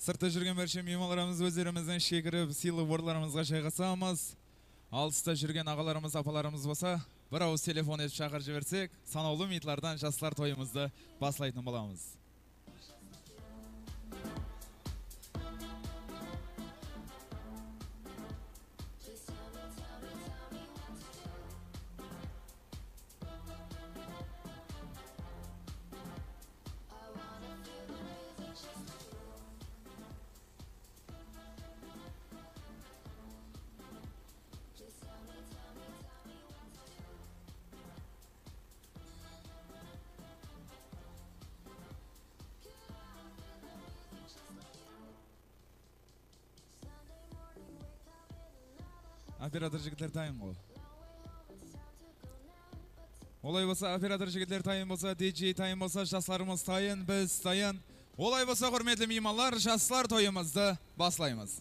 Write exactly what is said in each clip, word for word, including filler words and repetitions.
Сыртта жүрген барша меймандарымыз өздеріміздің шекіріп, сыйлы орындарымызға жайғасамыз. Алыста жүрген ағаларымыз, апаларымыз болса, бір ауыз телефон етіп шақырып жіберсек, санаулы минуттардан жастар тойымызды бастайтын боламыз. Оператор жігітлер тайын ғой. Олай болса, оператор жігітлер тайын болса, диджей тайын болса, жастарымыз тайын, біз тайын. Олай болса, құрметті меймандар, жастар тойымызды баслаймыз.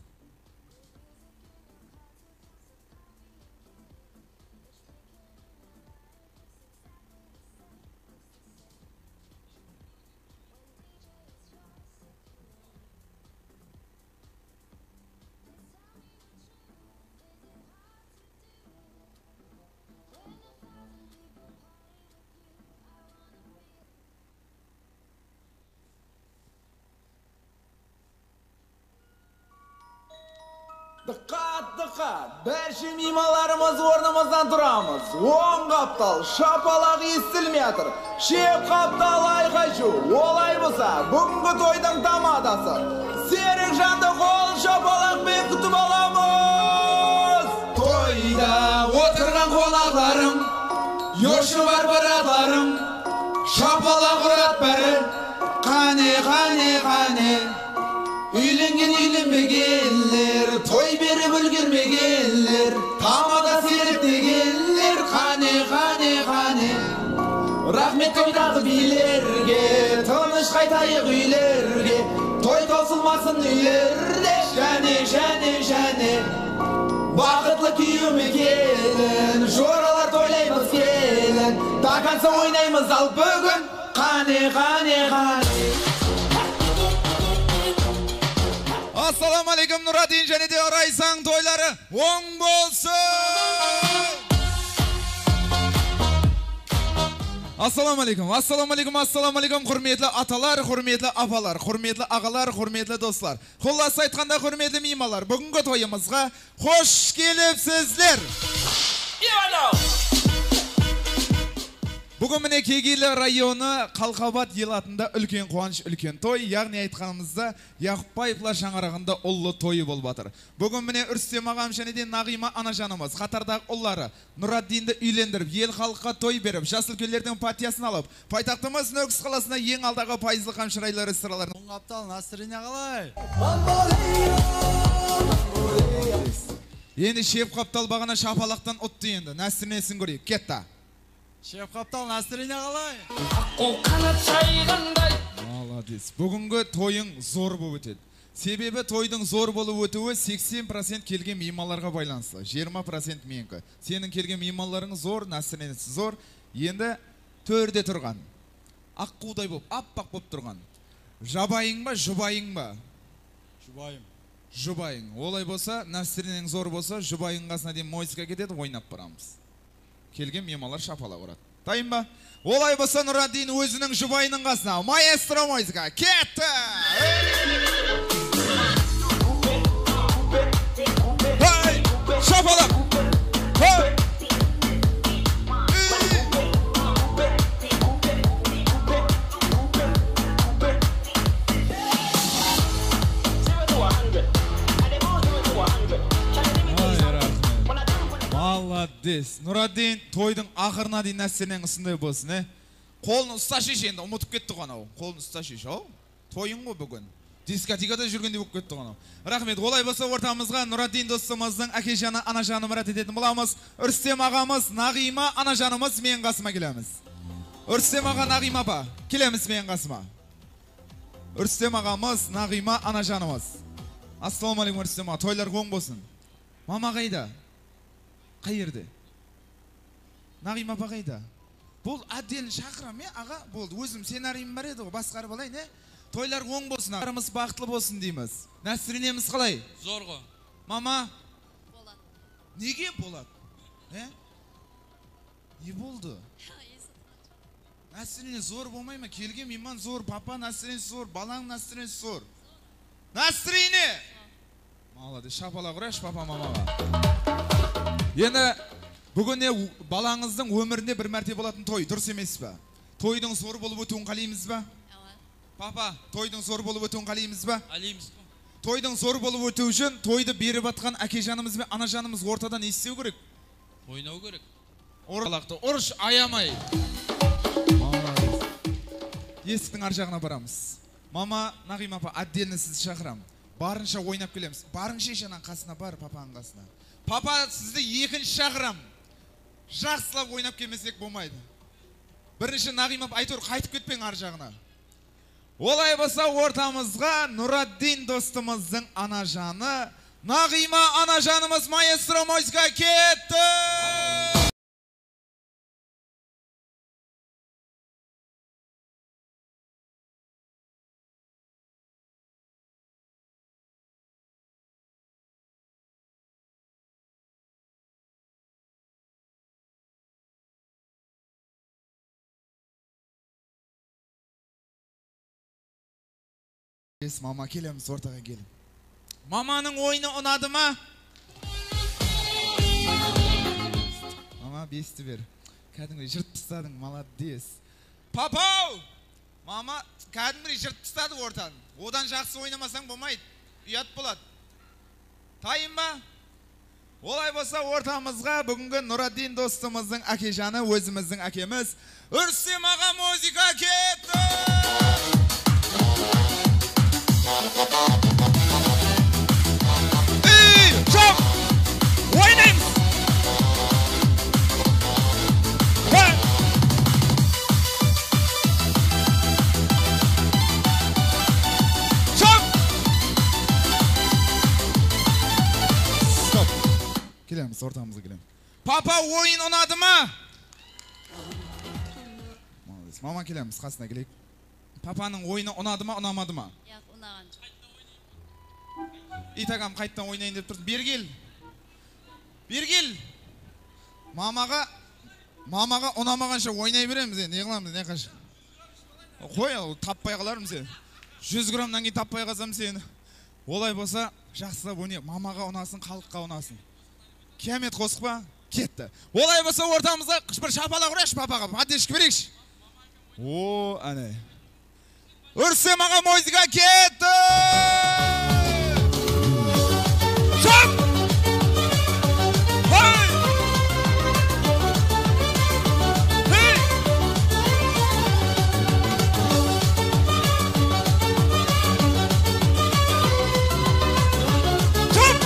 Dikkat dikkat, barcha meymanlarimiz o'rnimizdan turamiz. O'ng qaptal, shapaloq estilmayotir. Chep qaptal ayqashu, olay bo'lsa, bugungi to'yning tamadasi. Serikjanda qo'l shapaloq bilan kutib olamiz. To'yda o'tirgan qo'noqlarim, yoshi bor biratlarim, shapaloq urat bari, qani qani qani. Uylengen uylenmegenler, toy berip ulgurmegenler, tamada seyretmegenler, qani qani qani. Rahmet toyдағы bilerge, tanış qaytayıq uylerge, toy tozulmasın uylerde, jane jane jane. Baqıtlı kүйümü gelin, joralar toylayımız gelin, takansa oynayımız al bugün, qani qani qani. Assalamu alaikum Nuradin және де Орайсан тойлары оң болсын. Assalamu alaikum, assalamu alaikum, assalamu alaikum құрметлі аталар, құрметлі апалар, құрметлі ағалар, құрметлі достар. Құлласы айтқанда құрметлі меймандар, бүгінгі тойымызға қош келіпсіздер. Бүгін міне Кегейлі районы Қалқабат елатында үлкен қуаныш, үлкен той, яғни айтқанымызда Яқупбаевлар шаңырағында ұлы тойы болып жатыр. Бүгін міне Үрстем ағам және де Нағима анажанымыз қатардағы ұллары Нұраддинді үйлендіріп, ел халыққа той беріп, жас үлкендердің патиясын алып, пайтақтымыз Нүкіс қаласына ең алдағы пайызлы қамшырайлы рестораларын. Оң қаптал, Насырыне қалай? Енді Шеп қаптал бағана шапалақтан ұтты енді. Нәсірінесін көрейік. Кетті. Шеп қаптал, Насырыне қалай? Аққол қанат шайғандай. Молодец. Бүгінгі тойың зор болып өтеді. Себебі тойдың зор болып өтуі сексен процент келген мейманларға байланысты. жиырма процент менікі. Сенің келген мейманларың зор, Насырынесі зор. Енді төрде тұрған. Аққудай болып, аппақ болып тұрған. Жабайың ба, жұбайың ба? Жұбайым. Жұбайың. Олай болса, Насырынең зор болса, жұбайың қасына дейін мойсқа кетеді, ойнап барамыз. Келген мейманлар шапала ұрады. Дайын ба? Олай болса Нұрадин өзінің жұбайының қасына. Маэстро мойзға. Кетті! Хай! Шапала! Хай! Молодец. Нұрадин тойдың ақырына дейін Нәсірінен ұсындай болсын, е? Қолын ұста шеш енді, ұмытып кетті ғанау. Қолын ұста шеш, ау? Тойың ғой бүгін. Дискотекада жүргенде болып кетті ғанау. Рахмет, олай болса ортамызға Нұрадин достымыздың әкежаны, анажаны мұрат ететін боламыз. Үрстем ағамыз, Нағима, анажанымыз мен қасыма келеміз. Үрстем аға, Нағима ба? Келеміз мен қасыма. Үрстем ағамыз, Нағима, анажанымыз. Ассаламу алейкум Үрстем аға, тойлар оң болсын. Мама қайда? Қайырды? Нағима апа қайда? Бұл әдден шақырам, е, аға, болды. Өзім сценарийім бар еді, басқарып алайын, е? Тойлар оң болсын, арымыз бақытлы болсын дейміз. Нәсірінеміз қалай? Зорғы. Мама? Болады. Неге болады? Ә? Не болды? Нәсіріне зор болмай ма? Келген мейман зор, папа нәсіріне зор, балаң нәсіріне зор. Нәсіріне! Молодец, шапала құраш папа мамаға. Енді бүгіне балаңыздың өмірінде бір мәрте болатын той, дұрыс емес па? Тойдың зор болып өтуін қалаймыз ба? Папа, тойдың зор болып өтуін қалаймыз ба? Алейміз. Тойдың зор болып өту үшін тойды беріп атқан әке жанымыз бен ана жанымыз ортадан не істеу керек? Ойнау керек. Оралақты, ұрыш аямай. Есіктің ар жағына барамыз. Мама, Нағим апа, отдельно сізді шақырам. Барынша ойнап келеміз. Барың шешенің қасына бар, папаның қасына. Папа, сізді екінші шақырам. Жақсылап ойнап келмесек болмайды. Бірінші Нағим апа, айтор қайтып кетпең ар жағына. Олай болса ортамызға Нұраддин достымыздың ана жаны, Нағима ана жанымыз маэстро музыка кетті! Мама, келеміз, ортаға келім. Маманың ойыны ұнады ма? Мама, бесті бер. Кәдімгі жырт пыстадың, молодец. Папау! Мама, кәдімгі жырт пыстады ортан. Одан жақсы ойнамасаң болмайды. Ұят болады. Тайын ба? Олай болса ортамызға бүгінгі Нұраддин достымыздың әке жаны, өзіміздің әкеміз Үрсем аға музыка кетті! Ей, жоқ! Ойнаймыз! Жоқ! Стоп! Келеміз, ортамызға келеміз. Папа, ойын ұнады ма? Молодец. Мама, келеміз, қасына келейік. Папаның ойыны ұнады ма, ұнамады ма? Яқ, ұнаған. Итагам қайттан ойнайын деп тұрды. Бергел. Бергел. Мамаға, мамаға ұнамағанша ойнай береміз. Не қыламыз, не қаш? Қой, таппай қаларым сен. жүз граммнан кейін таппай қалсам сені. Олай болса, жақсылап ойнай. Мамаға ұнасын, халыққа ұнасын. Киямет қосық па? Кетті. Олай болса, ортамызға бір шапала құраш папаға. Падешкі берекші. О, әне. Үрсем аға музыка кетті! Жоқ! Хай! Хей! Жоқ!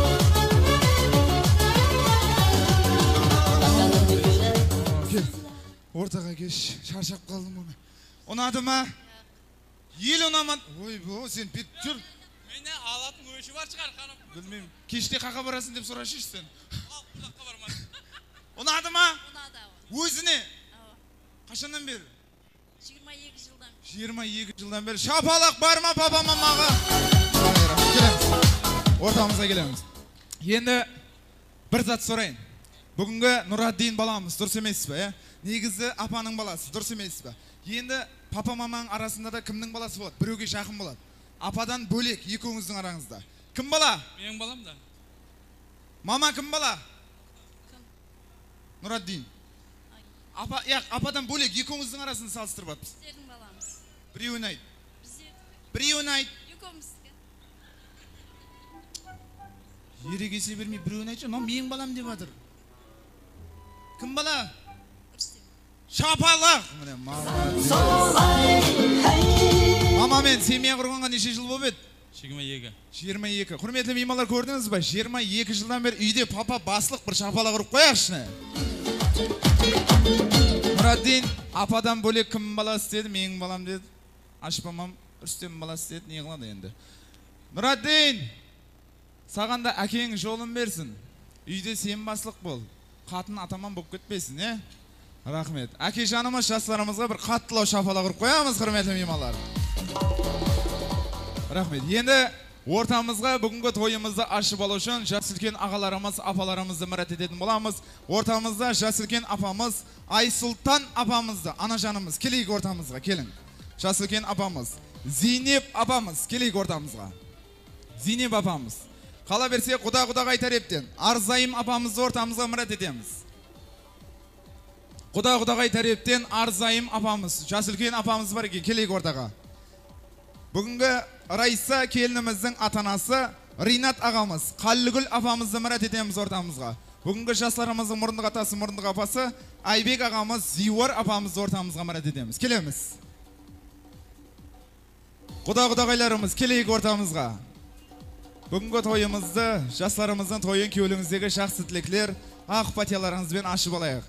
Кел, ортаға кеш, шаршап қалдым оны. Ұнады ма? Ел ұнаман. Ой, бұл, сен бет жүр. Мене алатын өші бар шығар, қаным. Білмеймін. Кеште қақа барасын деп сұрашы сен. Ал, құлаққа бармады. Ұнады ма? Ұнады ау. Өзіне? Ау. Қашаннан бері? жиырма екі жылдан. жиырма екі жылдан бері. Шапалақ бар ма папа мамаға? Келеміз. Ортамызға келеміз. Енді бір зат сұрайын. Бүгінгі Нұраддин баламыз дұрыс емес пе? Негізі апаның баласы дұрыс емес пе? Енді папа маманың арасында да кімнің баласы болады? Біреуге жақын болады. Ападан бөлек екеуіңіздің араңызда. Кім бала? Менің балам да. Мама кім бала? Кім? Нұраддин. Апа, яқ, ападан бөлек екеуіңіздің арасын салыстырып атпыз. Біздердің баламыз. Біреуін айт. Біздер. Біреуін айт. Екеуміздікі. Ерегесе бермей біреуін айтшы. Мам, менің балам деп жатыр. Кім бала? Үрсем. Шапалақ! Мамамен семья құрғанға неше жыл болып еді? жиырма екі. жиырма екі. Құрметті меймандар, көрдіңіз ба? жиырма екі жылдан бері үйде папа басылық бір шапалақ ұрып қояқшыны. Нұраддин ападан бөлек кім баласы деді? Менің балам деді. Ашпамам Үрстем баласы деді. Не қылады енді? Нұраддин, сағанда әкең жолын берсін. Үйде сен басылық бол. Қатын атаман болып кетпесін, е? Рахмет. Әке жанымыз жастарымызға бір қаттылау шапалақ ұрып қоямыз, құрметті меймандар. Рахмет. Енді ортамызға бүгінгі тойымызды ашып алу үшін жас үлкен ағаларымыз, апаларымызды мұрат ететін боламыз. Ортамызда жас үлкен апамыз Айсұлтан апамызды, ана жанымыз, келейік ортамызға, келің. Жас үлкен апамыз Зейнеп апамыз, келейік ортамызға. Зейнеп апамыз. Қала берсе құда-құдағай тәрептен Арзайым апамызды ортамызға мұрат етеміз. Құда-құдағай тәрептен Арзайым апамыз, жас үлкен апамыз бар екен, келейік ортаға. Бүгінгі Райса келініміздің атанасы Ринат ағамыз, Қаллыгүл апамызды мұрат етеміз ортамызға. Бүгінгі жастарымыздың мұрындық атасы, мұрындық апасы Айбек ағамыз, Зиуар апамызды ортамызға мұрат етеміз. Келеміз. Құда-құдағайларымыз, келейік ортамызға. Бүгінгі тойымызды, жастарымыздың тойын кеуіліңіздегі жақсы тілеклер, ақ патияларыңызбен ашып алайық.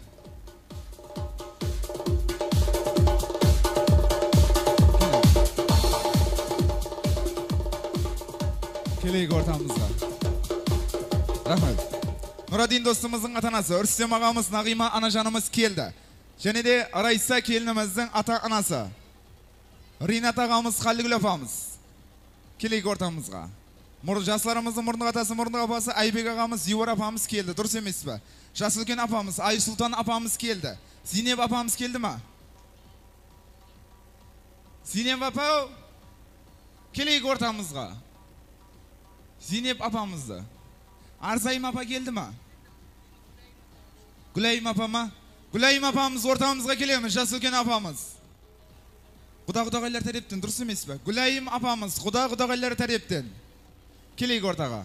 Келейік ортамызға. Рахмет. Нұрадин достымыздың атанасы, Үрстем ағамыз, Нағима анажанымыз келді. Және де Райса келініміздің ата анасы, Ринат ағамыз, Қаллыгүл апамыз. Келейік ортамызға. Жастарымыздың мұрындық атасы, мұрындық апасы Айбек ағамыз, Зиуар апамыз келді. Дұрыс емес пе? Жас үлкен апамыз, Айсұлтан апамыз келді. Зейнеп апамыз келді ма? Зейнеп апау, келейік ортамызға. Зейнеп апамызды. Арзайым апа келді ма? Гүлайым апама? Гүлайым апамыз ортамызға келеміз, жас үлкен апамыз. Құда-құдағайлар тәрептен, дұрыс емес пе? Гүлайым апамыз, құда-құдағайлар тәрептен. Келейік ортаға.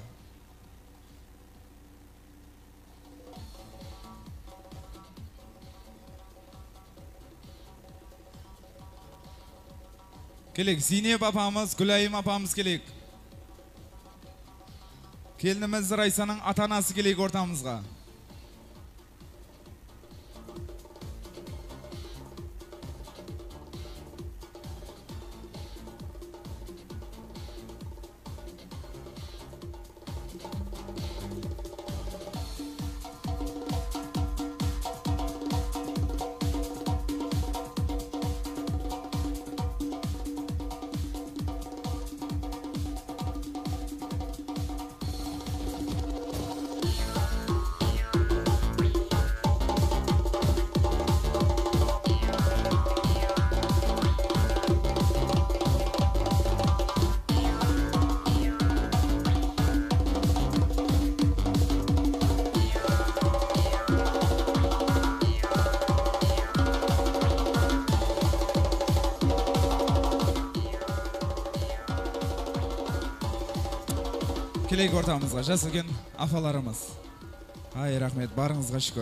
Келейік, Зейнеп апамыз, Гүлайым апамыз келейік. Келініміз Райсаның атанасы келейік ортамызға. Келейік ортамызға, жас үлкен апаларымыз. Ай, рахмет, барыңызға шүкір.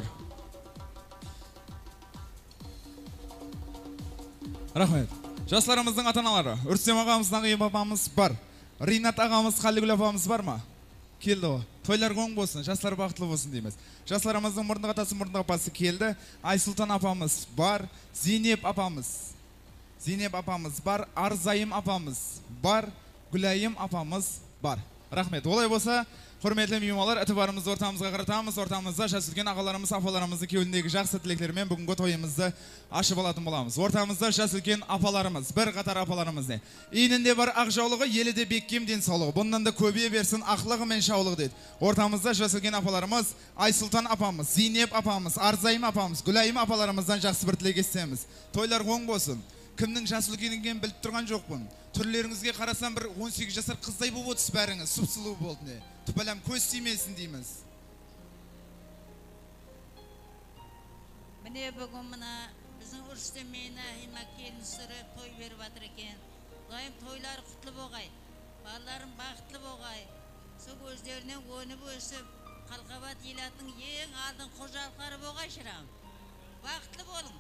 Рахмет. Жастарымыздың атаналары, Үрстем ағамыз, Нағима апамыз бар. Ринат ағамыз, Қаллыгүл апамыз бар ма? Келді о. Тойлар оң болсын, жастар бақытлы болсын дейміз. Жастарымыздың мұрындық атасы, мұрындық апасы келді. Айсұлтан апамыз бар. Зейнеп апамыз. Зейнеп апамыз бар. Арзайым апамыз бар. Гүлайым апамыз бар. Рахмет. Олай болса, құрметлі меймандар, ітібарымызды ортамызға қаратамыз. Ортамызда жас үлкен ағаларымыз, апаларымызды кеуіліндегі жақсы тілектермен бүгінгі тойымызды ашып алатын боламыз. Ортамызда жас үлкен апаларымыз, бір қатар апаларымыз не. Иінінде бар ақ жаулығы, еліде беккем денсаулығы. Бұндан да көбейе берсін ақлығы мен шаулығы дейді. Ортамызда жас үлкен апаларымыз, Айсұлтан апамыз, Зейнеп апамыз, Арзайым апамыз, Гүлайым апаларымыздан жақсы бір тілек естеміз. Тойлар оң болсын. Кімнің жас үлкенінген біліп тұрған жоқпын. Түрлеріңізге қарасам бір он сегіз жасар қыздай болып отырсыз бәріңіз, сұп-сұлу болды не. Түпәлем көз тимесін дейміз. Міне бүгін мына біздің Үрстемейна Нағима келінсірі той беріп жатыр екен. Құдайым тойлары құтлы болғай, балаларым бақытлы болғай. Сол өздерінен өніп өсіп, Қалқабат елатының ең алдын қожалықтары болғай шырам. Бақытлы болың.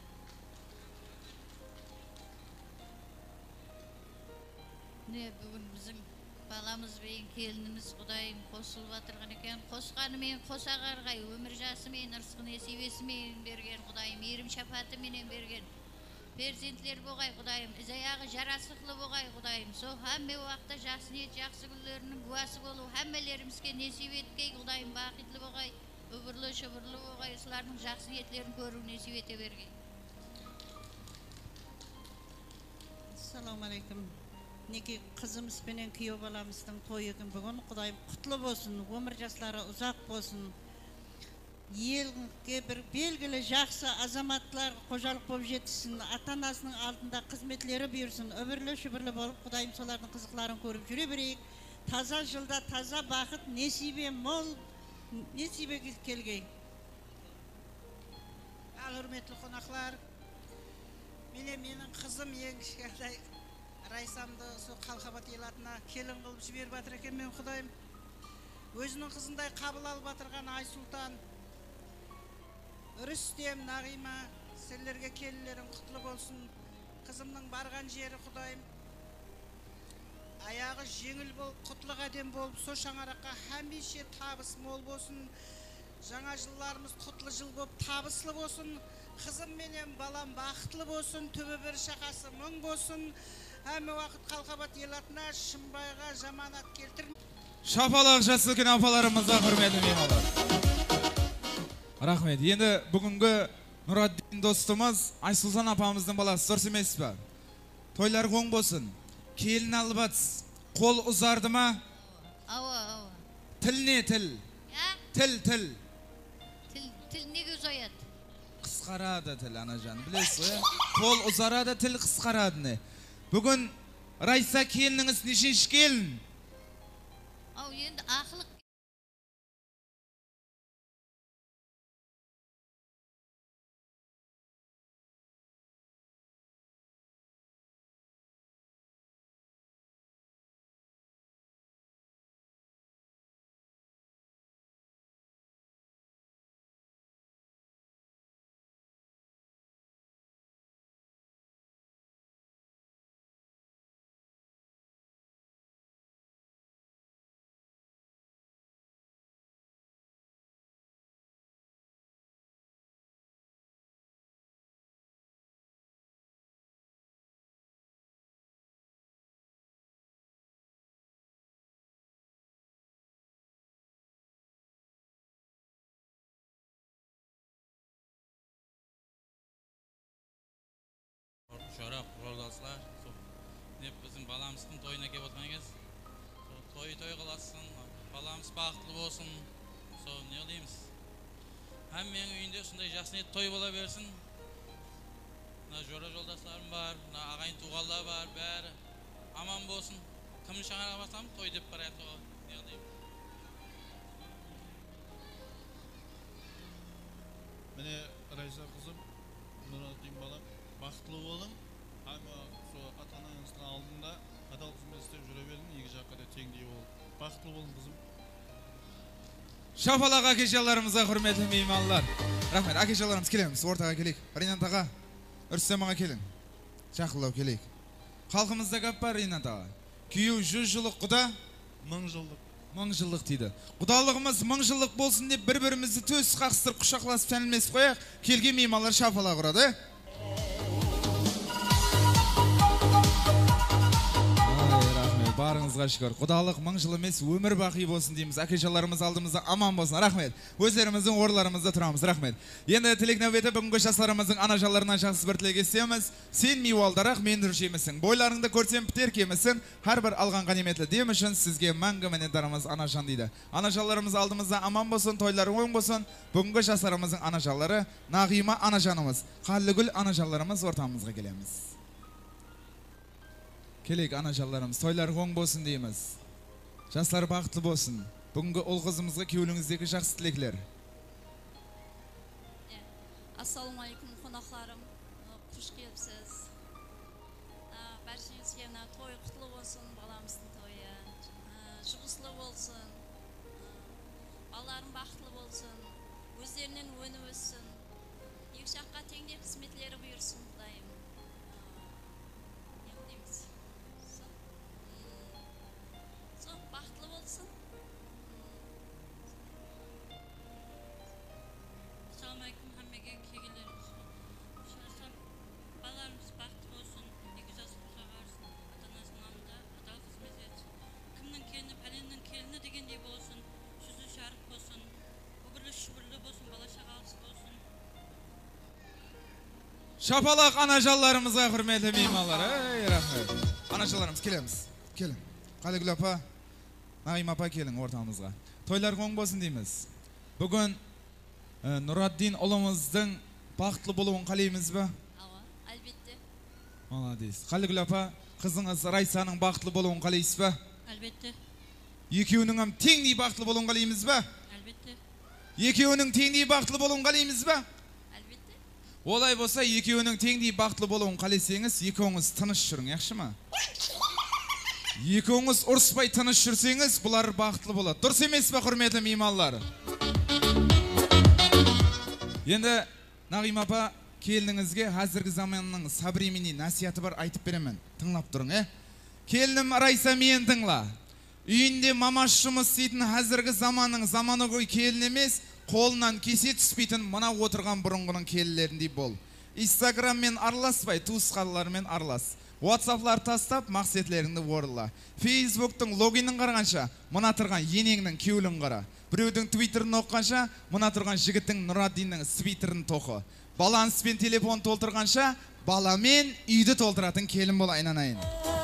Не бүгін біздің баламыз бен келініміз Құдайым қосылып жатырған екен. Қосқанымен қосағарғай өмір жасымен, ырысқы несібесімен берген Құдайым, ерім шапатыменен берген перзентлер болғай Құдайым, ізаяғы жарасықлы болғай Құдайым. Со әмме уақытта жақсы ниет, жақсы күлдерінің куәсі болу, әммелерімізге несіп еткей Құдайым бақытлы болғай, үбірлі шүбірлі болғай, солардың жақсы ниеттерін көру несіп ете бергей. Ассаламу алейкум. мінекей қызымыз менен күйеу баламыздың тойы күн бүгін. Құдайым құтлы болсын, өмір жастары ұзақ болсын. Елге бір белгілі жақсы азаматтар қожалық болып жетсін, ата-анасының алдында қызметлері бұйырсын, өмірлі шүбірлі болып, Құдайым солардың қызықларын көріп жүре берейік. Таза жылда таза бақыт, несібе мол, несібе келгей. Ал үрметлі қонақлар, мене менің қызым ең кішкентай Райсамды сол Қалқабат елатына келін қылып жіберіп жатыр екен мен Құдайым. Өзінің қызындай қабыл алып жатырған Айсұлтан, Рүстем, Нағима, сендерге келілерің құтлы болсын. Қызымның барған жері Құдайым аяғы жеңіл болып, құтлық әдем болып, со шаңыраққа хәмеше табыс мол болсын. Жаңа жылларымыз құтлы жыл болып, табыслы болсын. Қызым менен балам бақытлы болсын, төбе бір шақасы мың болсын. Әмі уақыт Қалқабат елатына Шымбайға жаманат келтір. Шапалақ жасылкен апаларымызға құрметті меймандар. Рахмет. Енді бүгінгі Нұраддин достымыз Айсұлтан апамыздың баласы, дұрыс емес пе? Тойлар оң болсын. Келін алып атсыз. Қол ұзарды ма? Ава, ава. Тіл не тіл? Тіл, тіл. Тіл неге ұзаяды? Қысқарады тіл, ана жан. Білесіз ғой? Қол ұзарады, тіл қысқарады не? Бүгін Райса келініңіз нешінші келін? Ау, енді ақылық. Şarap, жолдастар, деп біздің баламыздың тойына келіп отырған екенсіз. Той той қыласың, баламыз бақытлы болсын. Сол не дейміз? Һәм менің үйінде сондай жасын той бола берсін. Жора жолдастарым бар, ағайын туғандар бар, бәрі аман болсын. Кім шаңыраға басам, той деп барады ғой. Не дейміз? Міне Райса қызым, Нұраддин балам, бақытлы болың. Һәм ата-анаңыздың алдында адал қызмет істеп жүре бердің, екі жаққа да теңдей болып. Бақытлы болың қызым. Шапалақ әкешаларымызға құрметті меймандар. Рахмет, әкешаларымыз келеміз, ортаға келейік. Ринат аға, Рүстем аға келің. Жақылау келейік. Халқымызда көп бар Ринат аға. Күйеу жүз жылық, құда мың жылдық. Мың жылдық дейді. Құдалығымыз мың жылдық болсын деп бір-бірімізді төс қақсытырып құшақласып тәнілмес қояқ. Келген меймандар шапалақ ұрады. Барыңызға шүкір. Құдалық мың жыл емес, өмір бақи болсын дейміз. Әкешаларымыз алдымызда аман болсын. Рахмет. Өздеріміздің орларымызда тұрамыз. Рахмет. Енді тілек нәубеті бүгінгі жастарымыздың анажаларынан жақсы бір тілек естеміз. Сен мейуалдарақ мен дүршемісің. Бойларыңды көрсем бітер кемісің. Har бір алған ғаниметлі дем үшін сізге мәңгі мінетарымыз анажан дейді. Анажаларымыз алдымызда аман болсын, тойлары оң болсын. Бүгінгі жастарымыздың анажалары Нағима анажанымыз, Қаллыгүл анажаларымыз ортамызға келеміз. Келек анажаларымыз, тойлар оң болсын дейміз. Жастар бақытты болсын. Бүгінгі ұл қызымызға кеуіліңіздегі жақсы тілеклер. Ассалаумалейкум қонақтарым, қош келіпсіз. Бәршіңізге той құтлы болсын, баламыздың тойы. Жұғыслы болсын, балаларым бақытлы болсын, өздерінен өні өссін. Екі жаққа теңде қызметлері бұйырсын, Құдайым. Бақытлы болсын. Ассалаумалейкум хаммеге кегелер. Шашап балаларымыз бақытты болсын, екі жасқа қарсын, ата-анасының алдында адал қызмет етсін. Кімнің келіні, пәленнің келіні дегендей болсын, жүзі жарық болсын, өмірлі шүбірлі болсын, бала шағалысы болсын. Шапалақ анажаларымызға құрметті меймандар. Ей, рахмет. Anacılarımız kelemiz. Kelin. Qaligül apa, Naim apa kelin ortamızga. Toylar goň bolsun deymiz. Bugün e, Nuraddin olamızdan baqtlı boluğun qalaymiz ba? Ава, албетте. Молодец. Qaligül apa, kızınız Raysanın baqtlı boluğun qalaysız ba? Albatta. Ekewiniň hem teňdi baqtlı boluğun qalaymyz ba? Albatta. Ekewiniň teňdi baqtlı boluğun qalaymyz ba? Албетте. Olay bolsa ekewiniň teňdi baqtlı boluğun qalaýsaňyz, ekewiňiz tynyş jüriň, ýaşymy? Ekewiňiz urusbay tynyş jürseňiz, bular baqtly bolat. Durus emesmi, hurmetli mimallar? Endi Naim apa, keliningizge hazırkı zamanyň sabrimini nasihaty bar aýtyp beremen. Tyňlap duruň, e? Kelinim Raysa men tyňla. Üýünde mamaşymyz sitin hazırkı zamanyň zamany goý kelin emes, kolundan kese tüspeýtin mana oturgan burungynyň kelinlerindi bol. Instagram men arlasbay, tuğuskallar men arlas. WhatsApp'lar tastap, maqsetlerini worla. Facebook'tun loginin qaragança, muna turgan yeneňniň kewlin qara. Bireüdün Twitter'ini okkança, muna turgan jigittin Nuraddin'nin Twitter'ini toqu. Balans ben telefon tolturgança, bala men üýde tolturatyn kelin bol aýnanaýyn.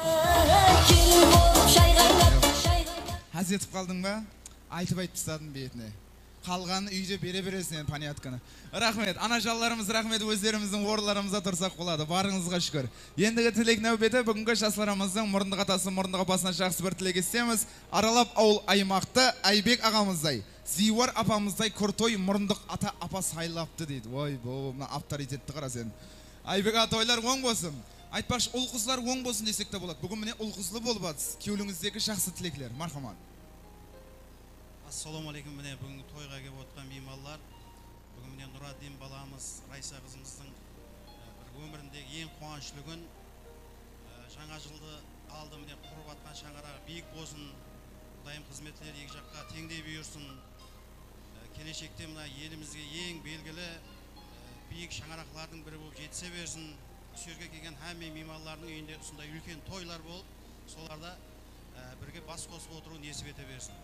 Haz etip qaldың ba? Aytyp aýtyp tastadym betine. Kalganı üyce bere beresin paniyatkını. Rahmet, anajallarımız rahmet, özlerimizin orlarımıza tursak boladı. Barыңızga şükür. Endigi tilek nöbeti бүгүнкү жасларымыздын мурындык атасы, мурындык апасына жакшы bir tilek istemiz. Aralap ауыл аймакты Айбек агамыздай, Зивар апамыздай куртой мурындык ата апа сайлапты дейди. Ой, бо, мына авторитетти кара сен. Айбек ата тойлар оң болсун. Айтпакчы, ул кызлар оң болсун десек те болот. Бүгүн міне ул кызлы болуп атсыз. Күйөөңүздөгү жакшы тилеклер. Мархамат. Assalamu alaikum, mine bugün toyga kelip otgan mimallar. Bugün mine Nuraddin balamız, Raysa kızımыздың bir ömründeki en kuançlı gün. Жаңа жылды aldı mine kurup atkan şangarağı büyük bolsun. Kudayım hizmetleri iki jakka tengdey büyürsün. Keleşekte mine elimizge en belgili büyük şangaraklardan biri bolup jetse bersin. Sürge kelgen hemme mimallarning öýünde ушундай үлкен toylar bolup, solarda birge bas kosup oturup nesip ete bersin.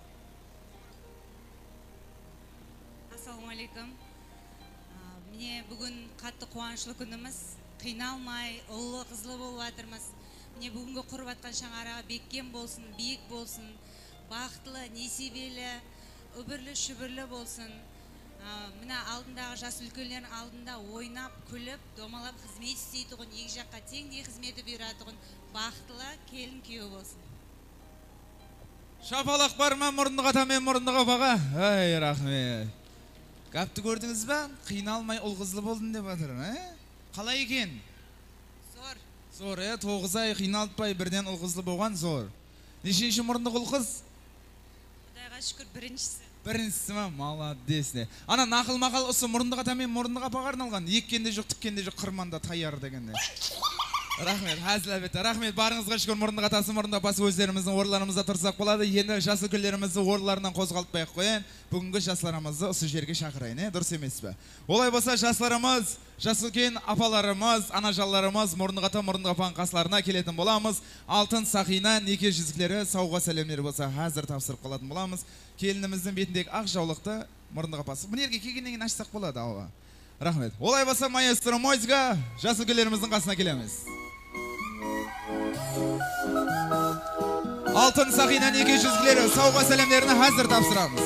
Assalamu alaikum. Mine bugün katты kuançlı günümüz. Kıyналмай, ұлы қызлы болып атырмыз. Mine бүгүнкү куруп аткан шаңарага бекем болсын, бийик болсын, бактылы, несибелі, үбірлі, шүбірлі болсын. Мына алдындағы жас үлкөнлердин алдында ойнап, күліп, домалап хизмет истейтигин, эки жакка теңдей хизмети буйратыгын бактылы келин күйөө болсын. Şapalak barma murunduk ata men murunduk apaga. Ay rahmet. Gapты gördünüz ba? Kıynalmay ul kızlı boldun dep atırın, he? Kalay eken? Zor. Zor, he? toğuz ay kıynaltpay birden ul kızlı bolgan zor. Neşinci murunduk ul kız? Kudayga şükür birincisi. Birincisi mi? Молодец ne. Ana nakıl makal usu murunduk ata men murunduk apaga arnalgan. Ekkende jok, tikkende jok, kırmanda tayyar degende. Rahmet, hazil elbette. Rahmet, barыңызга şükür murunduk atası, murunduk apası özlerimizin orlarımızda tursak boladı. Endi jası küllerimizi orlarından kozgaltpayık koyun. Bugünkü jaslarımızı usu jerge şakırayın, he? Durus emesmi? Olay bolsa jaslarımız, jası ulken apalarımız, anajallarımız murunduk ata, murunduk apanın kaslarına kelетін bolamız. Altın sakina, neke jizikleri, sauga selemleri bolsa hazır tapsırıp kaladın bolamız. Kelinimizin betindeki ak jaulıkta murunduk apası. Bunu erge kegenden açsak boladı ağa. Rahmet. Olay bolsa maestro Moizga jası küllerimizin kasına kelemiz. Altın sakina neke jizikleri, sauga selemlerini hazır tapsıramız.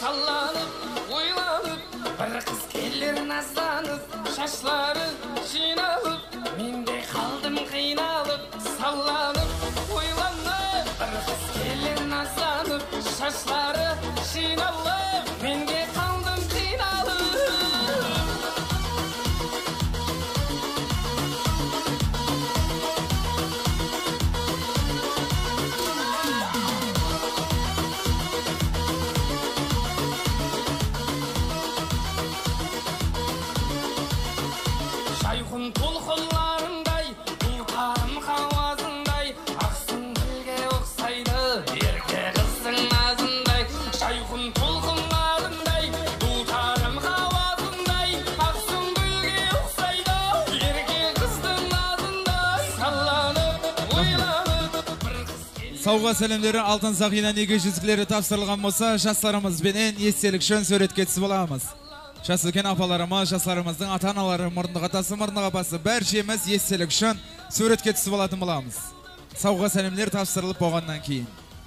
салланып, ойланып, бір қыз келер назданып, шашлары жиналып, менде қалдым қиналып, салланып, ойланып, бір қыз келер назданып, шашлары жиналып, менде қалдым қиналып. Шайхун толқынларындай, ұлтарым қауазындай, ақсын гүлге ұқсайды, ерке қыздың назындай. Шайхун толқынларындай, ұлтарым қауазындай, ақсын гүлге ұқсайды, ерке қыздың назындай. Салланып, ойланып, бір қыз келер. Сауға сәлемдері алтын сақина неге жүзгілері тапсырылған болса, жастарымызбенен естелік шөн сөреткетсі боламыз. Жас үлкен апаларымыз, жастарымыздың ата-аналары, мұрындық атасы, мұрындық апасы бәршеміз естелік үшін суретке түсіп алатын боламыз. Сауға сәлемдер тапсырылып болғаннан кейін.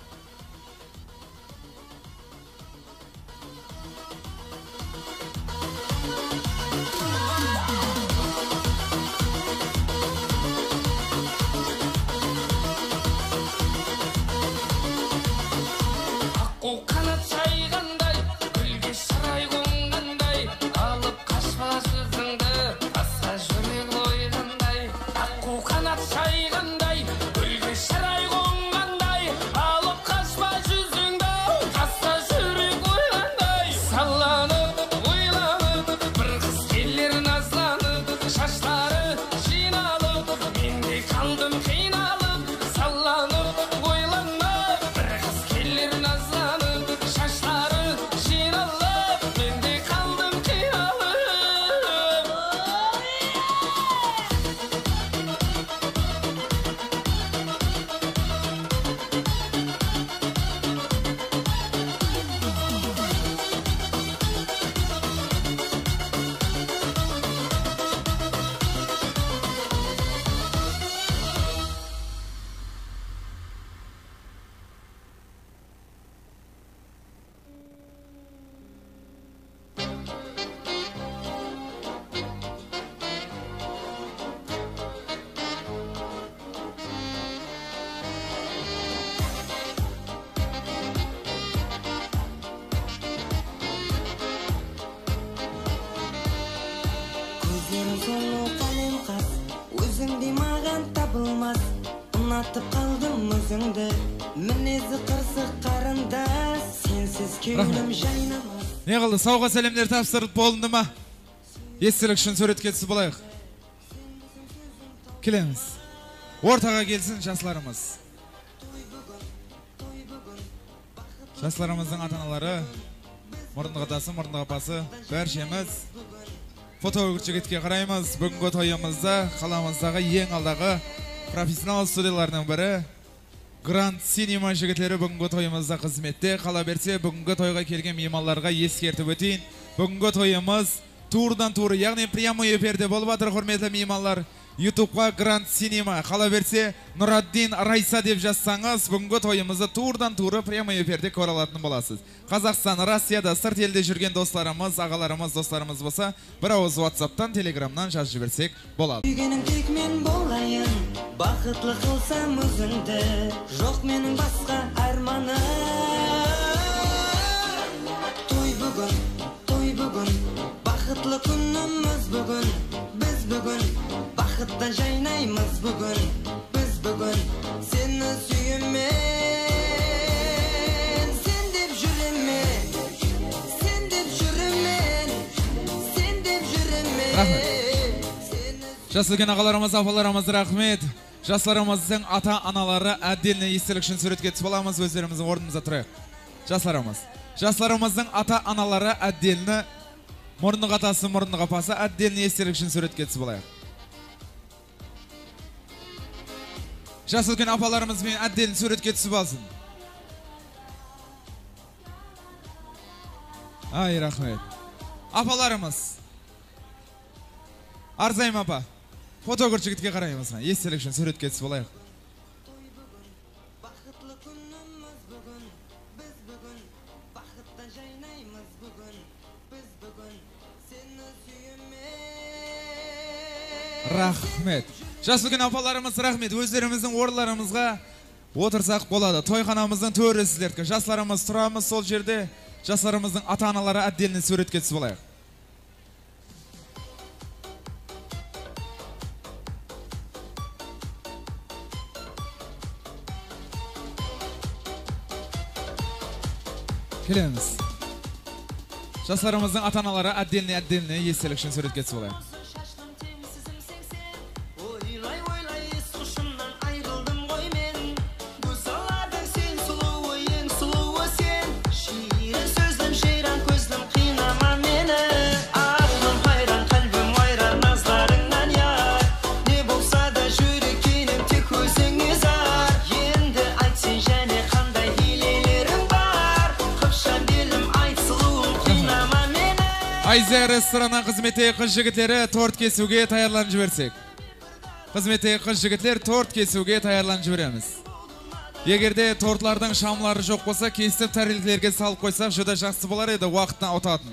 Аққу қанат жайғандай, гүлге шырай қонғандай, алып қашпа жүзіңді, тасқа жүрек ойғандай. Аққу қанат жайғандай, гүлге шырай қонғандай, алып қашпа жүзіңді, тасқа жүрек ойғандай. Салланып, ойланып, бір қыз келер назланып, шашлары жиналып, менде қалдым қиналып. Салланып, ойланып, бір қыз келер назланып, шашлары жиналып, менде қалдым қиналып. Көздерің сұлу қалем қас, өзіңдей маған табылмас. Ұнатып қалдым өзіңді, мінезі қырсық қарындас, сенсіз кеудем жайнамас. Не қылды, сауға сәлемдер тапсырылып болынды ма? Естелік үшін суретке түсіп болайық. Келеміз. Ортаға келсін жастарымыз. Жастарымыздың ата-аналары, мұрындық атасы, мұрындық апасы бәршеміз фотограф жігітке қараймыз. Бүгінгі тойымызда қаламыздағы ең алдағы профессионал студияларының бірі Grand Cinema жігітлері бүгінгі тойымызда қызметте. Қала берсе, бүгінгі тойға келген меймандарға ескертіп өтейін. Бүгінгі тойымыз турдан туры, яғни прямой эфирде болып жатыр, құрметті меймандар. ютубқа Grand Cinema, қала берсе Нұраддин Райса деп жазсаңыз, бүгінгі тойымызды турдан туры прямой эфирде көре алатын боласыз. Қазақстан, Россияда, сырт елде жүрген достарымыз, ағаларымыз, достарымыз болса, бір ауыз WhatsApp-тан, Telegram-нан жазып жіберсек болады. Сүйгенім тек мен болайын, бақытлы қылсам өзіңді, жоқ менің басқа арманым. Той бүгін, той бүгін, бақытлы күніміз бүгін, біз бүгін бақытта жайнаймыз бүгін, біз бүгін сені сүйемен, сен деп жүремен, сен деп жүремен, сен деп жүремен. Жас үлкен ағаларымыз, апаларымыз рахмет. Жастарымыздың ата-аналары әдделіне естелік үшін суретке түсіп аламыз, өздеріміздің орнымызда тұрайық. Жастарымыз. Жастарымыздың ата-аналары әдделіне, мұрындық атасы, мұрындық апасы әдделіне естелік үшін суретке түсіп алайық. Жас үлкен апаларымызбен әдделін суретке түсіп алсын. Ай, рахмет. Апаларымыз. Арзайым апа. Фотограф жігітке қараймыз. Естелік үшін суретке түсіп алайық. жайнаймыз бүгін біз бүгін сені сүйеме. Рахмет. Жас үлкен апаларымыз рахмет. Өздеріміздің орындарымызға отырсақ болады. Тойханамыздың төресіздерді. Жастарымыз тұрамыз сол жерде. Жастарымыздың ата-аналары отдельный суретке түсіп алайық. Келеміз. Жастарымыздың ата-аналары отдельный отдельный естелік үшін суретке түсіп алайық. Айза ресторанның қызметі қыз жігіттері торт кесуге таярланып жіберсек. Қызметі қыз жігіттер торт кесуге таярланып жібереміз. Егерде тортлардың шамлары жоқ болса, кесіп тәрелкелерге салып қойсақ, жүдә жақсы болар еді, уақытына отатын.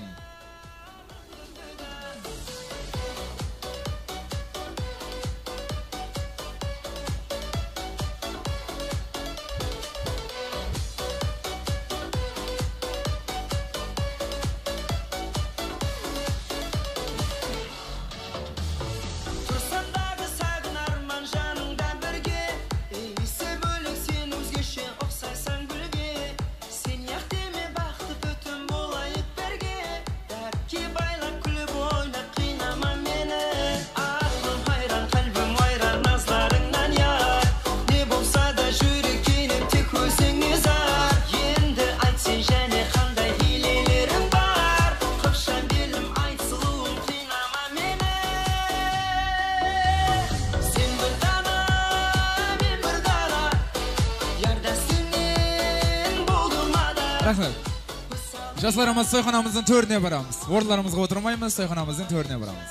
Жастарымыз тойханамыздың төріне барамыз. Орындарымызға отырмаймыз, тойханамыздың төріне барамыз.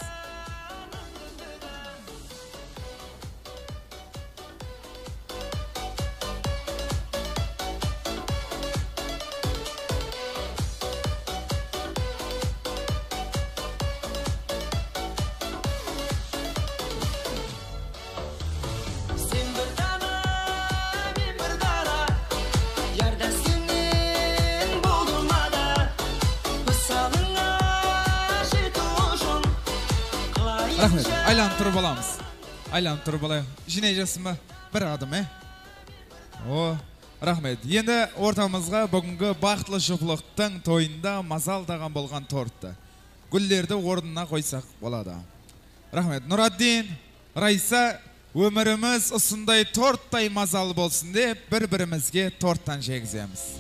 Рахмет. Айланып тұрып аламыз. Айланып тұрып алайық. Жинай жасын ба? Бір адым, е? О, рахмет. Енді ортамызға бүгінгі бақытлы жұпылықтың тойында мазалдаған болған тортты. Гүлдерді орнына қойсақ болады. Рахмет. Нұраддин, Райса, өміріміз ұсындай торттай мазалы болсын деп, бір-бірімізге торттан жегіземіз.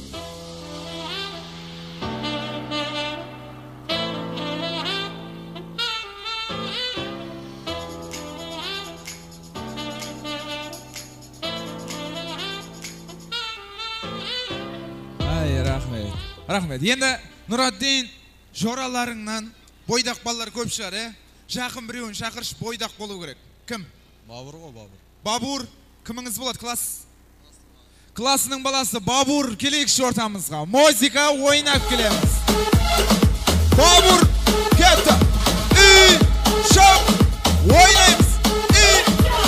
Рахмет. Рахмет. Енді Нұраддин жораларыңнан бойдақ балалар көп шығар, е? Жақын біреуін шақырш, бойдақ болу керек. Кім? Бабур ғой, Бабур. Бабур, кіміңіз болады? Класс? Классының баласы Бабур келейікші ортамызға. Музыка ойнап келеміз. Бабур, кетті. И, шап, ойнаймыз. И.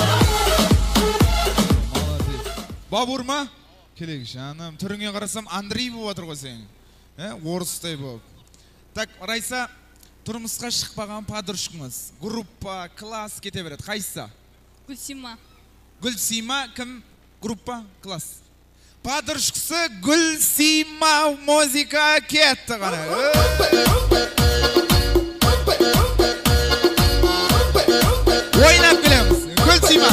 Бабур ма? Келек жаным, түріңе қарасам Андрей болып отыр ғой сен. Орыстай болып. Так, Райса, тұрмысқа шықпаған подружкаңыз. Группа, класс кете береді. Қайсы? Гүлсима. Гүлсима, кім? Группа, класс. Подружкасы Гүлсима, музыка кетті ғана. Ойнап келеміз. Гүлсима.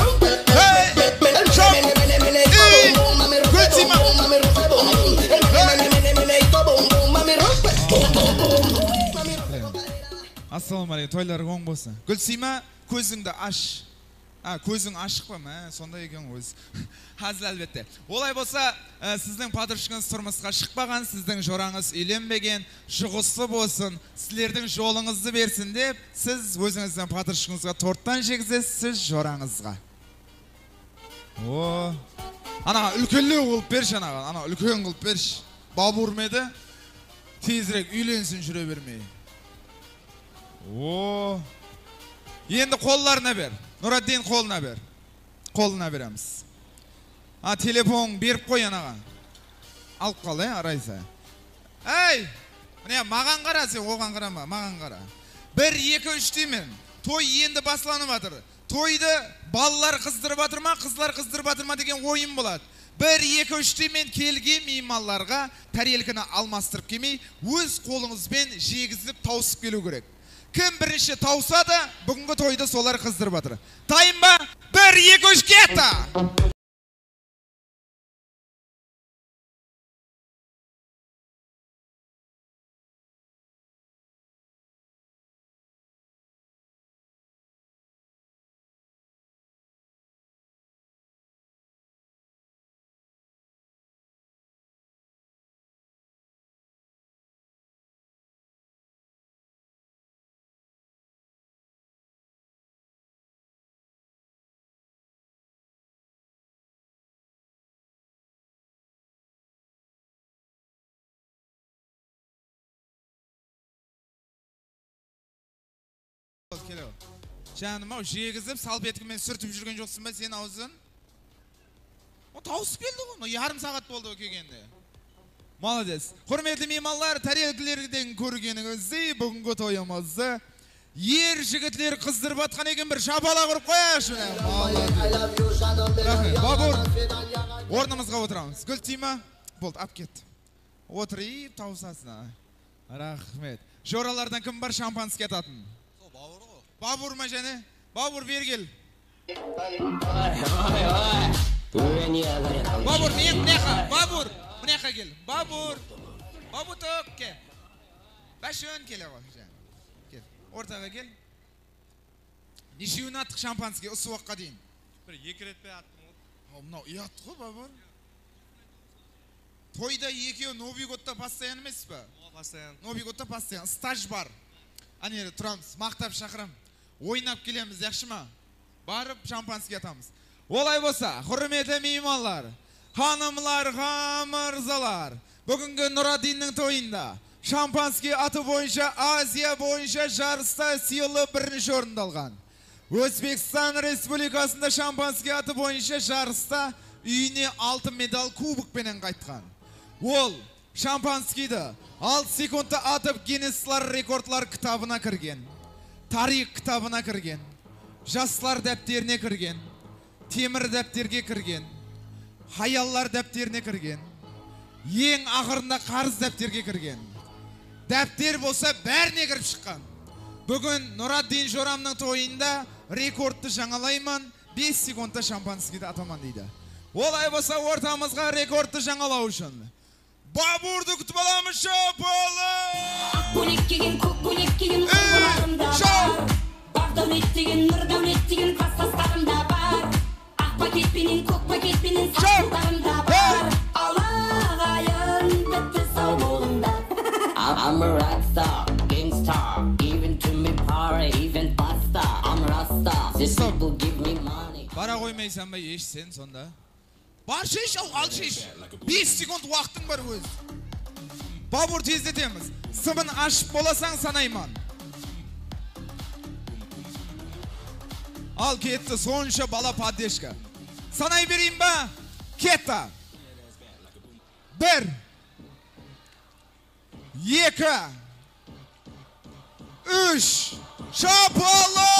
Ассалаумағалейкум, тойлар оң болсын. Гүлсима, көзіңді аш. А, көзің ашық па ма? Сонда екен өз. Hazır әлбетте. Олай болса, сіздің подружкаңыз тұрмысқа шықпаған, сіздің жораңыз үйленбеген, жұғысы болсын, сіздердің жолыңызды берсін деп, сіз өзіңіздің подружкаңызға торттан жегізесіз, сіз жораңызға. О, ана үлкенлеу қылып берші, ана үлкен қылып берші. Бабур меді? Tezірек үйленсін жүре бермей. О, енді қолларына бер. Нұраддин қолына бер. Қолына береміз. А, телефон беріп қой анаға. Алып қал, ә, Райса. Әй, міне, маған қара, сен оған қарама, маған қара. Бір, екі, үш деймін. Той енді басыланып жатыр. Тойды балалар қыздырып жатыр ма, қызлар қыздырып жатыр ма деген ойын болады. Бір, екі, үш деймін, келген мейманларға тарелканы алмастырып келмей, өз қолыңызбен жегізіп тауысып келу керек. Кім бірінші таусады, бүгінгі тойды солар қыздырып жатыр. Дайын ба? Бір, екі, үш, кетті! Жаным ау, жегізіп, салбеткімен сүртіп жүрген жоқсын ба сен аузын? О, тауысып келді ғой, ярым сағат болды келгенде. Молодец. Құрметті меймандар, тарелкілерден көргеніңізді, бүгінгі тойымызды ер жігітлер қыздырып атқан екен, бір шапала құрып қояшы. Рахмет. Бабур, орнымызға отырамыз. Гүл тима? Болды, ап кетті. Отырып, тауысасына. Рахмет. Жоралардан кім бар шампанский ататын? Бабур ма және? Бабур бергел. Бабур, мен мұнеқа, бабур, мұнеқа кел. Бабур, бабур тоқ кел. Бәшін келе ғой. Кел, ортаға кел. Нешеуін аттық шампанский ұсы уаққа дейін? Бір екі рет бе аттым ғой. Мынау ұят қой, бабур. Тойда екеу Новиготта постоян емес па? Постоян. Новиготта постоян. Стаж бар. Анері тұрамыз, мақтап шақырам. Ойнап келеміз, яқшы ма? Барып шампанский атамыз. Олай болса, құрметті меймандар, ханымларға, мырзалар, бүгінгі Нұраддиннің тойында шампанский аты бойынша Азия бойынша жарыста сыйлы бірінші орындалған. Өзбекстан Республикасында шампанский аты бойынша жарыста үйіне алтын медаль кубокпенен қайтқан. Ол шампанскийді алты секундта атып Гиннестер рекордлар кітабына кірген. Тарих кітабына кірген. Жастар дәптеріне кірген. Темір дәптерге кірген. Хаяллар дәптеріне кірген. Ең ақырында қарыз дәптерге кірген. Дәптер болса бәріне кіріп шыққан. Бүгін Нұраддин Жорамның тойында рекордты жаңалайман, бес секундта шампанскийді атаман дейді. Олай болса ортамызға рекордты жаңалау үшін Бабурды күтіп аламыз, шапалы! Ақ көйлек киген, көк көйлек киген қызларымда бар. Бар дәулет деген, нұр дәулет деген кластастарымда бар. Ақ пакетпенен, көк пакетпенен сақылдарымда бар. Алағайын бітті сау болыңдар. I'm a rock star, gangstar, even to me power, even pasta. I'm Rasta, these people give me money. Бара қоймайсан ба еш сен сонда? Бар шеш, ал шеш. бес секунд уақытың бар өз. Бабур тездетеміз. Сыбын ашып боласаң санайман. Ал кетті, сонша бала падешка. Санай берейін ба? Кетті. Бір. Екі. Үш. Шапалы!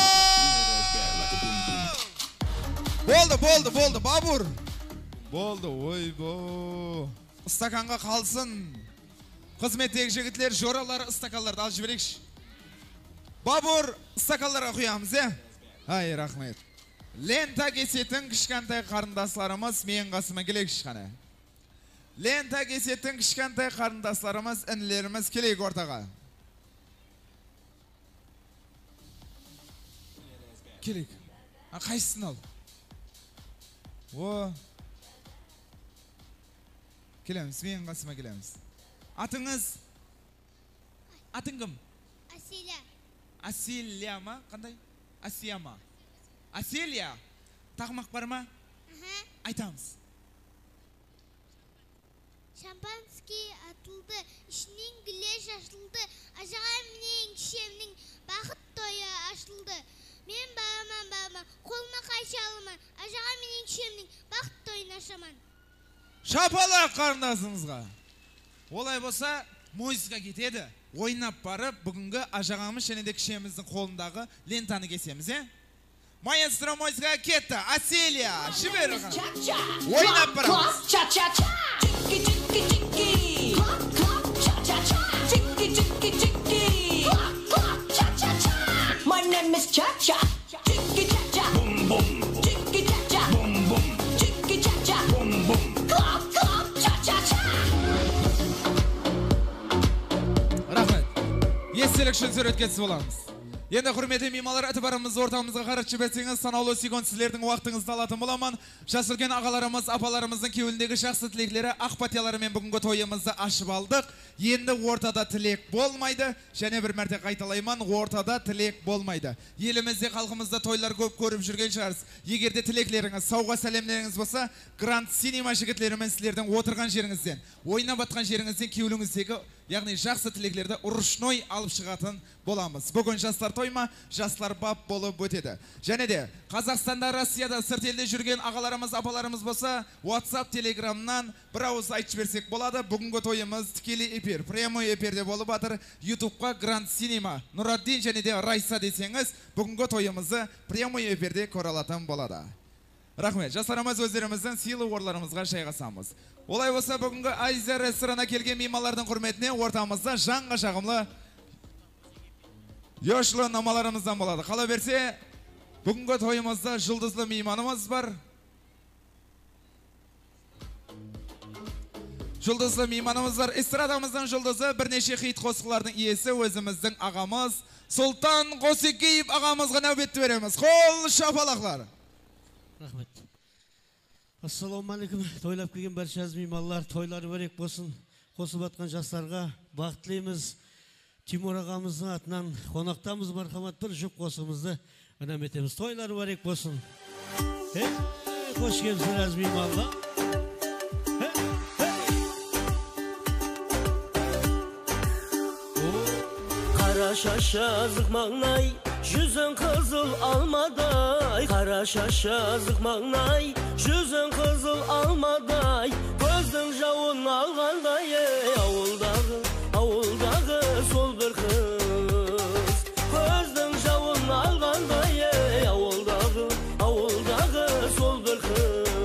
Болды, болды, болды, бабур. Болды, ой бо. Стаканға қалсын. Қызметтегі жігітлер, жоралар, стакаларды алып жіберекші. Бабур, стакаларға құямыз, е? Ай, рахмет. Лента кесетін кішкентай қарындасларымыз мен қасыма келекші қана. Лента кесетін кішкентай қарындасларымыз, інілеріміз келек ортаға. Келек. Қайсысын ал? О. Келеміз, мен қасыма келеміз. Атыңыз? Атың кім? Аселия. Аселия ма? Қандай? Асия ма? Аселия? Тағымақ бар ма? Айтамыз. Шампанский атылды. Ішінен Шапалақ қарындасыңызға. Олай болса, мойызға кетеді. Ойнап барып, бүгінгі ажағамыз және де кішеміздің қолындағы лентаны кесеміз, е? Маэстро мойызға кетті. Аселия, жібер оған. Ойнап барамыз. My name is Cha-Cha. Chicky-cha-cha. Boom, boom. Chicky-cha-cha. Boom, boom. Chicky-cha-cha. Boom, boom. Clap, clap, cha-cha-cha. Рахмет. Естелік үшін сөреткетсі боламыз. Енді құрметті меймандар, әтібарымыз ортамызға қаратшы бәтсеңіз, санаулы секунд сіздердің уақытыңызды алатын боламын. Жас үлкен ағаларымыз, апаларымыздың кеуілдегі жақсы тілеклері, ақ патияларымен бүгінгі тойымызды ашып алдық. Енді ортада тілек болмайды, және бір мәрте қайталайман, ортада тілек болмайды. Елімізде, халқымызда тойлар көп көріп жүрген шығарсыз. Егерде тілеклеріңіз, сауға сәлемдеріңіз болса, Гранд Синема жігітлерімен сіздердің отырған жеріңізден, ойнап атқан жеріңізден кеуіліңіздегі, яғни жақсы тілеклерді ручной алып шығатын боламыз. Бүгін жастар тойма, жастар бап болып өтеді. Және де Қазақстанда, Россияда, сырт елде жүрген ағаларымыз, апаларымыз болса, WhatsApp, Telegramнан бір ауыз айтып берсек болады. Бүгінгі тойымыз тікелей эфир, прямой эфирде болып жатыр. ютубқа Гранд Синема, Нұраддин және де Райса десеңіз, бүгінгі тойымызды прямой эфирде көре алатын болады. Рахмет, жастарымыз өздеріміздің сыйлы орларымызға жайғасамыз. Олай болса, бүгінгі Азия ресторана келген меймандардың құрметіне ортамызда жанға жағымлы Yoshlu намаларымыздан болады. Қала берсе, бүгінгі тойымызда жұлдызлы мейманымыз бар. Жұлдызлы мейманымыз бар. Эстрадамыздың жұлдызы, бірнеше хит қосқылардың иесі, өзіміздің ағамыз Сұлтан Қосекеев ағамызға нәубетті береміз. Қол шапалақлар. Рахмет. Ассалаумағалейкум. Тойлап келген баршаңыз меймандар, тойлары берек болсын. Қосып атқан жастарға бақыт тілейміз. Тимур ағамыздың атынан қонақтамыз мархамат бір жұп қосымызды үнем етеміз. Тойлары берек болсын. Қош келіпсіз меймандар. Қара шашы азық маңнай, жүзің қызыл алмадай. Қара шашы азық маңнай, жүзің қызыл алмадай. Көздің жауын алғандай, ауылдағы, ауылдағы сол бір қыз. Көздің жауын алғандай, ауылдағы, ауылдағы сол бір қыз.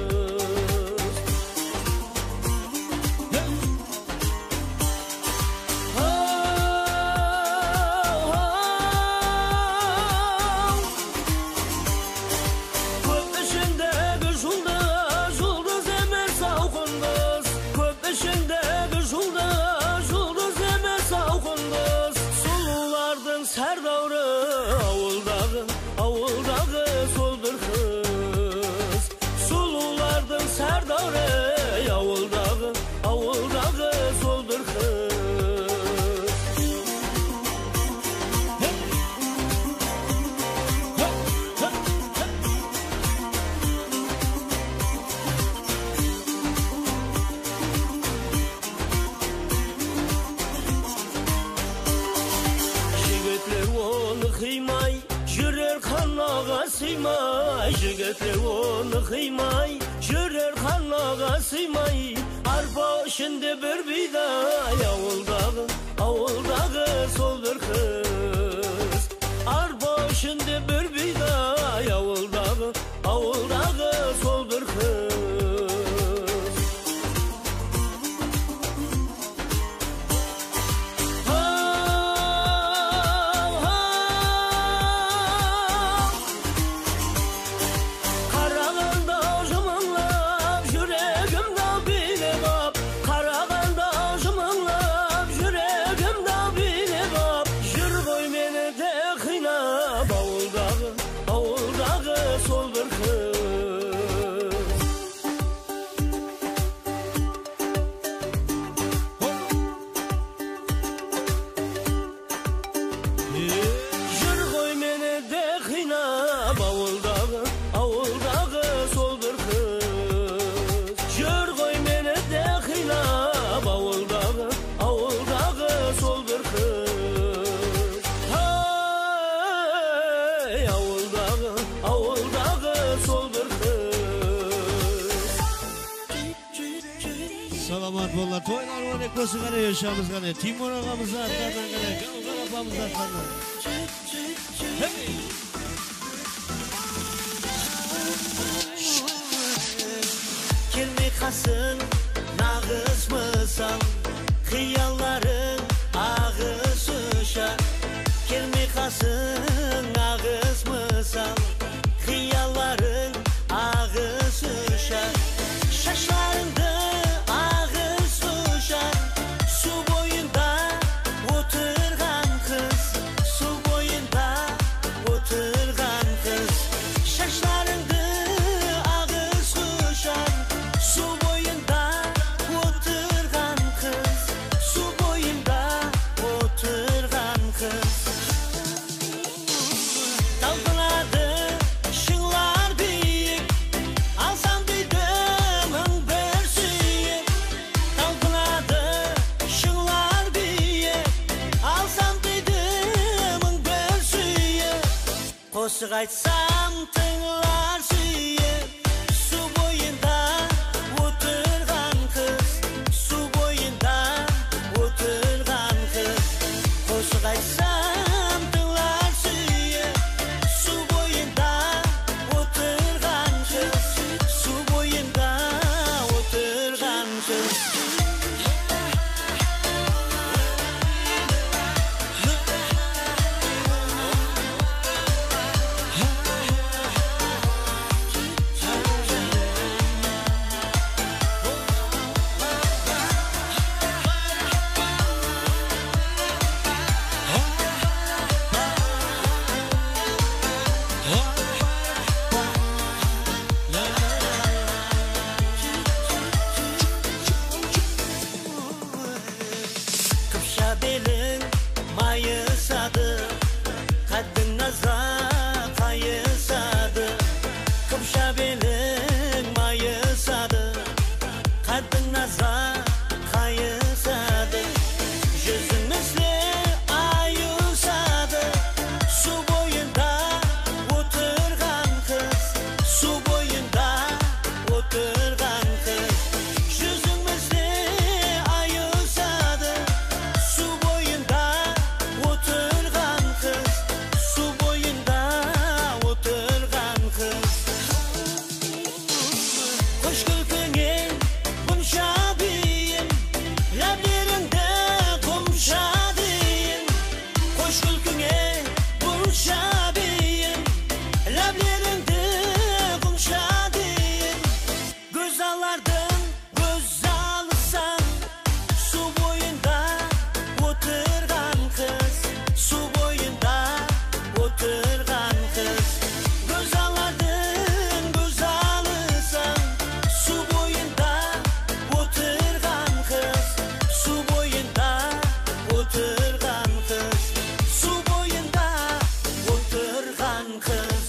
Жігітлер оны қимай, жүрер қанаға сыймай. Арпа ішінде бір бидай, ауылдағы, ауылдағы сол бір қыз. Арпа ішінде бір бидай, ауылдағы, ауылдағы сол бір қыз. bolsun gana yaşamız gana. Timur ağamızı arkadan gana. Gavgar apamızı arkadan. Hey! Gelme kasın, nağız mısın? Hıyalların ağız uşar. Gelme kasın, nağız mısın? Hıyalların ağız uşar. Şaşlarında ağız uşar. Su boyunda oturgan kız. Su boyunda oturgan kız. Şaşlarında ağız uşar. Su boyunda oturgan kız. Su boyunda oturgan kız. Dalgıladı şınlar büyük. Alsam dedim bir suyuk. Dalgıladı şınlar büyük. Alsam dedim bir suyuk. Koşuk aytsam tınlar suyuk. Su boyunda oturgan kız. Su boyunda oturgan kız. Koşuk aytsam tınlar suyuk. Su boyunda oturgan kız. Su boyunda oturgan kız. Kıpşa belin mayısadı. Kadın naza kayısadı. Kıpşa belin mayısadı. Kadın naza kayısadı. Yüzümüzle ayusadı. Su boyunda oturgan kız. Su boyunda oturgan kız. Yüzümüzle ayusadı. Su boyunda oturgan kız. Su boyunda oturgan kız. Hoş gülküne bunca büyüyün. Labirinde kumşa deyin. Hoş gülküne bunca büyüyün. Labirinde kumşa deyin. Göz alardın göz alırsan. Su boyunda oturgan kız. Su boyunda oturgan kız. Göz alardın göz alırsan. Su boyunda oturgan kız. Su boyunda oturgan kız. Su boyunda oturgan kız.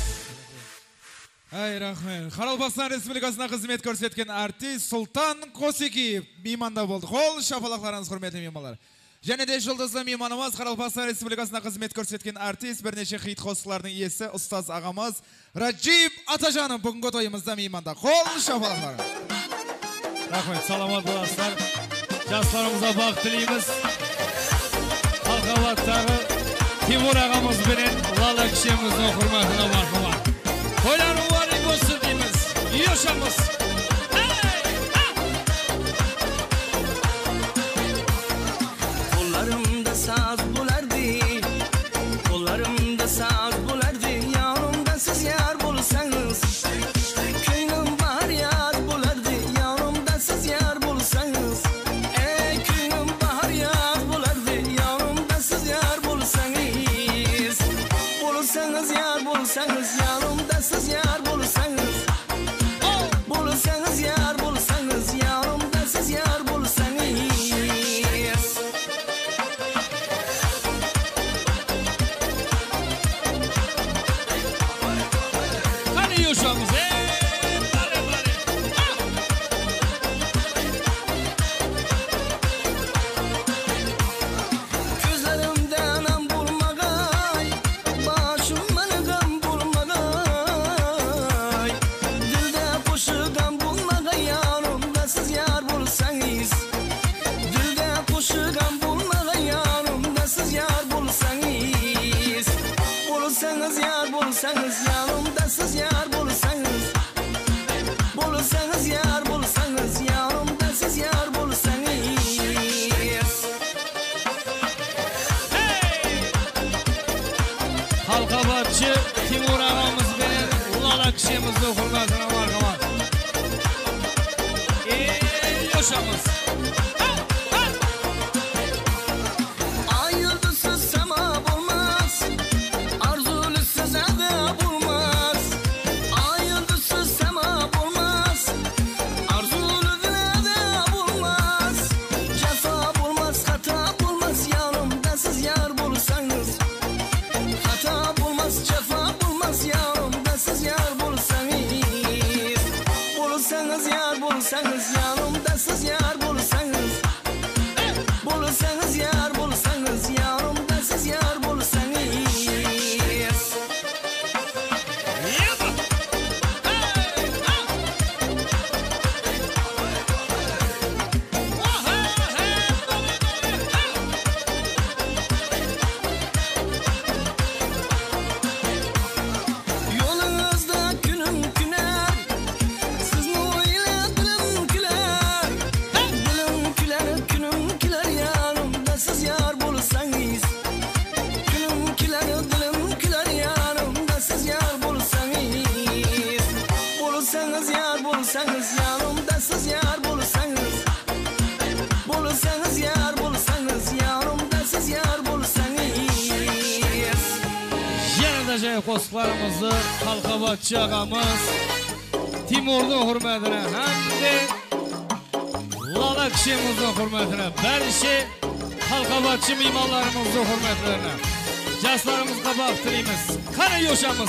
Ай, рахмет. Қаралпастан Республикасына қызмет көрсеткен артист Сұлтан Қосекеев мейманда болды. Қол шапалақтарыңыз құрметті меймандар. Және де жұлдызды мейманымыз Қаралпастан Республикасына қызмет көрсеткен артист, бірнеше хит қосылардың иесі ұстаз ағамыз Раджип Атажанов бүгінгі тойымызда мейманда. Қол шапалақтарыңыз. Рахмет, саламат боласыздар. Жастарымызға бақ тілейміз. Халқабаттағы Тимур ағамыз бенен Лала кішеміздің құрметіне мархабат. Тойларың бари болсын дейміз. Yaşamız. Kollarımda saz bulardı, kollarımda saz bulardı. Yanımda siz yar bulsanız, köyüm bahar yaz bulardı. Yanımda siz yar bulsanız, ey köyüm bahar yaz bulardı. Yanımda siz yar bulsanız, bulsanız yar bulsanız. Yanımda siz yar bulsanız, bulsanız yar bulsanız. Yanımda siz yar bulsanız. Hani yaşamız he? Gözlerimde anam bulmagay, başımdan gam bulmagay. Dilde koşu gam bulmagay. Yanımda siz yar bulsanız, Halkabatçı Timur ağamız benim Lala kişimizde hürmetine marhamat. Eee yaşamız. Ay yıldızsız sema bulmaz, arzulusuz azap bulmaz. Ay yıldızsız sema bulmaz, arzulusuz azap bulmaz. Cefa bulmaz, hata bulmaz, yanımda siz yar bulsanız. Hata bulmaz, cefa bulmaz, yanımda siz yar bulsanız. Bulsanız yar bulsanız, yanımda siz yar bulsanız. Bulsanız yar bulsanız, yanımda siz yar bulsanız. Yolunuzda günüm güner, siz ile dilim güler. Dilim güler, günüm güler, yanımda siz yar bulsanız. Günüm güler, dilim güler, yanımda siz yar bulsanız. Bulsanız yar bulsanız, yanımda siz yar bulsanız. Bulsanız yar bulsanız, yanımda siz yar bulsanız. Yenə də şey qoşqlarımızı Halkabatçı ağamız Timur'un hürmetine hem de Lala kişimizin hürmetine belki Halkabatçı mimarlarımızın hürmetlerine Caslarımız kabaktırıyımız Kara yoşamız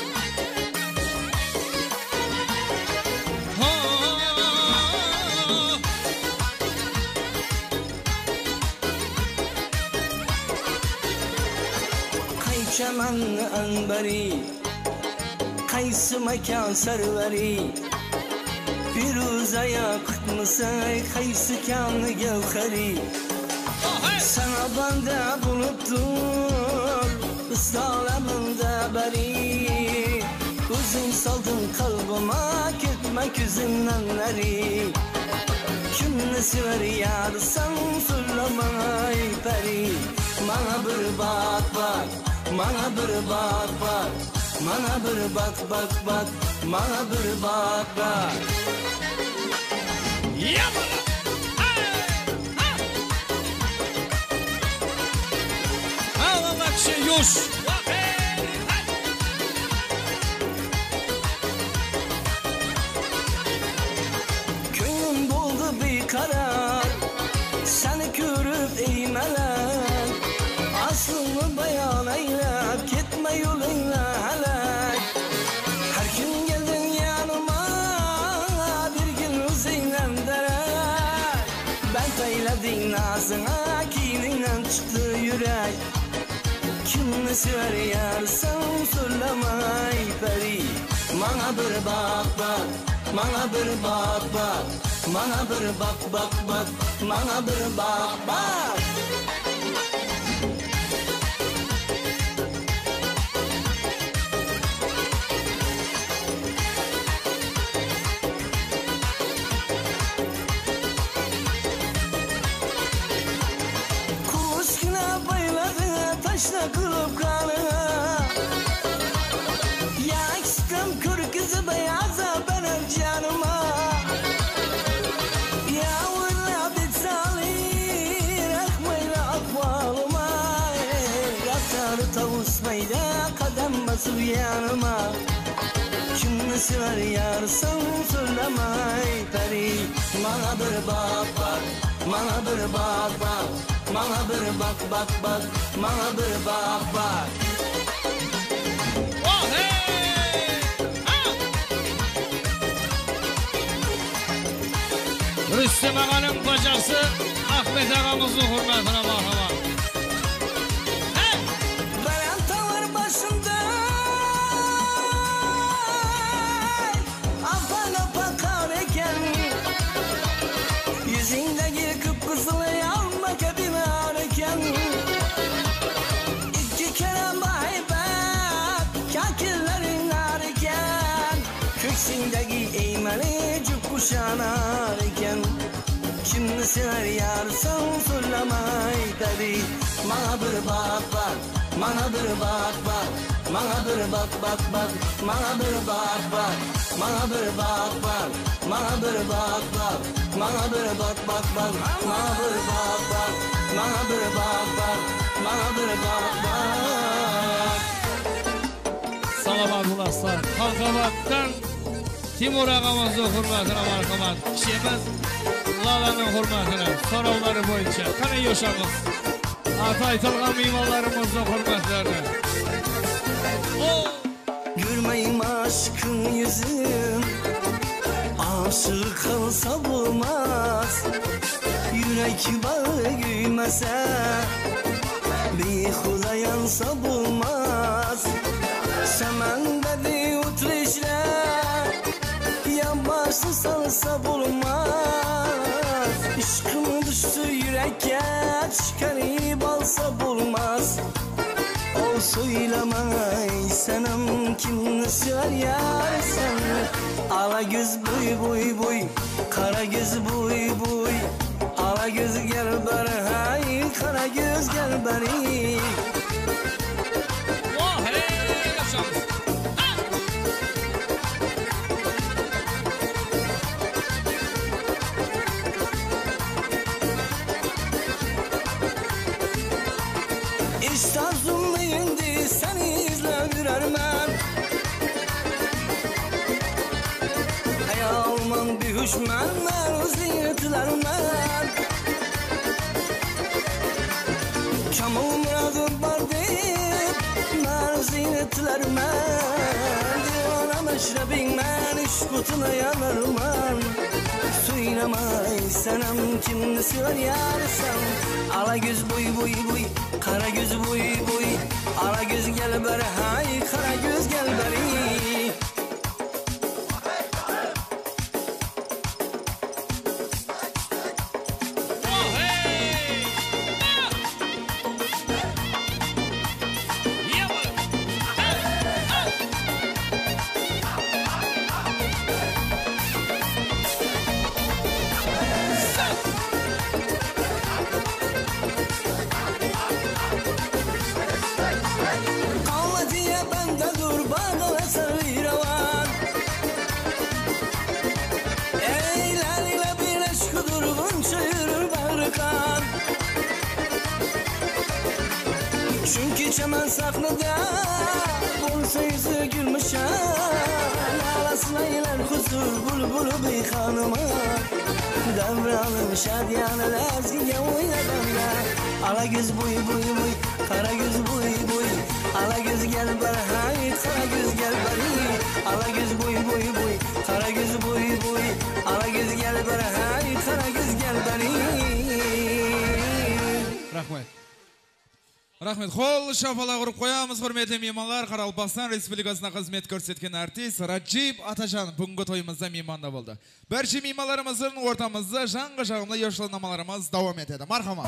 Çaman anbari, kaysı mekan sarvari. Firuzaya kutmasay, kaysı kanı gevheri. Sana banda buluttur, ısralamında bari. Uzun saldın kalbıma, gitmek yüzündenleri. Kim sever yarsan, söylemay peri. Bana bir bak bak, bana bir bak bak, bana bir bak bak bak, bana bir bak bak. Lala kişi yoş. Köyüm buldu bir karar, seni görüp eğmeler. Aslını bayan eylep, gitme yolunla helak. Her gün geldin yanıma, bir gün üzerinden derek. Ben tayladım ağzına, kininden çıktı yürek. Kimni sever yarsan, söylemay peri. Bana bir bak bak, bana bir bak bak, bana bir bak bak bak, bana bir bak bak. Kuruşkina bayladı, taşla kılıp kanına. Ya eksiktim kör kızı beyaza benim canıma. Ya valla bir salir, akmayla akvalıma. Ratarı tavusmayla kadem basıp yanıma. Kimni sever yarsan, söylemay peri. Bana bir bak bak, bana bir bak bak, bana bir bak bak bak, bana bir bak bak. Rüstem ağanın bacası Ahmet ağamızın hürmetine marhamat. Bayantalar başında afana bakar eken. Yüzündeki kıpkızılı yanma kebin ağrıken. İki kere mahibet kakillerin ağrıken. Köksündeki eğmeli cuk kuşanarken. Kimni sever yarsan, söylemay peri. Bana bir bak bak, bana bir bak bak, Bana bir bak bak bak, bana bir bak bak, bana bir bak bak, bana bir bak bak, bana bir bak bak bak, bana bir bak bak, bana bir bak bak, bana bir bak bak. Salamat ulaslar. Halkabattan Timur ağamızın hurmatına marhamat. Kişimiz Lala'nın hurmatına. Soravları boyunca. Kana yoşamız. Ata aytılgan mimarlarımızın hurmatlarına. Görmeyim aşkın yüzüm, aşık kalsa bulmaz. Yürek bağı güymese, bir huda yansa bulmaz. Semen dedi utrişler, yabaşı salsa bulmaz. Işkım düştü yürekke, çıkarıp alsa bulmaz. O söylemey senem kim sever yar sen. Ala göz boy boy boy, kara göz boy boy. Ala göz gel beri hay, kara göz gel beri. Oh hey yaşamız. İşte arzum indi seni izlevirem ben. Hayalman bir hüşmen merziyetlerinden. Kamul muradım var deyip merziyetlerinden. Divana meşrebin ben iş kutuna yanarım ben. Söylemey senem kim sever yar sen. Ala göz boy boy boy, kara göz boy boy. Ala göz gel beri hay, kara göz gel beri. Kalla diye bende dur bana ve sarıravan. Eyleriyle bir aşk durgun çayırır barıkan. Çünkü çemen saklıda bulsa yüzü gülmüşen. Alasına iler huzur bulbulu bir hanıma. Davranım şadyanı lezgiye oynadımda. Ala göz boy boy boy, kara göz boy boy. Ala göz gel beri hay, kara göz gel beri. Ala göz boy boy boy, kara göz boy boy. Ala göz gel beri hay, kara göz gel beri. Rahmet. Rahmet. Қол шапалақ ұрып қоямыз, құрметті меймандар. Қарақалпақстан Республикасына қызмет көрсеткен артист Раджип Атажан бүгінгі тойымызда мейманда болды. Барша меймандарымыздың ортамызда жанғы жағымды ешленамаларымыз давам етеді. Мархамат.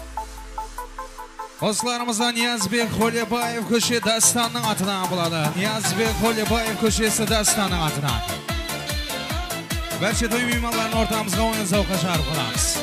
Осыларымызда Ниязбек Холебаев көше Дастанның атынан болады. Ниязбек Холебаев көшесі Дастанның атынан. Барша той меймандарын ортамызға ойын зауққа шығарып қоямыз.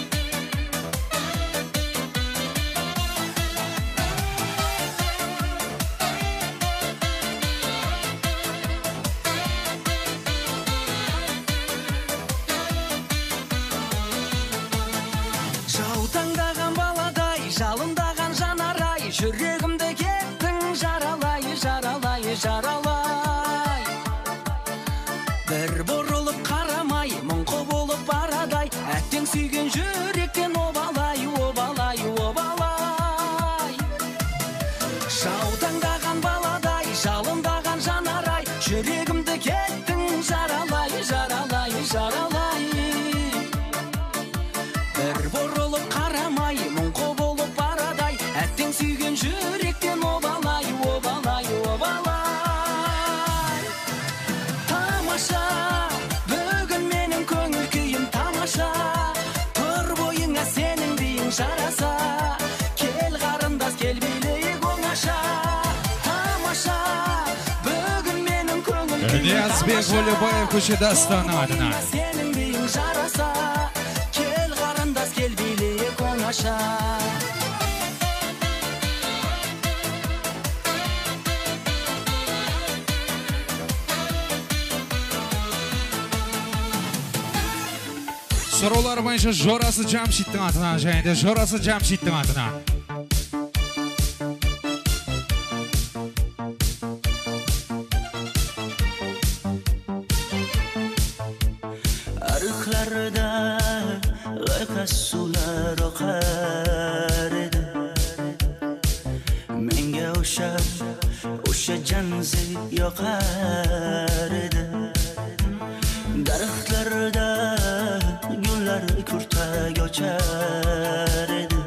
Жаутаңдаған баладай, жалындаған жанарай, жүрегімді кеттің жаралай, жаралай, жаралай. Бір бұрылып қарамай, мұңқы болып барадай, әттең сүйген жүректен обалай, обалай, обалай. Жаутаңдаған баладай, жалындаған жанарай, жүрегімді кеттің жаралай, жаралай, жаралай. Бір бұрылып қарамай, мұңқы болып барадай, әттең сүйген жүректен обалай, обалай, обалай. Тамаша, бүгін менің көңіл күйім тамаша, тұр бойыңа сенің биің жараса, кел қарындас, кел билейік оңаша. Тамаша, бүгін менің көңіл күйім Ниязбек Холебаев көше Дастанның атынан. сенің биің жараса, кел қарындас, кел билейік оңаша. Сұраулар бойынша Жорасы Жамшиттің атынан және де Жорасы Жамшиттің атынан. Arıqlarda qayqas sular oqar edi. Menga o'sha o'sha janzi yoqar edi. Daraxtlarda gullar kurtak ochar edi.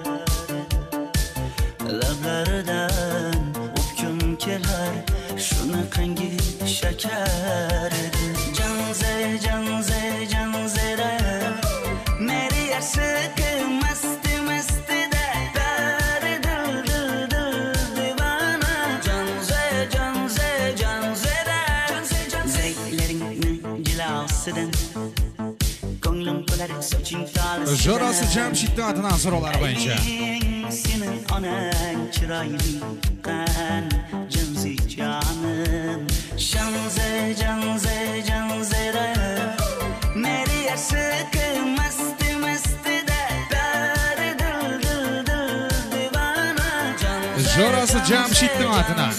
Lablaridan o'pkim kelar shunaqangi shakar edi. Janze janze janzera meri aşık masti masti de dari dil dil dil divana. Janze janze janzera zeytlerin cilasıdan ko'nglim to'lar soching talisidan. Жорасы Жамшиттің атынан сұраулар бойынша. Senin onang chiroyli qan janzi jonim. Janze janze janzera meri aşık masti masti de dari dil dil dil divana. Жорасы Жамшиттің атынан.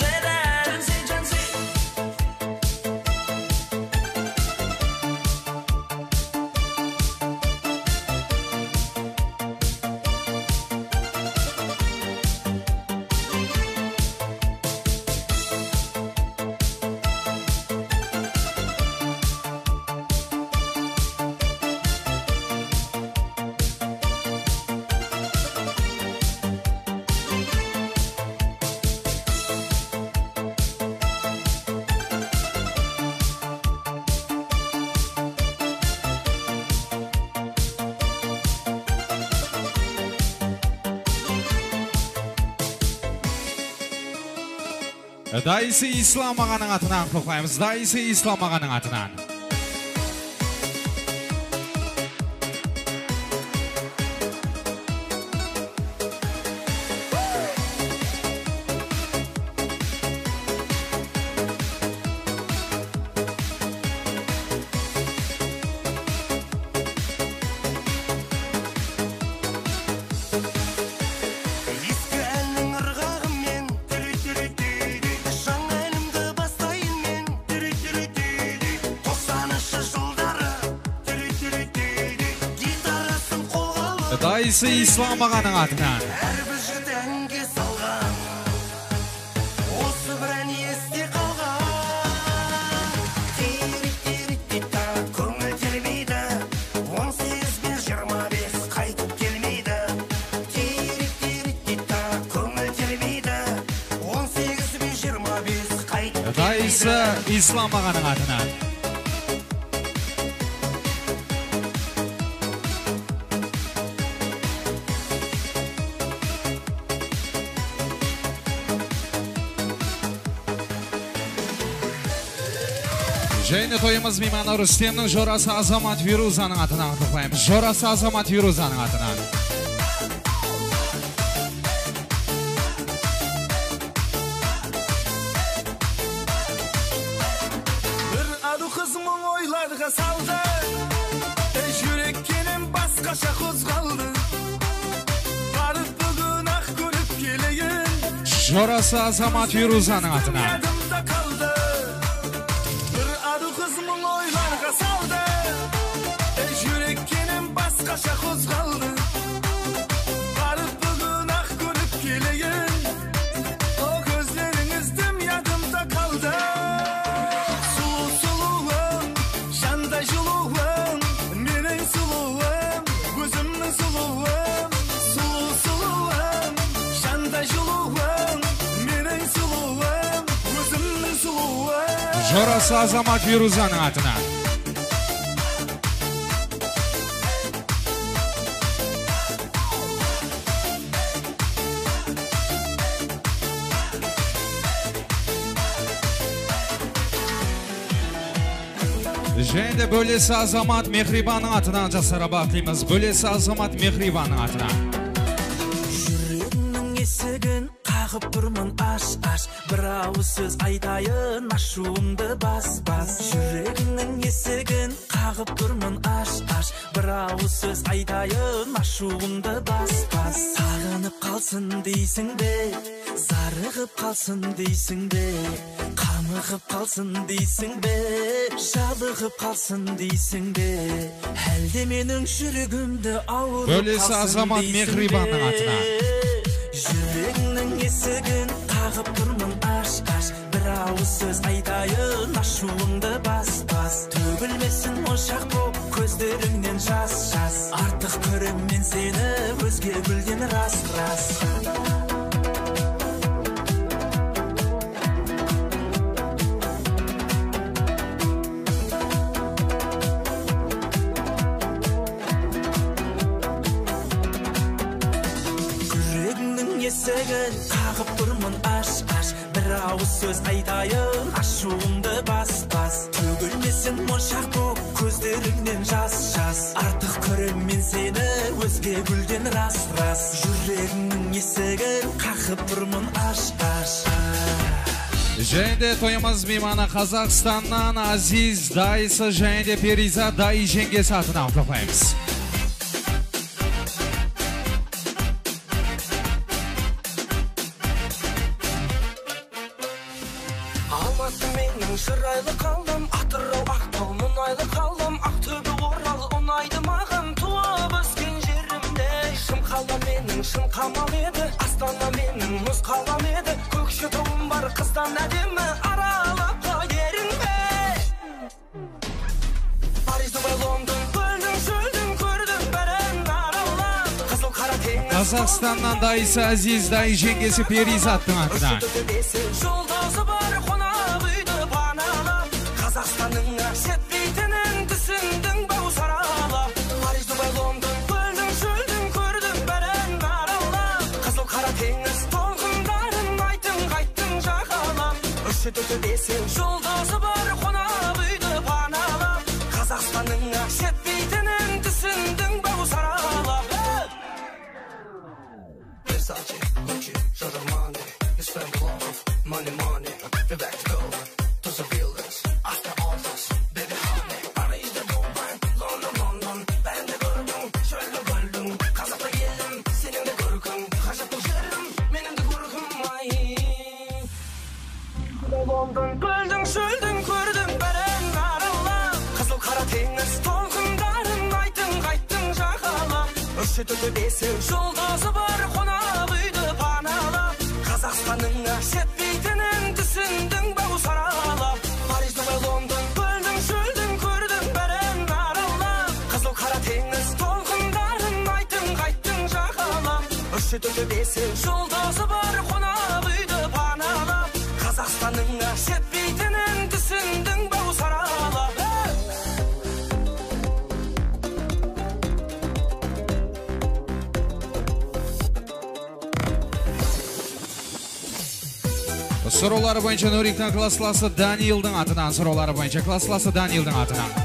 Дайсы Ислам ағаның атынан құлқаймыз. Дайсы Ислам ағаның атынан. Дайсы Ислам ағаның атынан. Дайсы Ислам ағаның атынан. Және тойымыз мейманы Рүстемнің Жорасы Азамат Вирузаның атынан құттықтаймыз. Жорасы Азамат Вирузаның атынан. Bir adı kızımın oylarga saldı, yürekkenim başqaça qozğaldı. Barıp bugün ah görüp keleyin. Жорасы Азамат Вирузаның атынан. Başqaça qozğaldı. Barıp bugün ah görüp keleyin. O gözlerinizdim yadımda kaldı. Sulu suluğum, şanda juluğum, menin suluğum, gözümün suluğum. Sulu suluğum, şanda juluğum, menin suluğum, gözümün suluğum. Жорасы Азамат Вирузаның атынан. Және де бөлесі Азамат Мехрибаның атынан жасара бақылаймыз. Бөлесі Азамат Мехрибаның атынан. Жүрегімнің есігін қағып тұрмын аш аш, бір ауыз сөз айтайын, ашуымды бас бас. Жүрегіңнің есігін қағып тұрмын аш аш, бір ауыз сөз айтайын, ашуымды бас бас. Сағынып қалсын дейсің бе, зарығып қалсын дейсің бе, қамығып қалсын дейсің бе, жабығып қалсын дейсің бе, әлде менің жүрегімді ауырып Бөлесі Азамат Мехрибанның атына. Жүрегіңнің есігін қағып тұрмын аш аш, бір ауыз сөз айтайын, ашуыңды бас бас. Төгілмесін ошақ боп көздеріңнен жас жас, артық көрем мен сені өзге гүлден рас рас. Есігін қағып тұрмын аш аш, бір ауыз сөз айтайын, ашуымды бас бас. Төгілмесін моншақ боп көздеріңнен жас жас, артық көрем мен сені өзге гүлден рас рас. Жүрегіңнің есігін қағып тұрмын аш аш. Және тойымыз мейманы Қазақстаннан Азиз дайысы және Периза дайы жеңгесі атынан құттықтаймыз. Шырайлы қалдым, Атырау Ақтау мұнайлы қалдым, Ақтөбе Орал ұнайды маған, туып өскен жерімде. Шым қала менің шым қамал еді, Астана менің мұз қалам еді, Көкшетауым бар қыздан әдемі, аралап қойдерің бе. Париж, Дубай, Лондон, көлдің шөлдің көрдің бәрін аралап, қызыл қара теңіз. Қазақстаннан дайысы Азиз дайы жеңгесі Периза аттың атынан. Жолдасы бар қонақ үйді паналап, Қазақстанның жетпейтінін түсіндің бау саралап. Париж, Дубай, Лондон, көлдің шөлдің көрдің бәрін аралап, қызыл қара теңіз толқындарын айтың қайттың жағалап. Үші төті бесін жолдасы бар қонақ үйді паналап, Қазақстанның жетпейтінін түсіндің бау саралап. Versace, Gucci, Giorgio, you spend a lot of money, money, we're back to go to the villas, after all this, baby honey. Paris, Dubai, London, London, ben de gördüm, şöyle gördüm, Kazak'ta geldim, senin de görkün, Hacap'ta yerim, benim de görküm, ay. London, gördüm, şöldüm, gördüm, beren aralap, Kızıl kara teniz, толқындарын айтың, қайттың жағалап. Үші төті бесін жолдасы бар қонақ үйді паналап, Қазақстанның жетпейтінін түсіндің бау саралап. Париж, Дубай, Лондон, көлдің шөлдің көрдің бәрін аралап, қызыл қара теңіз толқындарын айтың қайттың жағалап. Үші төті бесін жолдасы бар қонақ үйді паналап, Қазақстанның жетпейтінін түсіндің бау саралап. Сұраулары бойынша Нөриктің классласы Даниилдың атынан, сұраулары бойынша классласы Даниилдың атынан.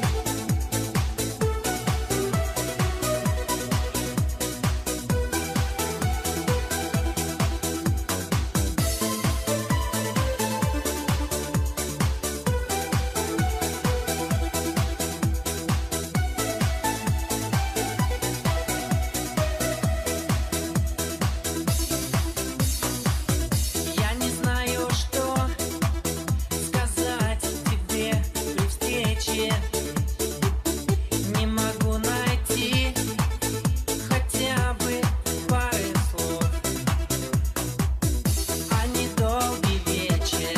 Я не знаю, что сказать тебе при встрече. Не могу найти хотя бы пары слов. А недолгий вечер,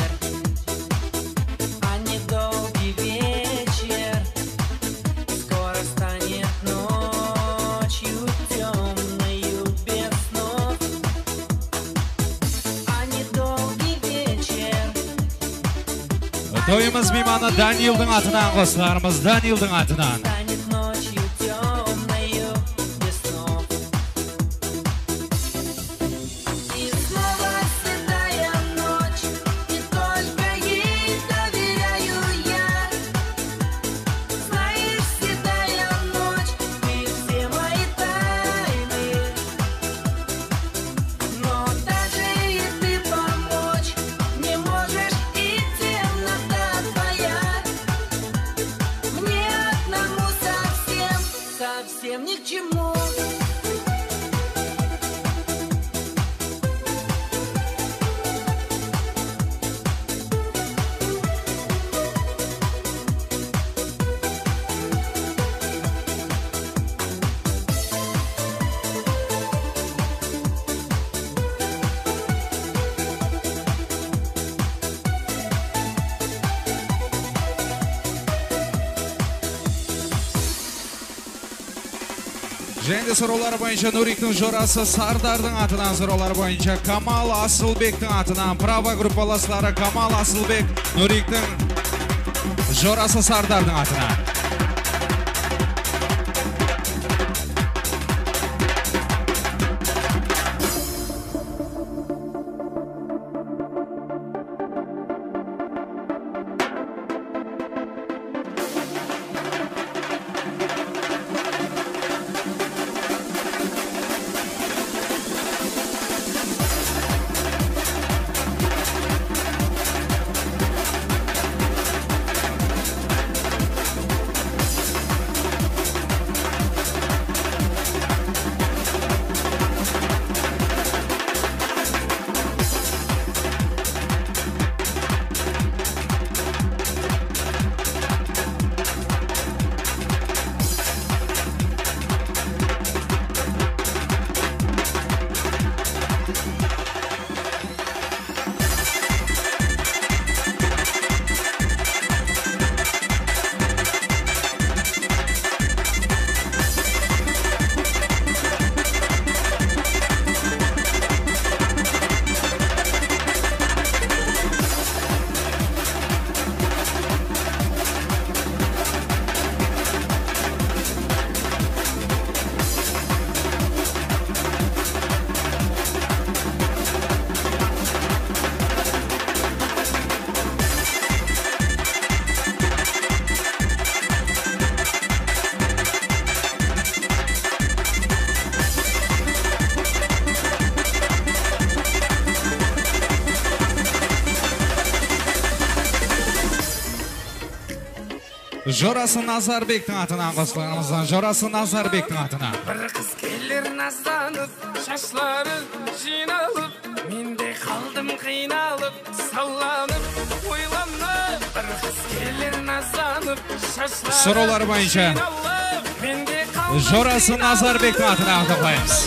а недолгий вечер скоро станет ночью темною без снов. А недолгий вечер. Тойымыз мейманы Даниилдың атынан қосыларымыз, Даниилдың атынан. Станет ночью темною без снов. И снова седая ночь, и только ей доверяю я. Знаешь, седая ночь, ты все мои тайны. Но даже Және сұраулар бойынша Нуриктің жорасы Сардардың атынан, сұраулар бойынша Камал Асылбектің атынан, Права группаластары Камал Асылбек, Нуриктің жорасы Сардардың атынан. Жорасы Назарбектің атынан қосылғанымыздан, Жорасы Назарбектің атынан. Бір қыз келер назданып, шашлары жиналып, менде қалдым қиналып, салланып, ойланып. Бір қыз келер назданып, шашлары Сұраулар бойынша жиналып, менде қалдым Жорасы Назарбектің атынан қосылғанымыз.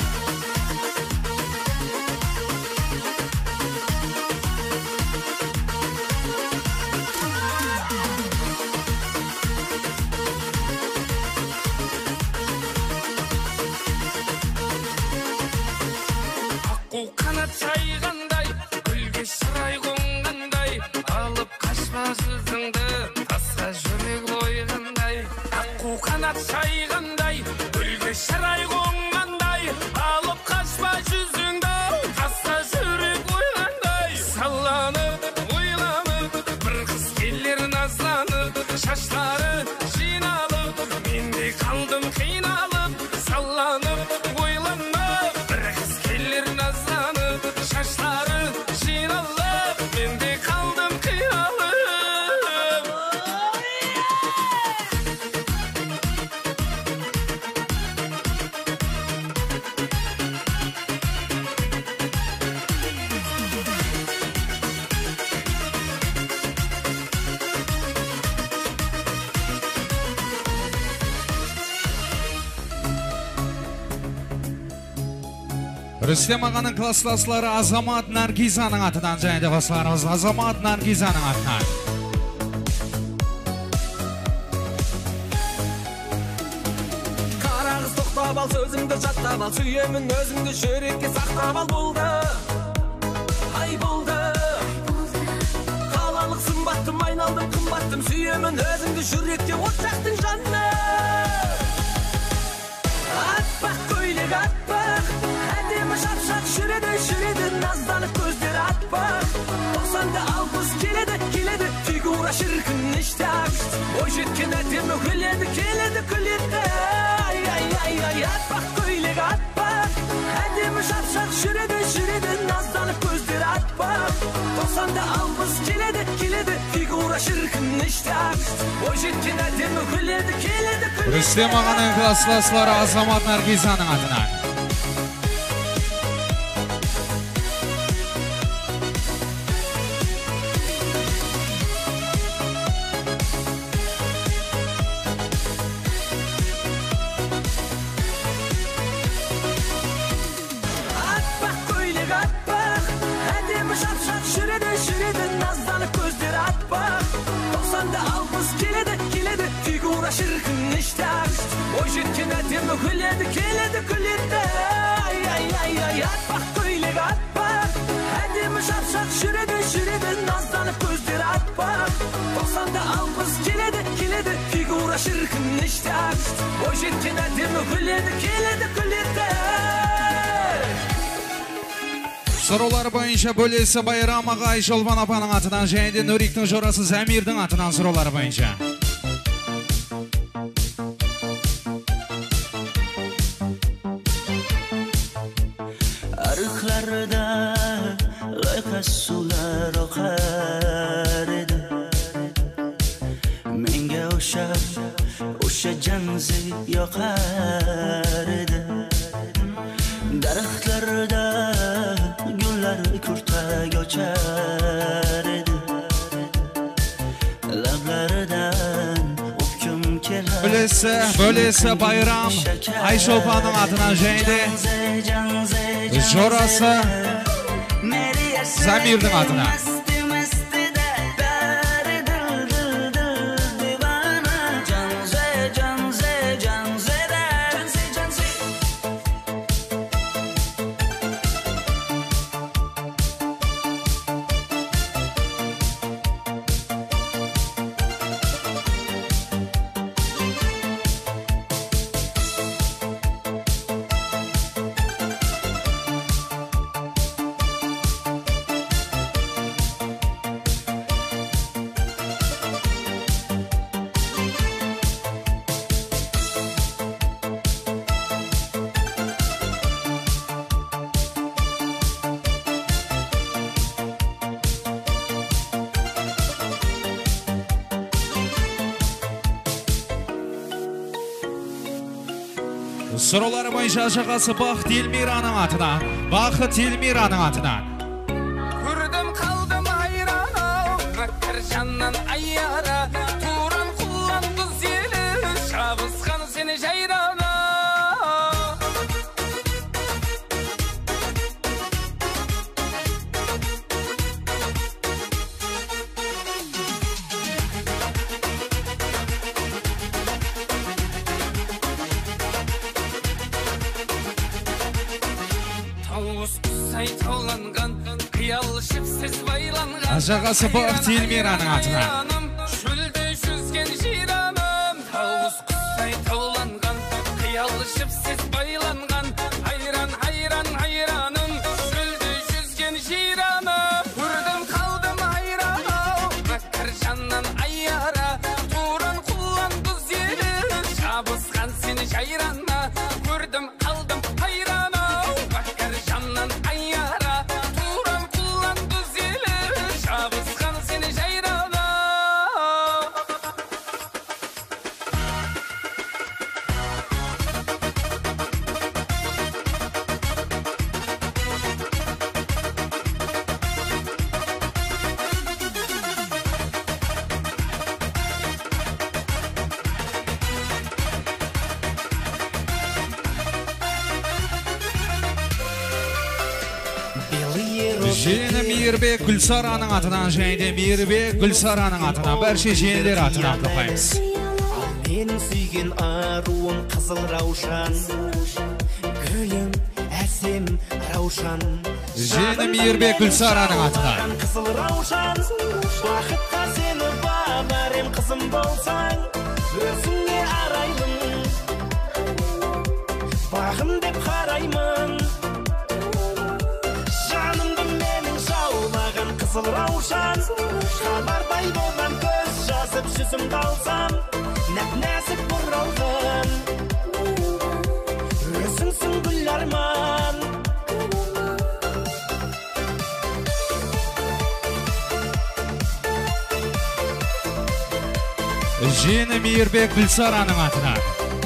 Қанат сайғандай, гүлге шырай қонғандай, алып қашпа жүзіңді, тасқа жүрек ойғандай. Аққу қанат сайғандай, гүлге шырай қонғандай, алып қашпа жүзіңді, тасқа жүрек ойғандай. Салланып, ойланып, бір қыз келер назланып, шаштары жиналып, менде қалдым қиналып, салланып, ойланып, бір қыз келер назланып, шаштары жиналып, менде қалдым қиналып. Рүстем ағаның класстастары Азамат Наргизаның атынан, және де қосылғанымыз Азамат Наргизаның атынан. Қара қыз тоқтап ал, сөзіңді жаттап ал, сүйемін өзіңді жүрекке сақтап ал, болды. Ай болды. Қалалық сымбаттым, айналдым қымбаттым, сүйемін өзіңді жүрекке от жақтың жанына. Атпақ көйлек атпақ, әдемі шапшақ жүреді, жүреді, назданып көздері атпақ. Тоқсанды алпыс келеді, келеді, фигура шіркін іштақ. Ой жеткен әдемі күледі, келеді, күледі. Ай, ай, ай, ай, атпақ көйлек атпақ, әдемі шапшақ жүреді, жүреді, назданып көздері атпақ. Тоқсанды алпыс келеді, келеді, фигура шіркін іштақ. Ой жеткен әдемі күледі, келеді, күледі. Рүстем ағаның класстастары Азамат Наргизаның атынан. Şirkin işler, o jetken etim әдемі күледі келеді күледі ай ай ай ай атпақ көйлек атпақ әдемі шапшақ жүреді жүреді назданып көздері атпақ тоқсанда алпыс келеді келеді фигура шіркін іштақ бойжеткен әдемі күледі келеді күледі Сұраулар бойынша бөлесі Байрам ағай Жолбан апаның атынан және де Нөриктің жорасы Зәмирдің атынан сұраулар бойынша. Arıklarda layka sular akar edi Menge oşa, oşa canzi yakar edi Daraxtlarda gullar kurta göçer edi Lablaridan o'pkim kelar Bölesi, bölesi Bayram Ayşolpan'ın atından және де жорасы Зәмирдің атына. Сұраулары бойынша жағасы Бақыт Елмираның атынан. Бақыт Елмираның атынан. Көрдім қалдым айрана, мәкір жаннан айяра, туран құланды зелі, шабысқан сені жайрана. Жағасы Бақыт Елмираның атынан. Шөлде жүзген жираным, тауыз құстай тауланған, қиялы шіпсіз байланған, айран, айран, айраным, шөлде жүзген жираным. Көрдім қалдым айраным, мәкір жаннан айяра, туран құланды зелі, шабысқан сені жайрана. Көрдім қалдым айраным, мәкір жаннан айяра, туран құланды зелі, шабысқан сені жайрана. Жені Мейірбек Гүлсараның атынан және де Мейірбек Гүлсараның атынан бәрше женелер атынан тапаймыз. Менің сүйген аруым қызыл раушан, гүлім әсем раушан. Жені Мейірбек Гүлсараның атынан. Қызыл раушан, бақытқа сені бабарем қызым болсаң, өзіңе араймын, бағым деп қараймын. Қызыл раушан, хабардай болған көз жазып жүзім қалсам, нәп-нәсіп бұралғын, өзіңсің гүл арман. Жені Мейірбек Гүлсараның атынан.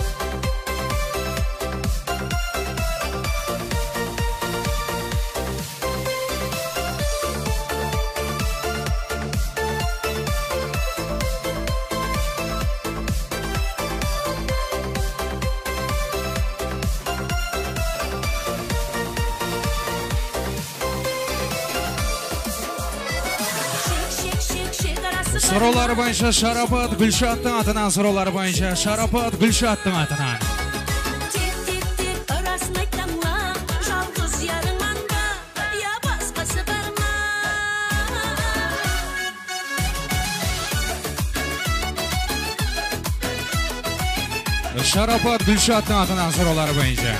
Сұраулары бойынша Шарапат Гүлшаттың атынан, сұраулары бойынша Шарапат Гүлшаттың атынан. Шарапат Гүлшаттың атынан сұраулары бойынша.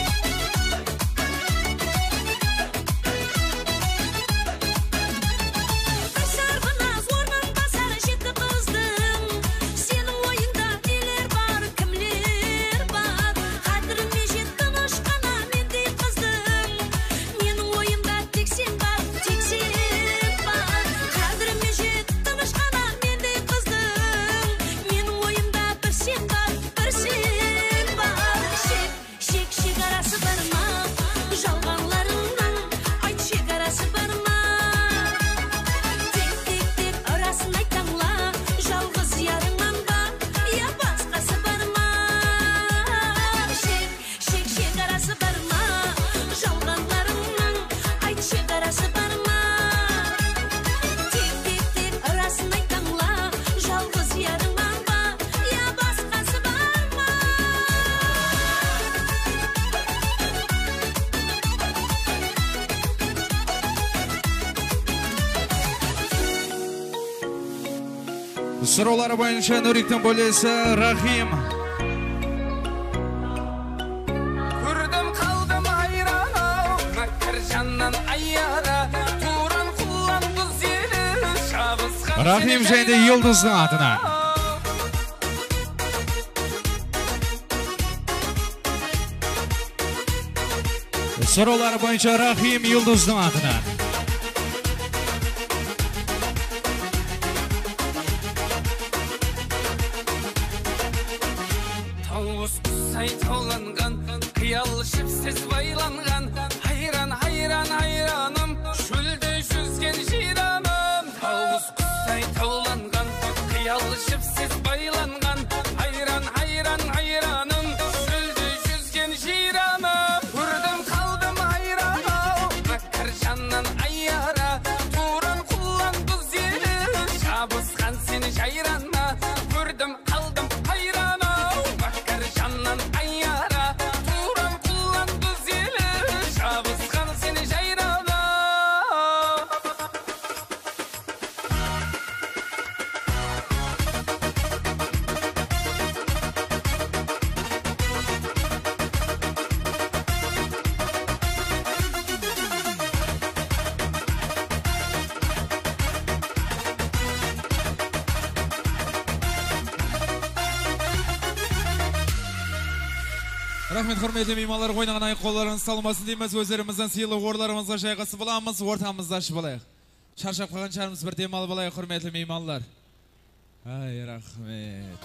Сұраулары бойынша Нөриктің бөлесі Рахим. Көрдім қалдым айрана, мәкір жаннан аяра, туран құлан бұз елі, шабысқан Рахим жайында Йылдыздың атына. Сұраулары бойынша Рахим Йылдыздың атына. Қиял шіпсіз байланған, хайран, хайран, хайраным, шөлде жүзген жирамым. Тауыз құстай тауланған, қиял шіпсіз байланған, хайран, хайран, хайраным, шөлде жүзген жирамым. Көрдім қалдым айрана, мәкір жаннан аяра, туран құлан бұз елі, шабысқан сені жайрана. Көрдім қалдым айрана, мәкір жаннан аяра, Рахмет, құрметті меймандар, ойнаған ай қолдарыңыз салмасын дейміз. Өздеріміздің сыйлы орындарымызға жайғасып боламыз, ортамызда ашып болайық. Шаршап қалған шарымыз бір демалы болайық, құрметті меймандар. Ай, рахмет.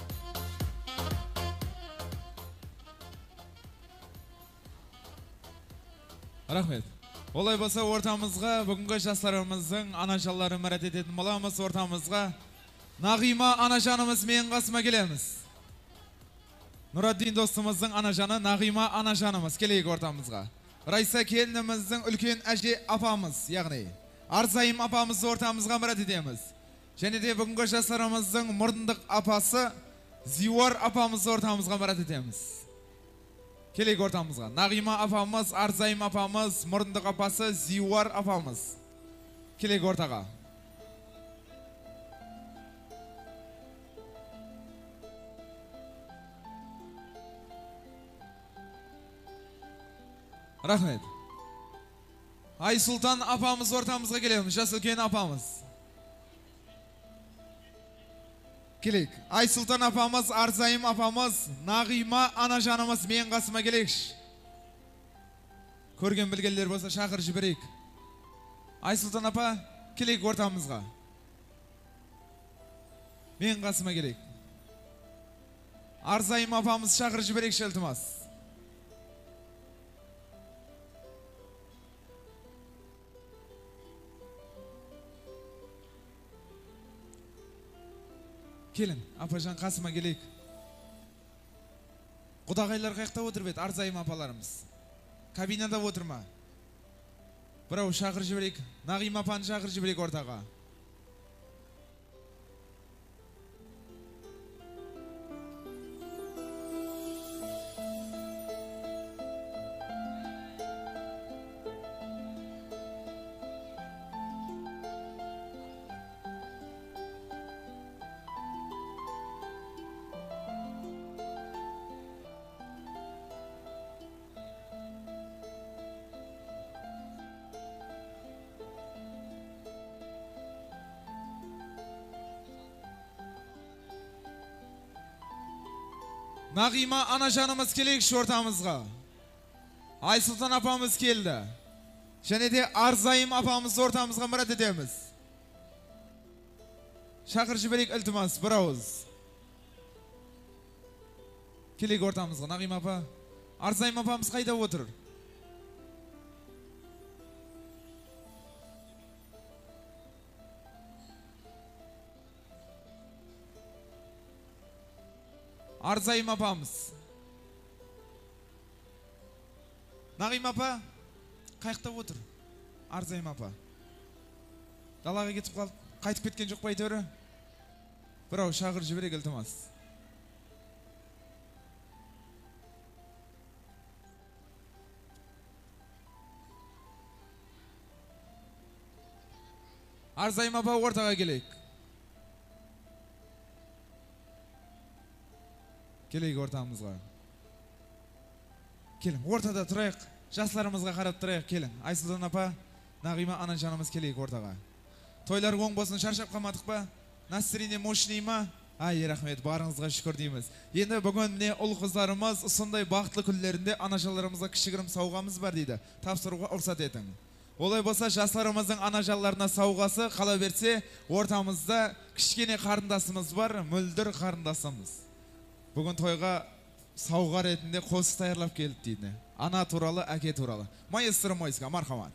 Рахмет. Олай болса ортамызға бүгінгі жастарымыздың анажалары мәрәт ететін боламыз. Ортамызға Нағима анажанымыз мен қасыма келеміз. Нұраддин достымыздың анажаны Нағима анажанымыз келейік ортамызға. Райса келініміздің үлкен әже апамыз, яғни Арзайым апамызды ортамызға мұрат етеміз. Және де бүгінгі жастарымыздың мұрындық апасы Зиуар апамызды ортамызға мұрат етеміз. Келейік ортамызға. Нағима апамыз, Арзайым апамыз, мұрындық апасы Зиуар апамыз. Келейік ортаға. Рахмет. Айсұлтан апамыз ортамызға келеміз. Жас үлкен апамыз. Келейік. Айсұлтан апамыз, Арзайым апамыз, Нағима анажанымыз мен қасыма келейікші. Көрген білгелер болса шақыр жіберейік. Айсұлтан апа, келейік ортамызға. Мен қасыма келейік. Арзайым апамыз шақыр жіберейік шелтімаз. Келін, апажан қасыма келейік. Құдағайлар қаяқта отыр бет, Арзайым апаларымыз. Кабинада отырма. Бірау шақыр жіберейік. Нағима апаны шақыр жіберейік ортаға. Nagima anacanımız kelekşi ortamızga. Aysultan apamız keldi. Және де Арзайым апамыз ortamızga мұрат edemiz. Шақыр жіберек iltimas, bir ауыз. Келек ortamızga, Nagima апа. Арзайым апамыз қайда отыр? Арзайым апамыз. Nagima апа, қайықта отыр? Арзайым апа. Далаға кетіп қалып, қайтып кеткен жоқ па әйтеуір? Бірау шақыр жіберек iltimas. Арзайым апа ортаға келейік. Келейік ортамызға. Келін, ортада тұрайық. Жастарымызға қарап тұрайық, келін. Айсұлтан апа, Nagima анаcanımız келейік ортаға. Тойлар оң болсын, шаршап қалмадық па? Настроение мощный ма? Ай, рахмет, барыңызға шүкір дейміз. Енді бүгін міне ұл қыздарымыз сондай бақытлы күндерінде анажаларымызға кішігірім сауғамыз бар дейді. Тапсыруға рұқсат етің. Олай болса, жастарымыздың анажаларына сауғасы қала берсе, ортамызда кішкене қарындасымыз бар, мөлдір қарындасымыз. Бүгін тойға сауға ретінде қос даярлап келді дейді. Ана туралы, әке туралы. Маэстро Мойска, мархамат.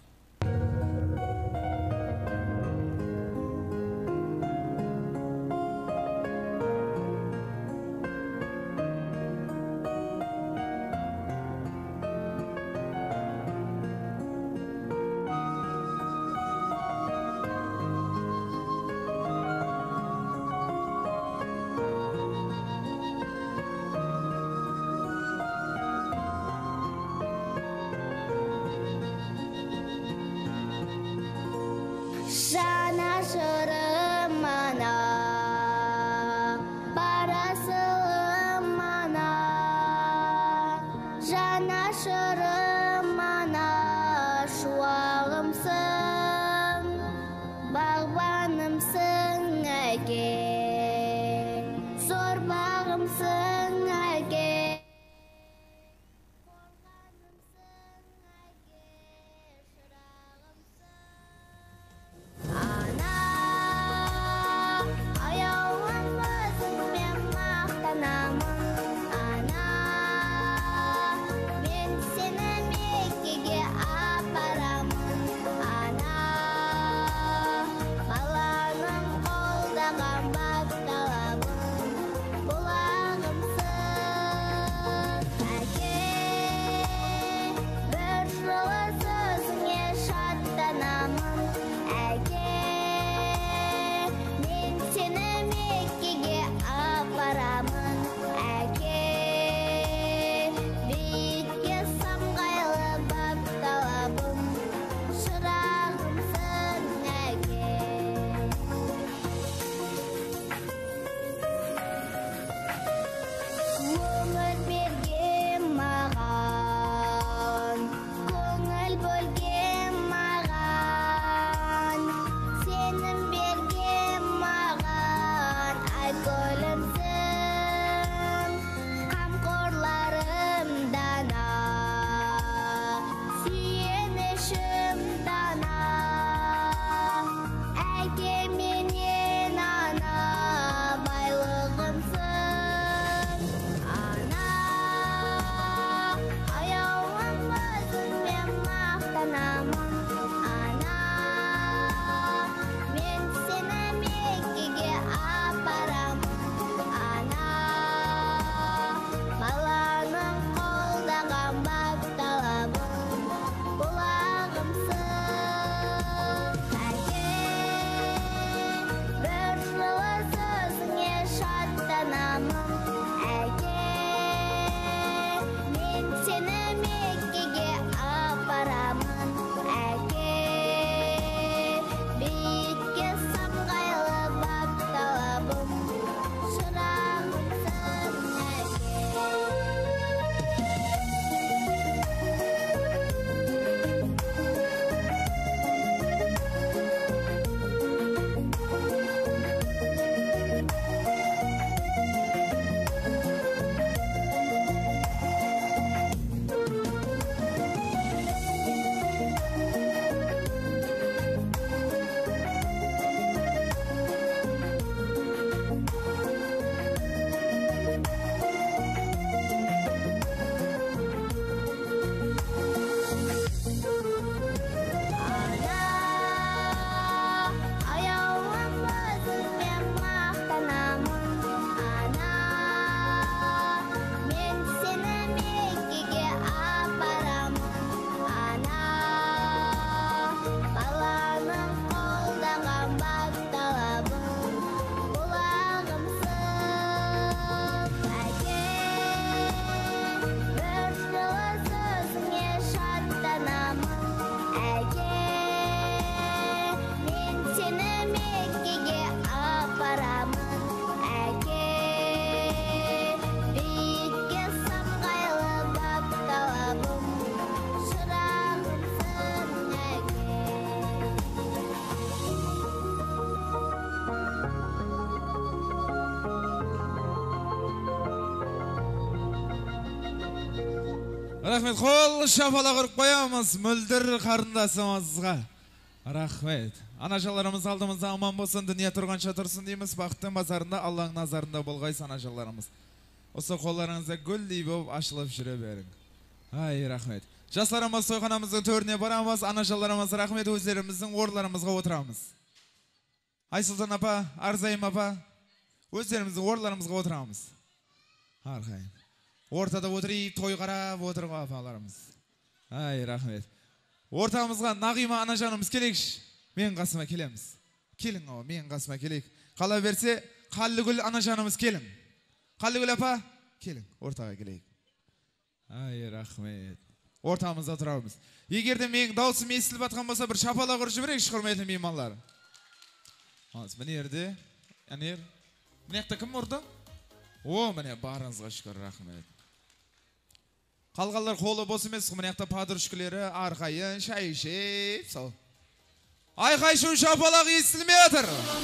Рахмет, қол шапалақ ұрып қоямыз мөлдір қарындасымызға. Рахмет. Анажаларымыз алдымызда аман болсын, дүние тұрғанша тұрсын дейміз. Бақыттың базарында, Алланың назарында болғайсы анажаларымыз. Осы қолдарыңызда гүлдей болып ашылып жүре берің. Ай, рахмет. Жастарымыз тойханамыздың төріне барамыз. Анажаларымыз рахмет, өздеріміздің орындарымызға отырамыз. Айсұлтан апа, Арзайым апа, өздеріміздің орындарымызға отырамыз. Арқайын. Ортада отырып, той қарап отырып апаларымыз. Ай, рахмет. Ортамызға Нағима анажанымыз келейікші. Мен қасыма келеміз. Келің ау, мен қасыма келейік. Қала берсе, Қаллыгүл анажанымыз келің. Қаллыгүл апа, келің, ортаға келейік. Ай, рахмет. Ортамызда тұрамыз. Егерде менің даусым естіліп атқан болса, бір шапалақ ұрып жіберейікші, құрметті меймандар. Міне ерде, әнер. Міне яқта кім ұрды? О, міне барыңызға шүкір, рахмет. Қалғалар қолы бос емес, міне яқта падырышкілері арқайын шай ішеп, сол. Айқайшын шапалақ естілмей отыр.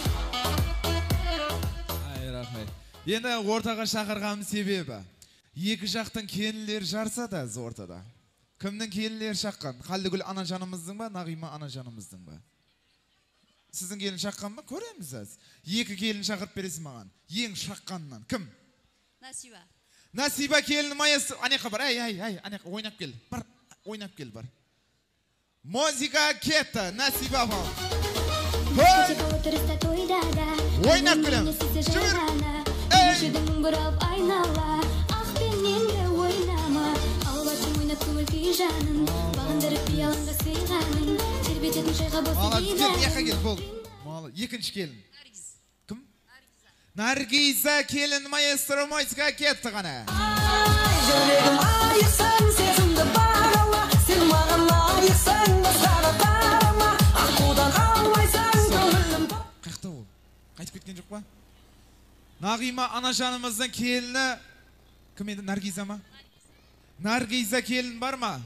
Ай, рахмет. Енді ортаға шақырғамыз себебі. Екі жақтың келінлер жарса да ортада. Кімнің келінлер шаққан? Қаллыгүл анажанымыздың ба, Нағима анажанымыздың ба? Сіздің келін шаққан ба? Көреміз аз. Екі келін шақырып бересің маған. Ең шаққаннан. Кім? Насиба. Насиба келін майысы. Анеқа бар, ай, ай, ай, анеқа ойнап кел. Бар, ойнап кел, бар. Музыка кетті, Насиба апам. Ойнап келем. Жүр. Эй! Екінші келін. Кім? Наргиза келін маэстро музыка кетті ғана. Жүрегім айықсан, сезімді барала, сен маған айықсан, басқара тарама, аққудан алмайсан, көңілім. Қайықта ол? Қайтып кеткен жоқ па? Нағима анажанымыздың келіні кім еді? Наргиза ма? Наргиза келін бар ма?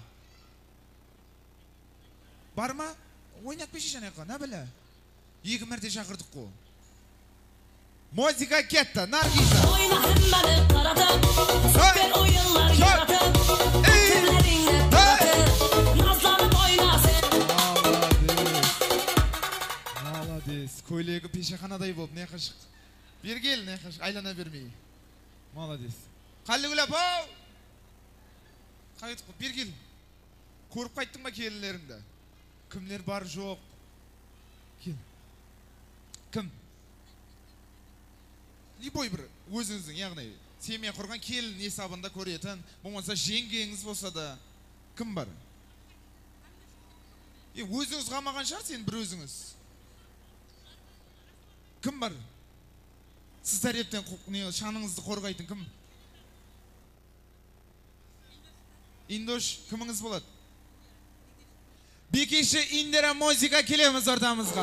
Бар ма? Ойнап кеші жанайқа, не білі? Екі мәрте шақырдық қо. Музыка кетті, Наргиза. Ойнадым мәді қаратып, сүпер ойынлар яратып, түрлеріңді тұратып, назланып ойнасың. Молодец. Көйлегі пешеханадай болып, не қашық. Бер кел, не қашық, айлана бермей. Молодец. Қаллыгүл апа! Қайтып қой, бер кел. Көріп қайттың ба келілеріңді? Кімлер бар жоқ? Кел. Кім? Либой бір өзіңіздің, яғни семья құрған келін есабында көретін, болмаса жеңгеңіз болса да кім бар? Е, өзіңіз қамаған шығар сен бір өзіңіз. Кім бар? Сіз тәрептен шаныңызды қорғайтын кім? Индош, кіміңіз болады? Бекеші Индира музыка келеміз ортамызға.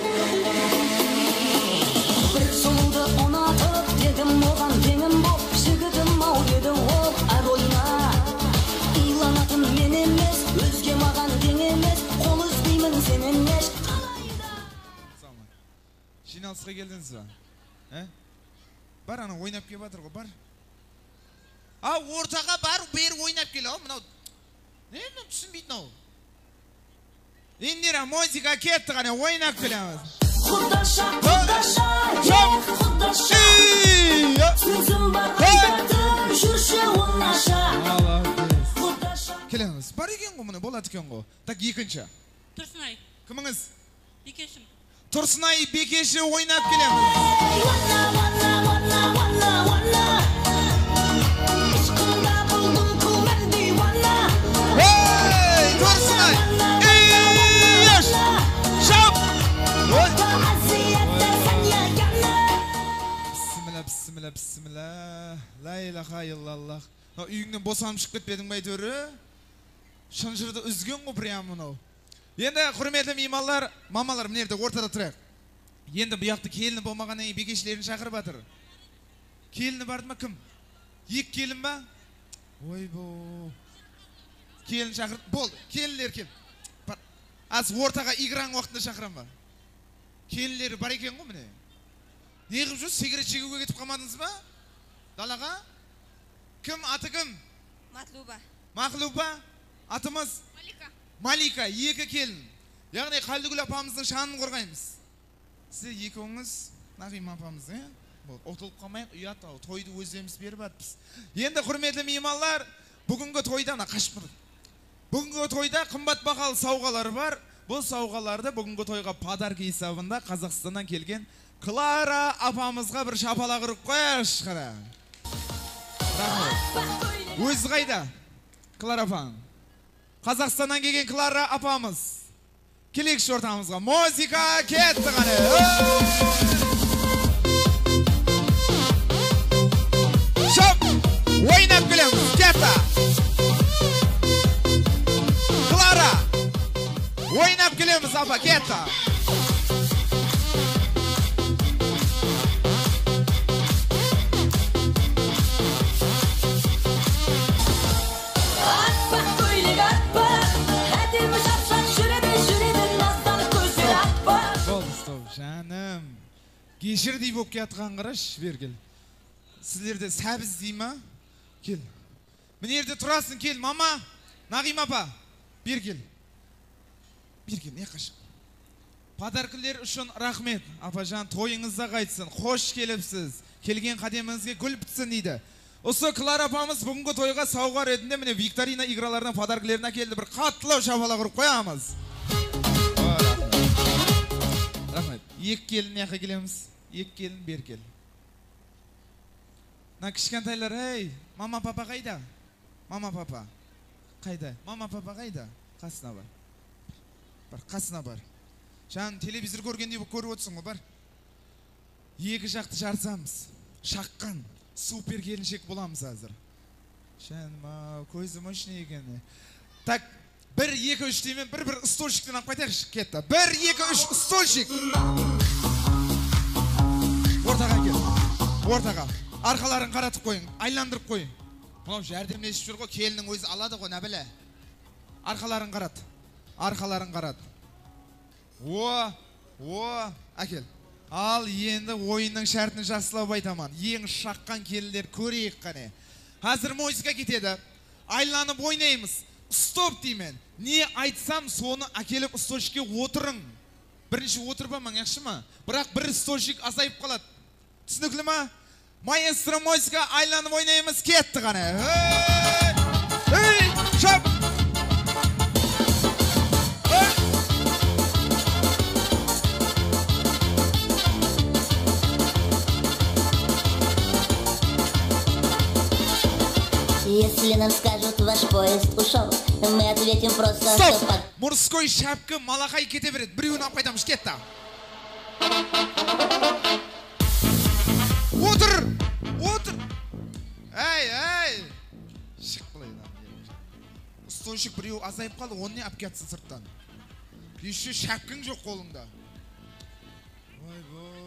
Бір сұлуды ұнатып, дедім оған теңім бол, жігітім ау еді ол әр ойына. Иланатын мен емес, өзге маған тең емес, қол үзбеймін сенен еш қалайда. Жиналысқа келдіңіз ба? Бар, ана ойнап кеп батыр ғой, бар. А, ортаға бар, бер ойнап кел, ау, мынау. Не, мынау түсінбейтін ау. Индира музыка кетті ғана, ойнап келеміз. Құдаша, құдаша, ех, құдаша, сөзім бар айтатын, жүрші оңаша. Келеміз, бар екен ғой мұны, болады екен ғой. Так, екінші. Тұрсынай. Кіміңіз? Бекешім. Тұрсынай Бекеші ойнап келеміз. Ванна, ванна, ванна, ванна, ванна. Ішқында бұлдың күмәнді ванна. Ей, Тұрсынай! Ей, еш! Шап! Бісмілі, бісмілі, бісмілі. Ла илаха илаллах. Үйіңнен босанып шықып кетпедің бай төрі? Шынжырды үзген ғой прям мұнау. Енді құрметті меймандар, мамалар мінерді ортада тұрайық. Енді бұяқты келіні болмағаннан бекешілерін шақырып батыр. Келіні барды ма кім? Ек келін ба? Ой бұл. Келін шақырып, болды, келінлер кел. Аз ортаға играң уақытында шақырам ба? Келінлері бар екен ғой міне. Не қып жүз, сигарет шегуге кетіп қалмадыңыз ба? Далаға? Кім, аты кім? Матлуба. Мақлупа, атымыз? Малика. Малика, екі келін. Яғни Қалдыгүл апамыздың шанын қорғаймыз. Сіз екеуіңіз Нағима апамыз, е? Отылып қалмайық, ұят ау, тойды өздеріміз беріп атпыз. Енді құрметті меймандар, бүгінгі тойда, ана қашып тұрды. Бүгінгі тойда қымбат бағалы сауғалар бар. Бұл сауғаларды бүгінгі тойға подарка есебінде Қазақстаннан келген Клара апамызға бір шапалақ ұрып қойшы қара. Өзі қайда? Клара апаң. Қазақстаннан келген Клара апамыз. Келекші ортамызға. Музыка кетті қане. Шоп! Ойнап келеміз. Кетті. Клара! Ойнап келеміз, апа, кетті. Жаным, кешірдей болып кетқан қараш, бер кел. Сіздерде сәбіз дей ма? Кел. Мінерде тұрасың, кел, мама, Нағима апа, бер кел. Бер кел, не қашық. Подаркілер үшін рахмет, апажан, тойыңызда қайтсын, қош келіпсіз, келген қадеміңізге гүл бітсін дейді. Осы Клара апамыз бүгінгі тойға сауға ретінде міне викторина играларының подаркілеріне келді, бір қаттылау шапалақ ұрып қоямыз. Рахмет. Екі келін яққа келеміз. Екі келін бер кел. На кішкентайлар, ей, мама папа қайда? Мама папа қайда? Мама папа қайда? Қасына бар. Бар, қасына бар. Жан, телевизор көргендей бұл көріп отырсың ғой, бар. Екі жақты жарсамыз. Шаққан, супер келіншек боламыз азыр. Жан, ма, көзім үшіне екені. Так, бір, екі, үш деймен бір-бір стольшіктен ап қайтайықшы, кетті. Бір, екі, үш, стольшик. Ортаға кел. Ортаға. Арқаларын қаратып қойың, айландырып қойың. Мұнау жәрдемлесіп жүр ғой, келінің өзі алады ғой, нәбілі. Арқаларын қарат. Арқаларын қарат. О, о, әкел. Ал енді ойынның шартын жақсылап айтаман. Ең шаққан келілер көрейік қане. Қазір музыка кетеді. Айланып ойнаймыз. Стоп деймен. Не айтсам, соны әкеліп стольшикке отырың. Бірінші отырбамаң, яқшы ма? Бірақ бір стольшик азайып қалады. Түсініклі ма? Маэстро музыка айланып ойнаймыз, кетті қане. Эй, шап! Если нам скажут, ваш поезд ушел, мы ответим просто... Стоп! Мұрсқой шапкі малақай кете береді. Біреуін ап қайтамыз, кетті. Отыр! Отыр! Әй, әй! Шық бұлайдан. Стойшық біреу азайып қалды, оны не ап кетсін сырттан. Еще шапкің жоқ қолыңда. Ой,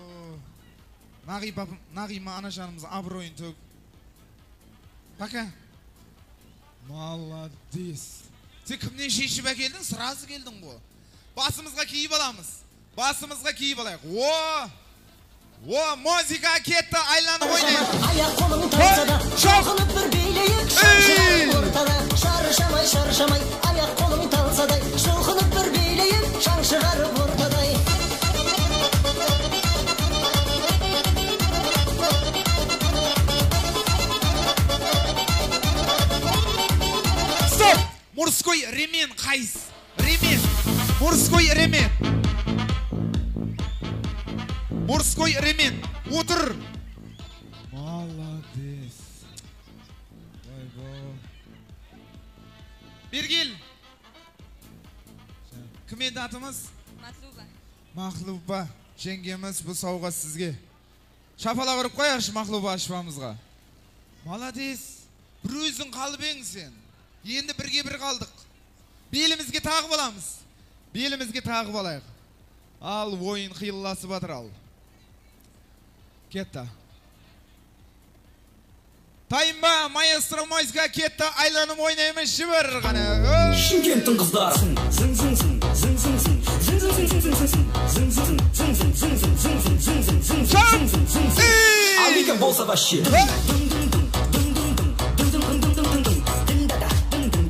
бұ. Нағима ана жанымыз абыройын төк. Бака. Молодец. Сен кімнен шешіп әкелдің? Сразу келдің ғой. Басымызға киіп аламыз. Басымызға киіп алайық. О! О, музыка кетті, айланып ойнайық. Аяқ қолың талсада, шалқынып бір билейік. Шаршамай ортада, шаршамай, шаршамай. Аяқ қолың талсадай, шалқынып бір билейік. Шаң шығарып ортадай. Стоп! Мұрсқой ремен қайыз. Ремен. Мұрсқой ремен. Мұрсқой ремен. Отыр. Молодец. Бергел. Кім еді атымыз? Мақлуба. Мақлуба. Жеңгеміз бұл сауға сізге. Шапалақ ұрып қояшы Мақлуба ашпамызға. Молодец. Бір өзің қалып ең сен. Енді бірге бір қалдық. Белімізге тағып аламыз. Белімізге тағып алайық. Ал ойын қиылласы батыр ал. Кетті. Тайымба, маэстро музыка кетті, айланып ойнаймыз жібір ғана. Шымкенттің қыздары. Ал екен болса вообще.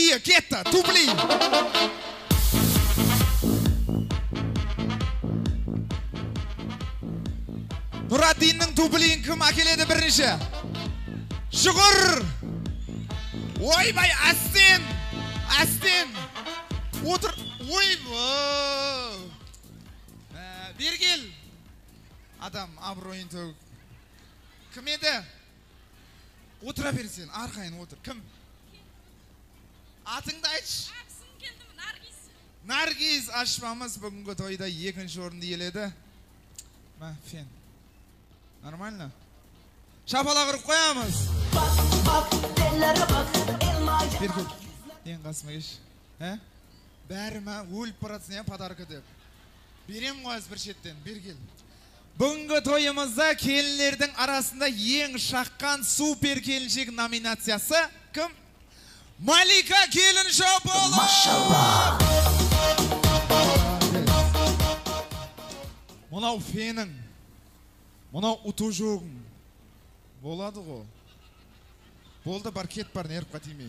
тублие кетті, тубли. Нұрадиннің тублиін кім әкеледі бірінші? Шығыр! Ойбай, әстен! Әстен! Отыр! Ойбай! Бергел! Адам абыройын төг. Кім еді? Отыра берсен, арқайын отыр. Кім? Атыңды айтшы. Наргиз ашпамыз бүгінгі тойда екінші орынды еледі. Ма, фен. Нормально? Шапала құрып қоямыз. Бергел. Ең қасыма кеш. Бәрі ма өліп баратсын, подарка деп. Берем қойыз бір шеттен, бергел. Бүгінгі тойымызда келінлердің арасында ең шаққан супер келіншек номинациясы кім? Малика келін Шапала! Машалла! Мұнау фенің, мұнау ұту жоғың. Болады ғо. Болды бар, кет бар, неріп қатимей.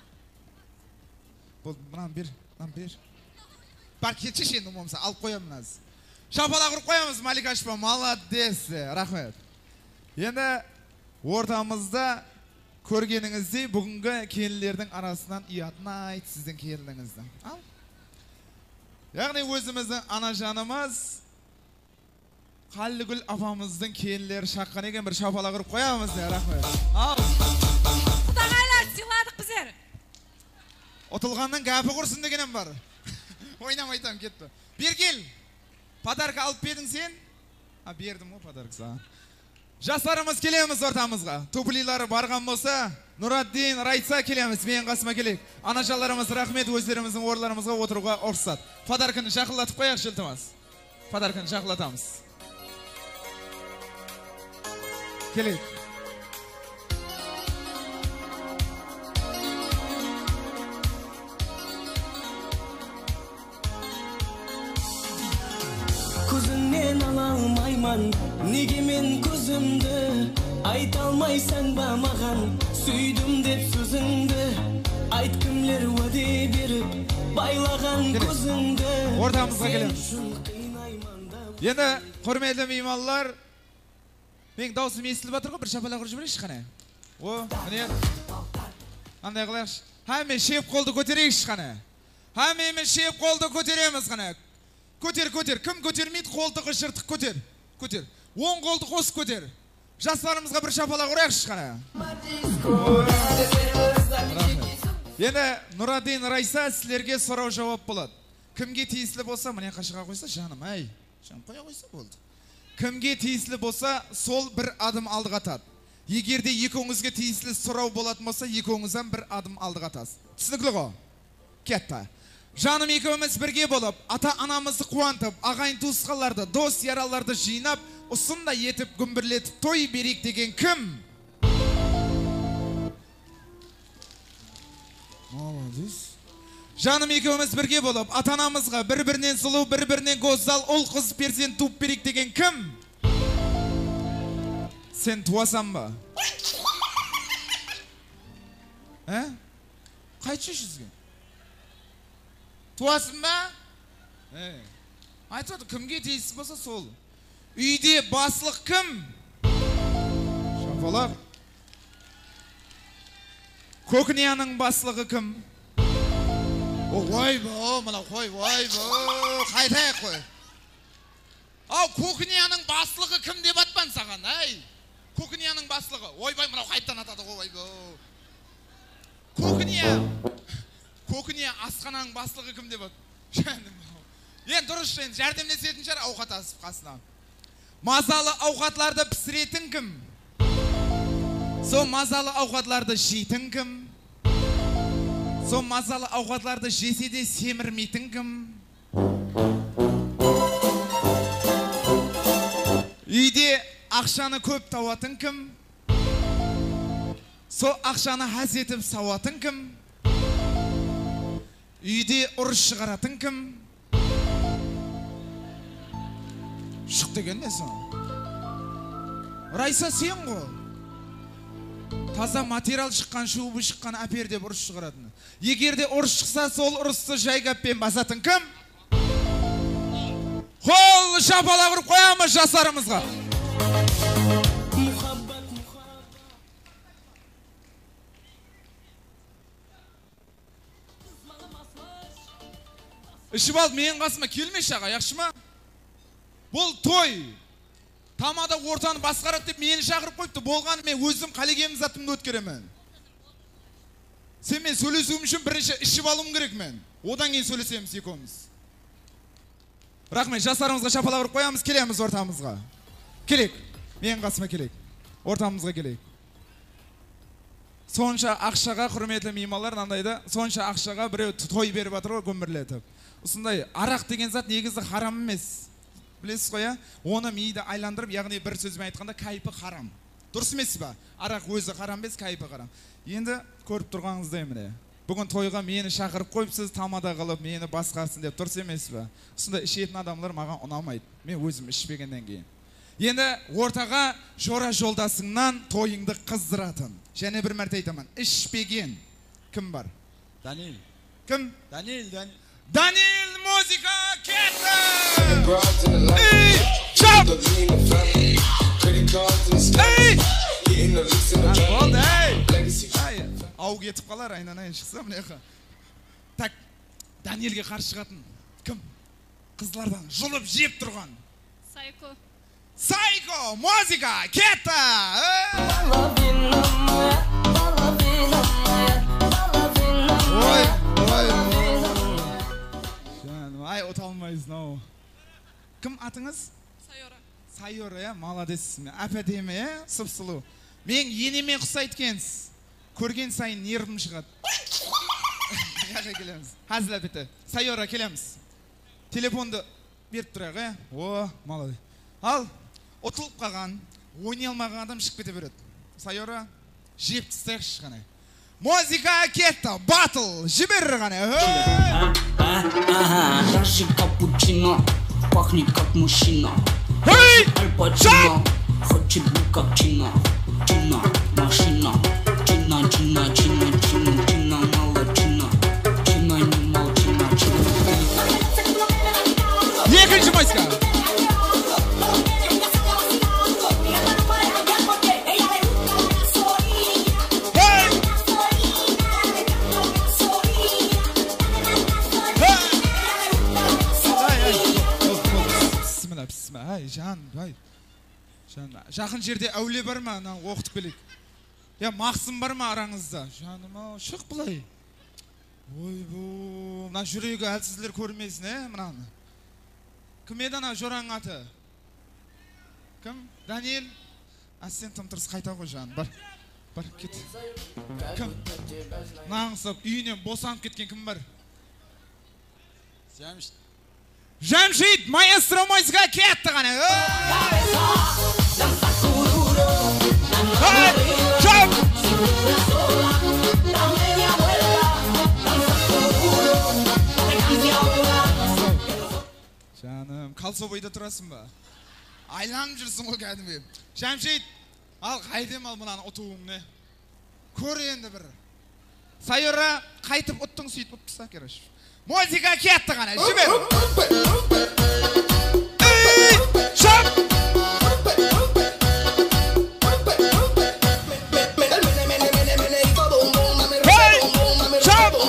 Болды, мұнан бер, мұнан бер. Бар, кетші шенді мұмса, алып қоямын аз. Шапала құрып қоямыз, Малика Шапа, молодец, рахмет. Енді ортамызда көргеніңіздей бүгінгі келілердің арасынан ұятын айт сіздің келініңізді. Ал? Яғни өзіміздің ана жанымыз Қаллыгүл апамыздың келілері шаққан екен, бір шапала құрып қоямыз, рахмет. Ал? Құдағайлар сыйладық біздер. Отылғанның гәпі құрсын дегенім бар. Ойнамайтам кетті. Бергел! Подарка алып бедің сен? А, бердім о подарка саған. Жастарымыз келеміз ортамызға. Туплилары барған болса, Нұраддин, Райса келеміз, мен қасыма келек. Анашаларымыз рахмет, өздеріміздің орларымызға отыруға орсат. Подарканы жақылатып қояқ жылтымыз. Подарканы жақылатамыз. Келек. Көзіңнен ала алмайман, неге мен көзімді? Айта алмайсаң ба маған, сүйдім деп сөзіңді? Айт кімлер уәде беріп, байлаған көзіңді? Ортамызға келеміз. Енді, құрметті меймандар, мен даусым естіліп жатыр ғой, бір шапала құрып жіберейікші қане? О, міне. Андай қылайықшы. Хәме шеп қолды көтерейікші қане? Хәме шеп қолды көтереміз қане? Көтер, көтер. Кім көтермейді, қолтығы жыртық көтер. Көтер. Он қолды қос көтер. Жастарымызға бір шапала құрайықшы қана. Енді Нұрадин, Райса сілерге сұрау жауап болады. Кімге тиесілі болса, міне қашыға қойса, жаным, әй. Жаным қоя қойса болды. Кімге тиесілі болса, сол бір адым алдыға тат. Егерде екеуіңізге тиесілі сұрау болатын болса, екеуіңізден бір адым алдыға тас. Түсінікті ғой? Кетті. Жаным екеуміз бірге болып, ата-анамызды қуантып, ағайын туысқаларды, дос яраларды жинап, ұсында етіп, күмбірлетіп, той берек деген кім? Молодец. Жаным екеуміз бірге болып, ата-анамызға бір-бірінен сұлу, бір-бірінен гозал, ұл қыз перзент туып берек деген кім? Сен туасам ба? Ә? Қайтшы жүзген? Туасын ба? Айтып отыр, кімге тиісі болса сол. Үйде басылық кім? Шапалақ. Көкнияның басылығы кім? Ой ба, мына қой, ой ба, қайтайық қой. Ау, Көкнияның басылығы кім деп атпан саған, әй? Көкнияның басылығы. Ой бай, мына қайттан атады, ой ба. Көкния. Көкіне асқананың басылығы кім деп өт? Ең дұрыс жайын, жәрдемлесетін жар ауқат асып қасына. Мазалы ауқатларды пісіретін кім? Со мазалы ауқатларды жейтін кім? Со мазалы ауқатларды жесе де семірмейтін кім? Үйде ақшаны көп тауатын кім? Со ақшаны хәз етіп сауатын кім? Үйде ұрыс шығаратын кім? Шық деген не соң? Райса сен ғой. таза материал шыққан, шубы шыққан әпер деп ұрыс шығаратын. Егерде ұрыс шықса, сол ұрысты жайгаппен басатын кім? Қол шапалақ ұрып қоямыз жасарымызға. Ішіп алып менің қасыма келмеші аға, яқшы ма? Бұл той. Тамада ортаны басқарады деп мені шақырып қойыпты. Болғаны мен өзім қалегеміз атымды өткеремін. Сен мен сөйлесуім үшін бірінші ішіп алуым керек мен. Одан кейін сөйлесеміз екеуміз. Рахмет, жастарымызға шапалақ ұрып қоямыз, келеміз ортамызға. Келек, менің қасыма келек. Ортамызға келек. Сонша ақшаға, құрметлі меймандар, мынандайда, сонша ақшаға біреу той беріп жатыр ғой, көмірлетіп. Осындай арақ деген зат негізі харам емес. Білесіз ғой, оны миды айландырып, яғни бір сөзбен айтқанда кайпы харам. Дұрыс емес па? Арақ өзі харам емес, кайпы харам. Енді көріп тұрғаныңыздай міне. Бүгін тойға мені шақырып қойыпсыз, тамада қылып, мені басқарсын деп дұрыс емес па? Осындай ішетін адамдар маған ұнамайды. Мен өзім ішпегеннен кейін. Енді ортаға жора жолдасыңнан тойыңды қыздыратын. Және бір мәрте айтамын, ішпеген кім бар? Данил. Кім? Данил, Данил. Данил, музыка кетті! Ей, чап! Ей! Болды, ей! Ау кетіп қалар, айнанайын шықса мінеқі. Так, Данилге қарсы шығатын кім? Қызлардан жұлып жеп тұрған. Сайко. Сайко, музыка кетті! Ой, ой, ой. Ай, оталмайыз, нау. Кім атыңыз? Сайора. Сайора, я, молодецсіз. Әпәдемі, я, сұп-сұлу. Мен енеме құсайды кенсіз. Көрген сайын нервім шығады. Яға келеміз. Хазіла біті. Сайора, келеміз. Телефонды беріп тұрайық, я. О, молодец. Ал, ұтылып қалған, ойнай алмаған адам шығып кете береді. Сайора, жеп тістайық шыққаны. Музыка кетті, батл, жібер ғана. Раши капучино, пахнет как мужчина. Эй! Аль Пачино, хочет быть как Чина. Чина, машина. Чина, Чина, Чина, Чина, Чина, мало Чина. Чина, не молчина, Чина. Екінші музыка. Ай, жан, ай. Жақын жерде әуле бар ма? Оқытып келейік. Я, мақсым бар ма араңызда? Жаным, шық бұлай. Ой, бұл, мына жүрегі әлсіздер көрмесін, е, мынаны. Кім еді ана жораң аты? Кім? Даниэл? А сен тым тұрыс қайта ғой, жан. Бар, бар, кет. Кім? Нағысып, үйінен босанып кеткен кім бар? Жәмшит. Жәмшит, маэстро музыка кетті ғана. Жап! Жаным, қалсобойда тұрасың ба? Айланып жүрсің ғой кәдімгі. Жәмшит, ал қайдем ал мұнаны ұтуыңны. Көр енді бір. Сайора қайтып ұттың сөйтіп ұттыса кереш. Музыка кетті ғана, жібер! Ей, шап! Ей, шап!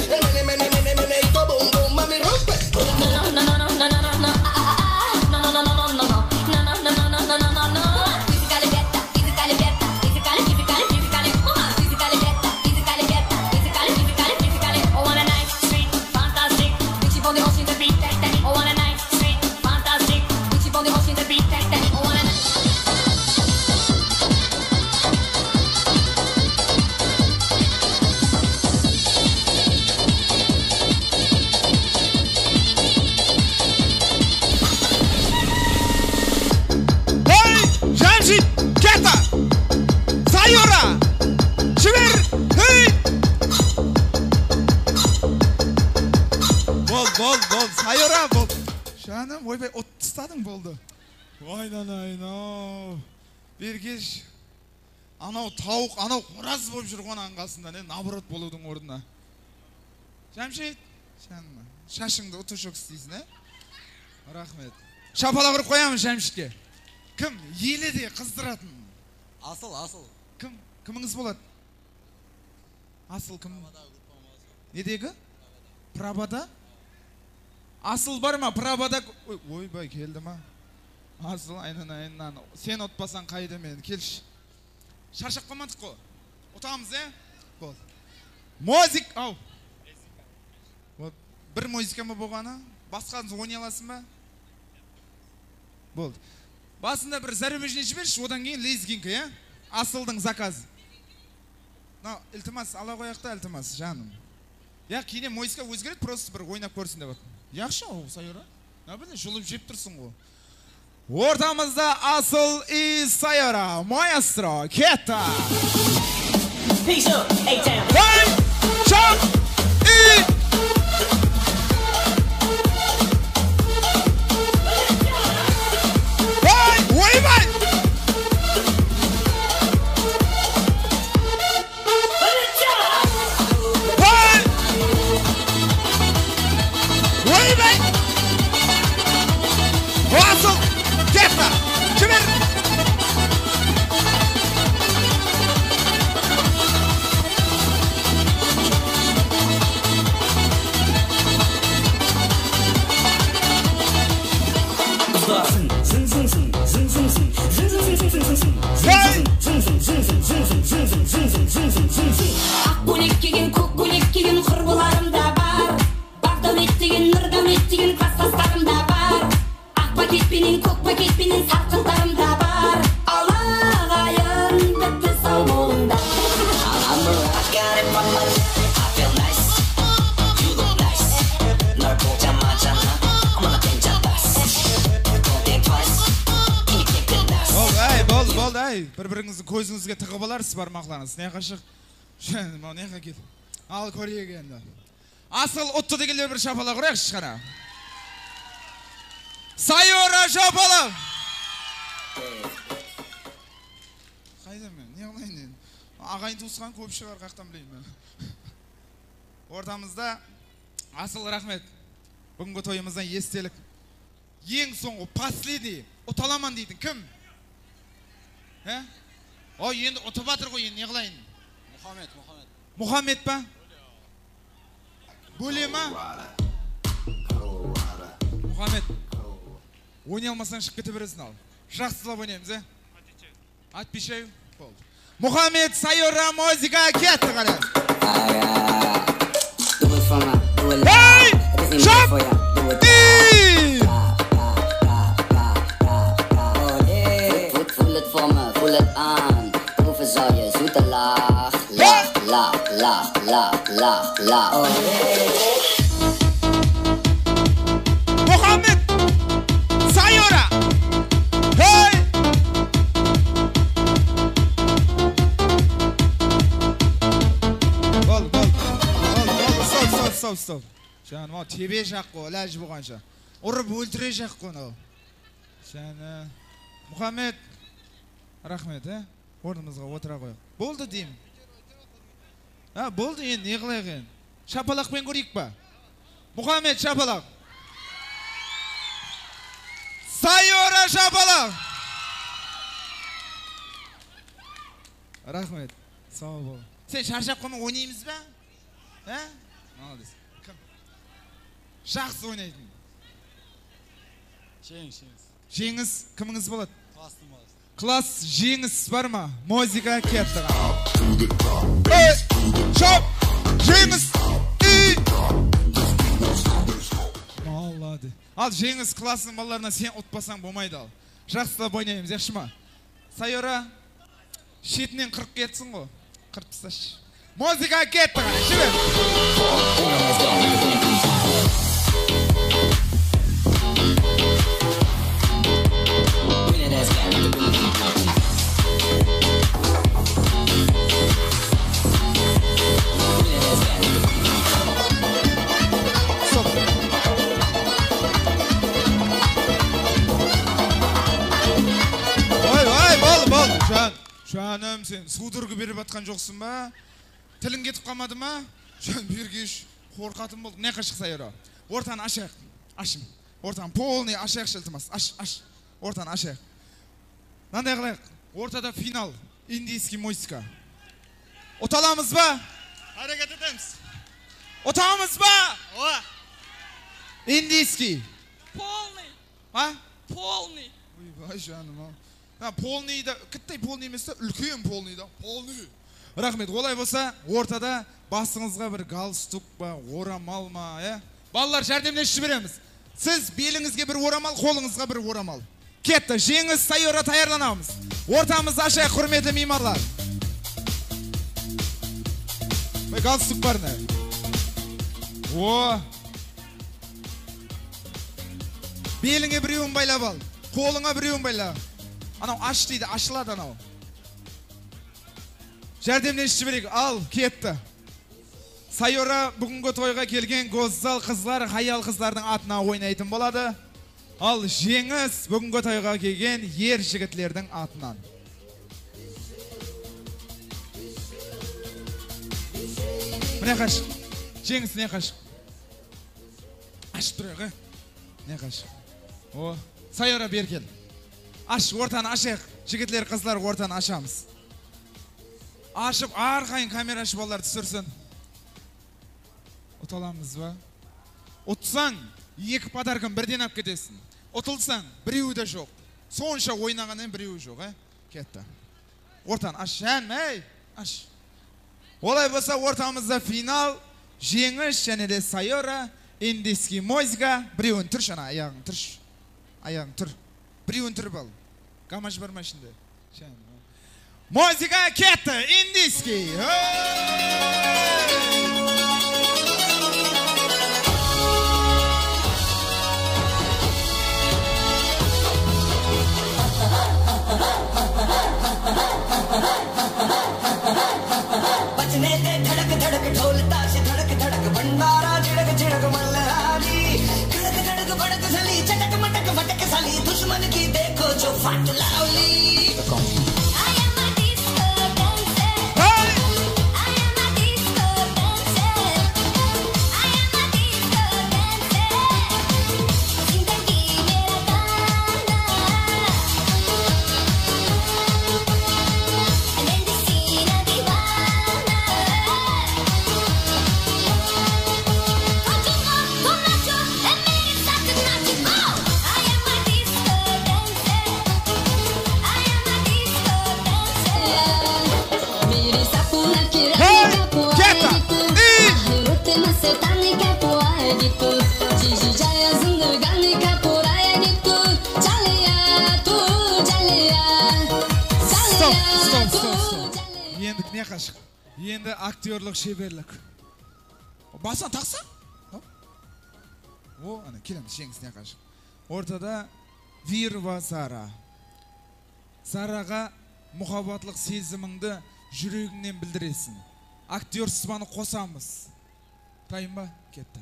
Бол, бол, сайора бол. Жаным, ойбай, от тастадың болды. Ойдан айна. Бергеш. Анау тауық, анау қораз болып жүрген аңғасында, не наоборот болудың орнына. Жәмшет, шашыңды ұтышық істейсің, ә? Рахмет. Шапалақ ұрып қоямын Жәмшетке. Кім? Елі де қыздыратын. Асыл, асыл. Кім? Кіміңіз болады? Асыл кім? Недегі? Прабада? Асыл бар ма? Прабада... Ой, бай, келді ма? Асыл, айнан, айнан. Сен отпасан қайды мен, келші. Шаршақ қамадық қой. Отамыз, ә? Бол. Музик, ау. Бір музика ма болғаны? Басқаныз ойнай аласың ба? Болды. Басында бір зарубежный жіберші, одан кейін лезгинка, ә? Асылдың заказы. Iltimos, ала қояқта iltimos, жаным. Я кейде музыка өзгереді, просто бір ойнап көрсін деп отыр. Яқшы ол, Сайора? На біле, жұлып жеп тұрсың ғой. Ортамызда Асыл и Сайора, маэстро, кета! Peace up, A-Town. One, two, и... One, ой, бай! Asıl, Keta, Çevir. Akbulik деген, көкбөлек деген құрбыларымда бар. Бақдәулет деген, нұрдәулет деген класстастарымда бар. Ақ пакетпенен, көк пакетпенен сатқындарымда бар. Алағайын бітті сау болыңдар. Болды, болды, ай, бір-біріңізді көзіңізге тығып аларсыз бармақларыңыз. Не қашық? Жөн, мау не қакет? Ал көрейік енді. Асыл ұтты дегенде бір шапалақ ұрайықшы қана. Сайора шапалақ! Қайда мен, не қылайын енді? Ағайын туысқан көпші бар, қақтан білейін мен. Ортамызда Асыл, рахмет. Бүгінгі тойымыздан естелік. Ең соңғы, последний, ұталаман дейтін кім? О, енді ұтып атыр ғой, енді не қылайын? Мұхаммед, Мұхаммед. Мұхаммед па? Бөле ма? Мұхаммед. Ойнай алмасаң шық кете бересін ал. Жақсылап ойнаймыз, ә? Атпешеу? Болды. Мұхаммед, Сайора, музыка, кетті қара. Ей! Шап! Ей! Voel het voor me, voel het aan. Proeven zou je zoete laag. Laag, laag, laag, laag, laag, laag. Oh yeah. Mohammed! Sayora! Hey! Бол, бол. Бол, бол. Стоп, стоп, стоп, стоп. Жаным, ау, тебе жақ қой, ләж болғанша. Ұрып өлтіре жақ қой, ау. Жаны. Мұхаммед. Рахмет, ә? Орнымызға отыра қойық. Болды деймін. Ә, болды енді, не қылайық енді? Шапалақпен көрейік па? Мұхаммед, шапалақ. Сайора, шапалақ. Рахмет. Сау бол. Сен шаршап қоймай ойнаймыз ба? Ә? Молодец. Кім? Жақсы ойнайтын. Жеңіс, жеңіс. Жеңіс, кіміңіз болады? Класстың баласы. Класс жеңіс бар ма? Музыка кетті. Эй, шоп, жеңіс, и... Молады. Ал жеңіс классының балаларына сен ұтпасаң болмайды ал. Жақсылап ойнаймыз, яқшы ма? Сайора, шетінен қырық кетсің ғой. Қырық тасташы. Музыка кетті. Жібер. Жан, жаным. Жөн сен судырғы беріп атқан жоқсын ба? Тілін кетіп қалмады ма? Жөн бергеш қорқатын болды. Не қашық Сайора? Ортаны ашайық. Ашым. Ортаны полный ашайық шылтымас. Аш, аш. Ортаны ашайық. Нандай қылайық. Ортада финал. Индийский мойска. Оталамыз ба? Әрекет етеміз. Отамыз ба? О! Индийский. Полный. А? Полный. Ойбай жаным. А, полный да, кіттай полный емес та, үлкен полный да. Полный. Рахмет, олай болса, ортада басыңызға бір галстук ба, орамал ма, е? Балалар, жәрдемдесіп жібереміз. Сіз беліңізге бір орамал, қолыңызға бір орамал. Кетті, жеңіз Сайора таярланамыз. Ортамыз ашайық, құрметті меймарлар. Бай, галстук бар не? О! Беліңе біреуін байлап ал. Қолыңа біреуін байлап. Анау аш дейді, ашылады анау. Жәрдемдесіп жіберейік. Ал, кетті. Сайора бүгінгі тойға келген гоззал қызлар, хаял қыздардың атына ойнайтын болады. Ал жеңіс бүгінгі тойға келген ер жігітлердің атынан. Міне қашық. Жеңіс не қашық? Ашып тұрайық, не қашық? О, Сайора бер кел. Аш, ортаны ашайық. Жігітлер, қызлар, ортаны ашамыз. Ашып, арқайын камера ашып олар түсірсін. Ұталамыз ба? Ұтсаң, екі подаркын бірден ап кетесің. Ұтылсаң, біреуі де жоқ. Сонша ойнағаннан біреуі жоқ, ә? Кетті. Ортаны аш, ән, әй, аш. Олай болса, ортамызда финал, жеңіс және де Сайора, Индийский мойка. Біреуін түр шана, аяғың түрш. Аяғың түр. Біреуін түріп ал. Гамаш бар ма ішінде? Музыка кетті, индийский. बचने दे धड़क धड़क ढोल ताश धड़क धड़क भंडारा झिड़क झिड़क मल्हारी धड़क धड़क भड़क सली चटक मटक फटक सली दुश्मन की देखो जो फट लावली қашық. Енді актерлік шеберлік. Басына тақса? О, ана келеміз жеңісіне қашық. Ортада Вирва Зара. Зараға мұхаббатлық сезіміңді жүрегіңнен білдіресің. Актер сызбаны қосамыз. Тайын ба? Кетті.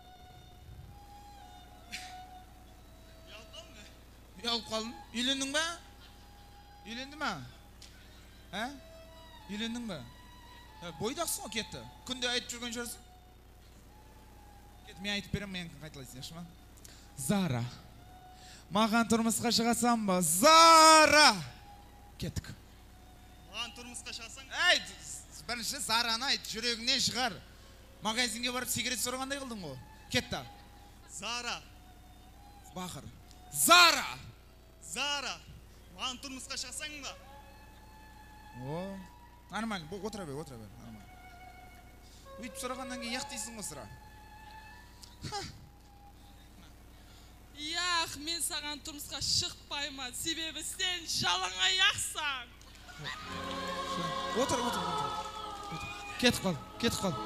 Ұялып қалдың? Үйлендің ба? Үйленді ма? Ә? Үйлендің ба? Бойдақсың о, кетті. Күнде айтып жүрген жүрсің? Кетті, мен айтып берем, мен қайталайсың, яшыма? Зара. Маған тұрмысқа шығасам ба? Зара! Кеттік. Маған тұрмысқа шығасаң? Әй, бірінші Зараны айт, жүрегіңнен шығар. Магазинге барып сигарет сұрағандай қылдың ғой. Кетті. Зара. Бақыр. Зара! Зара. Маған тұрмысқа шығасаң ба? О, нормально, отыра бер, отыра бер, нормально. Өйтіп сұрағаннан кейін яқ дейсің ғой сұра. Яқ, мен саған тұрмысқа шықпаймын, себебі сен жалаңа яқсаң. Отыр, отыр, отыр. Кетіп қал, кетіп қал.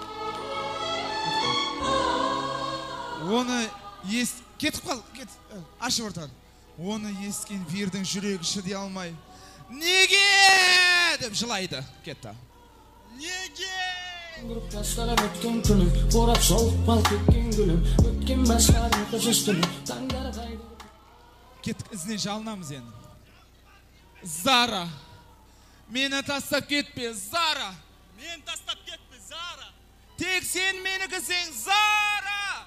Оны ес... Кетіп қал, кетіп, ашып ортан. Оны ескен Вирдің жүрегі шыдай алмай. Неге? Деп жылайды. Кетті. Неге? Grup taşlara ötken külüm, Borat soğuk bal ketken gülüm, Ötken başlarını kızıştırım, Tangara kaydı. Кеттік, ізінен жалынамыз енді. Зара, Мені тастап кетпе, Зара. Мен тастап кетпе, Зара. Тек сен менікісің, Зара.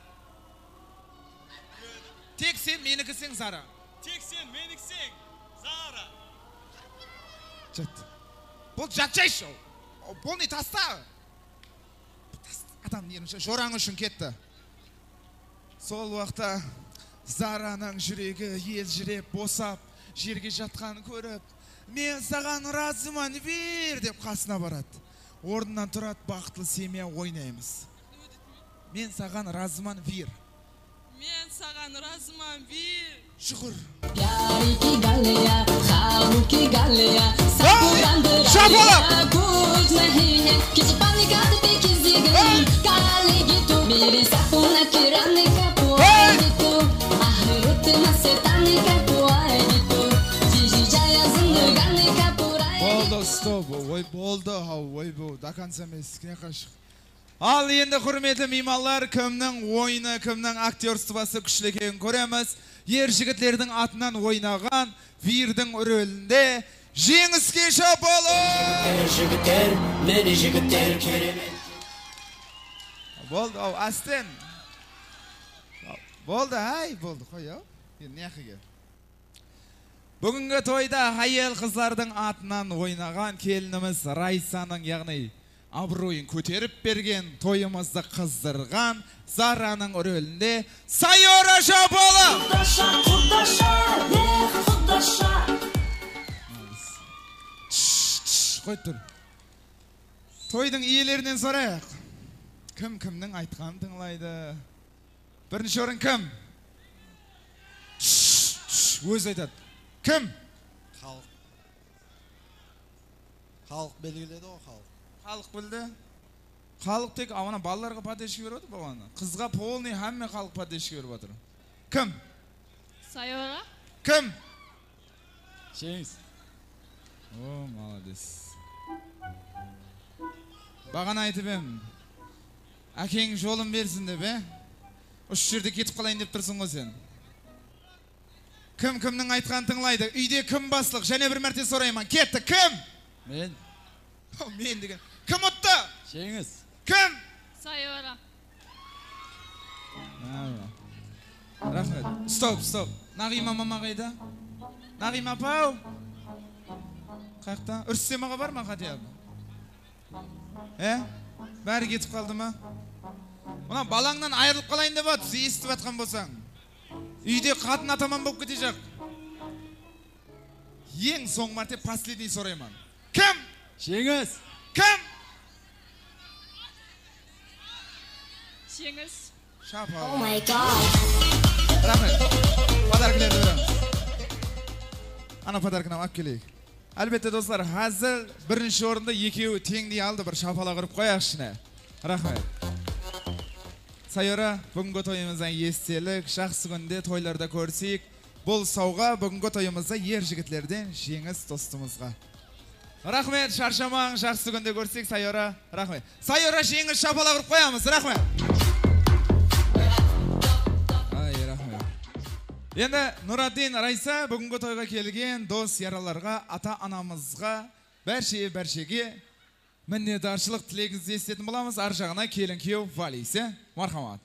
Тек сен менікісің, Зара. Тек сен меніксің, Зара. Жат. Бұл жатчайшы. Бұл не таста? Адам нерімше жораң үшін кетті. Сол уақытта Зараның жүрегі елжіреп босап, жерге жатқан көріп, мен саған разыман бер деп қасына барады. Орнынан тұрады, бақытлы семья ойнаймыз. Мен саған разыман бер. Мен саған разыман бер. Шүкір. Яри ки галея, хау ки галея, сапурандырая, куз махине, кизи паникаты пекизигин, калеги ту, бири сапуна кираны капуайги ту, ахируты масетаны капуайги ту, жижи жаязынды ганы капурайги. Болды, стоп, ой болды, ой болды, до конца емес, кіне қашық. Ал енді құрметі меймандар, кімнің ойыны, кімнің актерствосы күшті екенін көреміз. Ер жігітлердің атынан ойнаған Вирдің рөлінде жеңіске шапалы! Жігіттер, мені жігіттер керемет. Болды, ау, Астен. Болды, ай, болды, қой, ау. Нәқіге. Бүгінгі тойда әйел қызлардың атынан ойнаған келініміз Райсаның, яғни абыройын көтеріп берген, тойымызды қыздырған Зараның рөлінде Сайора шапалы! Құдаша, құдаша, ех, құдаша. Қой тұр. Тойдың иелерінен сұрайық. Кім кімнің айтқанын тыңлайды? Бірінші орын кім? Өз айтады. Кім? Халық. Халық белгіледі о, халық. Халық білді. Халық тек ауына балаларға падешкі беріп отыр бағана. Қызға полный әмме халық падешкі беріп отыр. Кім? Сайора. Кім? Жеңіс. О, молодец. Бағана айтып ем. Әкең жолын берсін деп, е? Үш жерде кетіп қалайын деп тұрсың ғой сен. Кім кімнің айтқанын тыңлайды? Үйде кім басылық? Және бір мәрте сұраймын. Кетті, кім? Мен. Мен деген. Кім ұтты? Жеңіс. Кім? Сайора. Рахмет. Стоп, стоп. Нағима мама қайда? Нағима апау? Қақта? Үрсемаға бар ма қатия? Ә? Бәрі кетіп қалды ма? Мұна балаңнан айырылып қалайын деп от, естіп атқан болсаң. Үйде қатын атаман болып кете жақ. Ең соң мәрте последний сұрайман. Кім? Жеңіс. Кім? Жеңіс. Шапа. Oh my god. Рахмет. Подаркілерді береміз. Ана подаркына ап келейік. Әлбетте достар, қазір бірінші орында екеуі теңдей алды, бір шапала құрып қояқшыны. Рахмет. Сайора, бүгінгі тойымыздан естелік, жақсы күнде тойларда көрсек. Бұл сауға бүгінгі тойымызда ер жігітлерден жеңіс достымызға. Рахмет, шаршамаң, жақсы күнде көрсек, Сайора. Рахмет. Сайора жеңіс шапала құрып қоямыз. Рахмет. Ай, рахмет. Енді Нұраддин, Райса бүгінгі тойға келген дос яраларға, ата-анамызға, бәрше-бәршеге міннетаршылық тілегіңізді естетін боламыз. Ар жағына келін күйеу Валисе. Мархамат.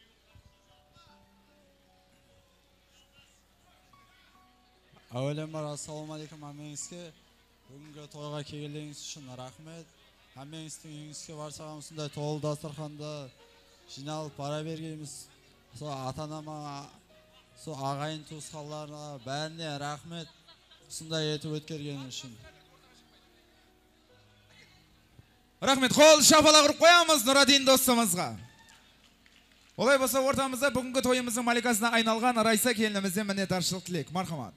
Әуелен бар, ассаламу алейкум әмеңізге. Бүгінгі тойға келгеніңіз үшін рахмет. Әмеңіздің үйіңізге барсаған осындай толы дастарханда жиналып бара бергеніміз. Сол ата-анама, сол ағайын туысқандарына бәріне рахмет. Осындай етіп өткергені үшін. Рахмет, қол шапала құрып қоямыз Нұраддин достымызға. Олай болса ортамызда бүгінгі тойымыздың маликасына айналған Райса келінімізден міннетаршылық тілек. Мархамат.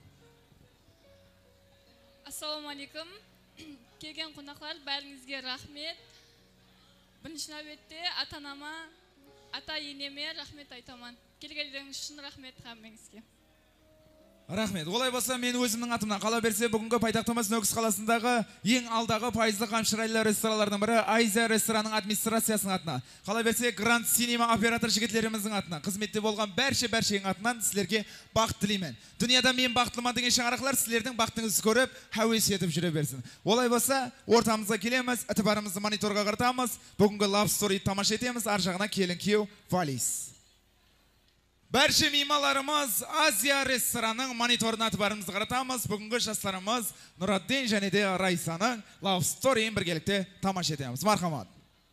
Ассаламу алейкум. Келген қонақтар, бәріңізге рахмет. Бірінші нәубетте ата-анама, ата-енеме рахмет айтамын. Келгендеріңіз үшін рахмет әмеңізге. Рахмет. Олай болса, мен өзімнің атымнан қала берсе, бүгінгі пайтақтамас Нөкіс қаласындағы ең алдағы пайызлы қамшырайлы ресторалардың бірі Айза ресторанның администрациясының атына. Қала берсе, Гранд Синема оператор жігітлеріміздің атына. Қызметте болған бәрше-бәршең атынан сілерге бақыт тілеймін. Дүнияда мен бақытлыма деген шаңырақлар сілердің бақытыңызды көріп, хәуес етіп жүре берсін. Олай болса, ортамызға келеміз, ітібарымызды мониторға қартамыз, бүгінгі Love Story тамаш етеміз, ар жағына келін кеу валис. Бәрше меймаларымыз Азия ресторанның мониторына атыбарымызды қаратамыз. Бүгінгі жастарымыз Нұраддин және де Райсаның Love Story-ін біргелікте тамаш етеміз. Мархамат.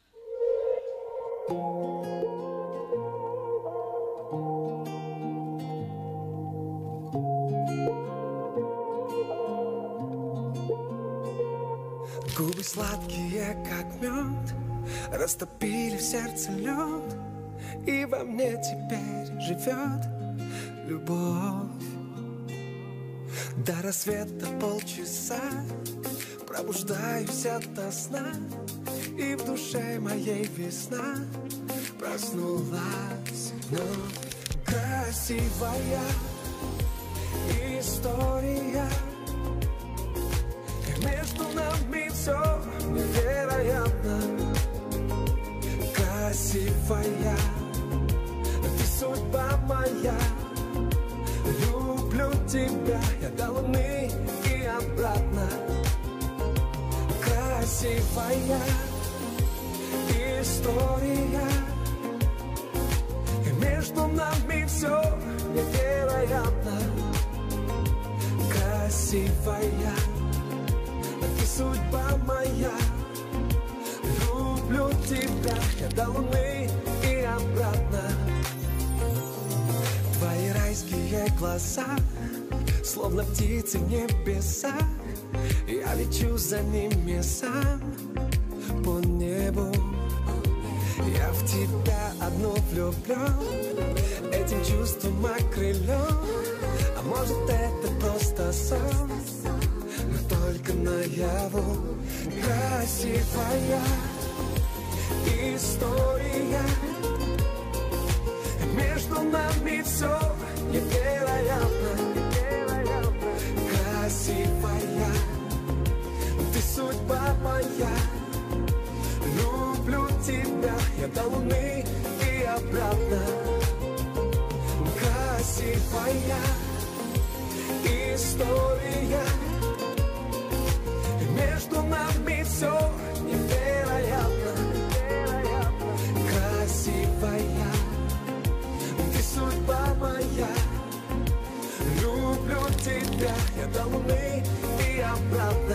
Губы сладкие, как мед, растопили в сердце лед. И во мне теперь живет любовь. До рассвета полчаса пробуждаюсь ото сна, и в душе моей весна проснулась вновь. Красивая история, и между нами все невероятно. Красивая, ты судьба моя. Люблю тебя я до луны и обратно. Красивая история, и между нами все невероятно. Красивая, ты судьба моя. Люблю тебя я до луны и обратно. Твои райские глаза, словно птицы в небесах. Я лечу за ними сам по небу. Я в тебя одну влюблен, этим чувством окрылен. А может это просто сон, но только наяву. Красивая история, между нами все невероятно. Красивая, ты судьба моя. Люблю тебя я до луны и обратно. Красивая история, между нами все невероятно. Красивая, ты судьба моя. Люблю тебя я до луны и обратно.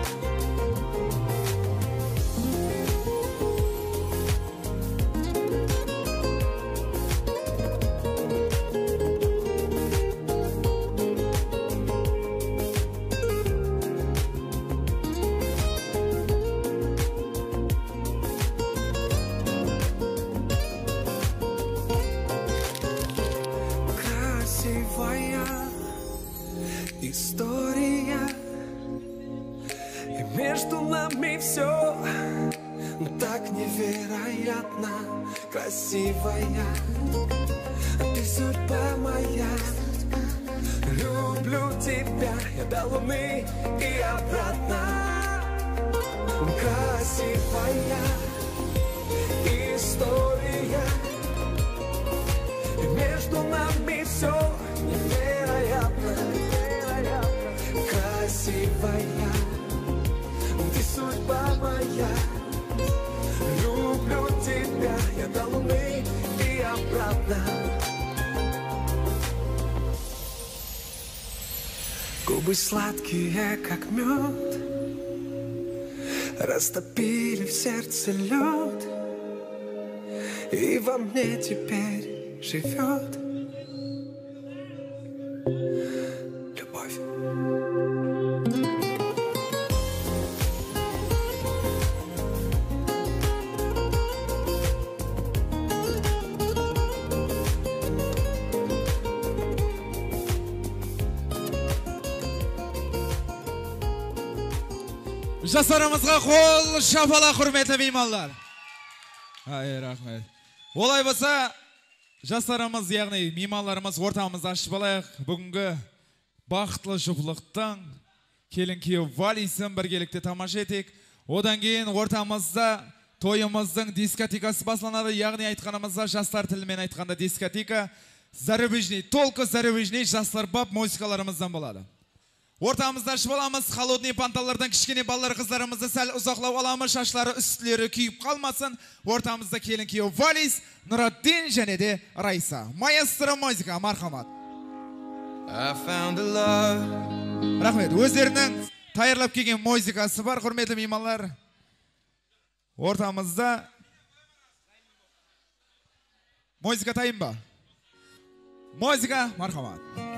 История, и между нами все ну, так невероятно. Красивая, ты судьба моя. Люблю тебя я до луны и обратно. Красивая история, и между нами все невероятно. Красивая, ты судьба моя. Люблю тебя я до луны и обратно. Губы сладкие, как мед, растопили в сердце лед. И во мне теперь живет любовь. Жастарымызға қол шапала, құрметті меймандар. Ай, рахмет. Олай болса, жастарымыз, яғни меймандарымыз ортамызды ашып алайық. Бүгінгі бақытлы жұпылықтың келін күйеу валисін біргелікте тамаша етек. Одан кейін ортамызда тойымыздың дискотекасы басыланады, яғни айтқанымызда жастар тілімен айтқанда дискотека, зарубежный, толқы зарубежный жастар бап музыкаларымыздан болады. Ортамызда шыбаламыз, холодный панталардан кішкене балалар қыздарымызды сәл ұзақлау аламыз, шашлары үстілері күйіп қалмасын. Ортамызда келін күйеу Валис, Нұраддин және де Райса. Маэстро музыка, мархамат. Рахмет, өздерінің тайырлап келген музыкасы бар, құрметті меймандар. Ортамызда музыка тайын ба? Музыка, мархамат.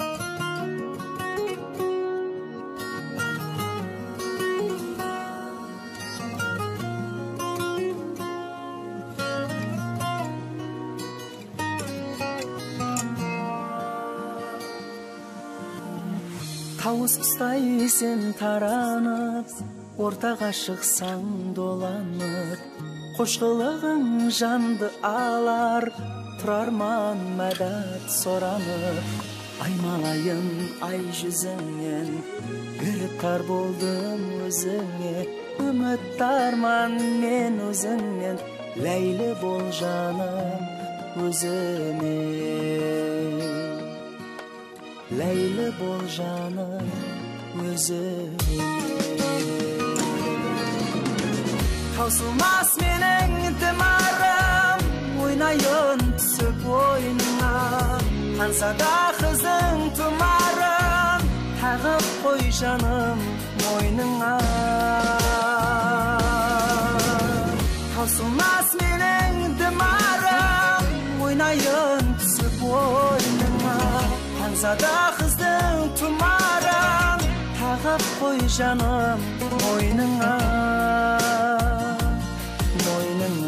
Тауыз ұстай сен таранып, ортаға шықсаң доланып, қош қылығың жанды алар, тұрарман мәдәт соранып. Аймалайын ай жүзіңнен, гіріптар болдым өзіңе, үміт арман мен өзіңнен, ләйлі бол жаным өзіме. Ләйлі бол жаным өзіме. Таусылмас менің тымарым, ойнайын түсіп ойныңа. Қансада қызың тұмарым, тағып қой жаным мойныңа. Таусылмас менің тымарым, ойнайын түсіп ойныңа. Қансада қыздың тұмарым, тағып қой жаным мойныңа. Мойныңа.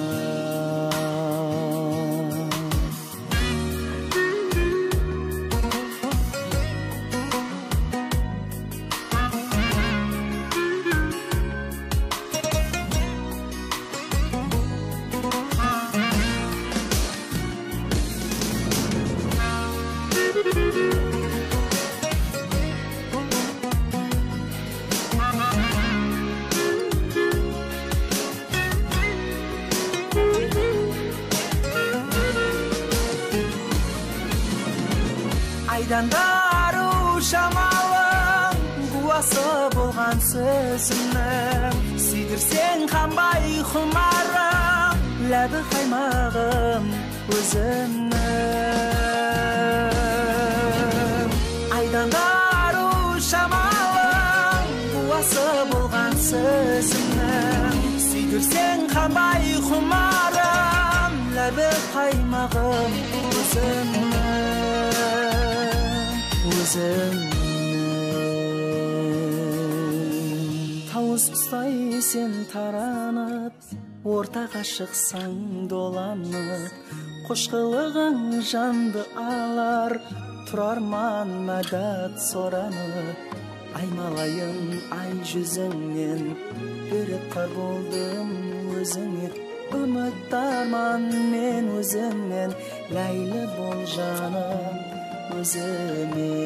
Айдан дару шамалың, қуасы болған сөзімнің. Сүйдірсең қанбай құмарым, ләбі қаймағым өзімнің. Айдан дару шамалың, қуасы болған сөзімнің. Сүйдірсең қанбай құмарым, ләбі қаймағым өзімнің. Тауыз ұстай сен таранып, ортаға шықсаң доланып, қош қылығың жанды алар, тұрарман мәдәт соранып. Аймалайын ай жүзіңнен, гіріптар болдым өзіңе. Үміт арман мен өзіңнен, ләйлі бол жаным өзіме.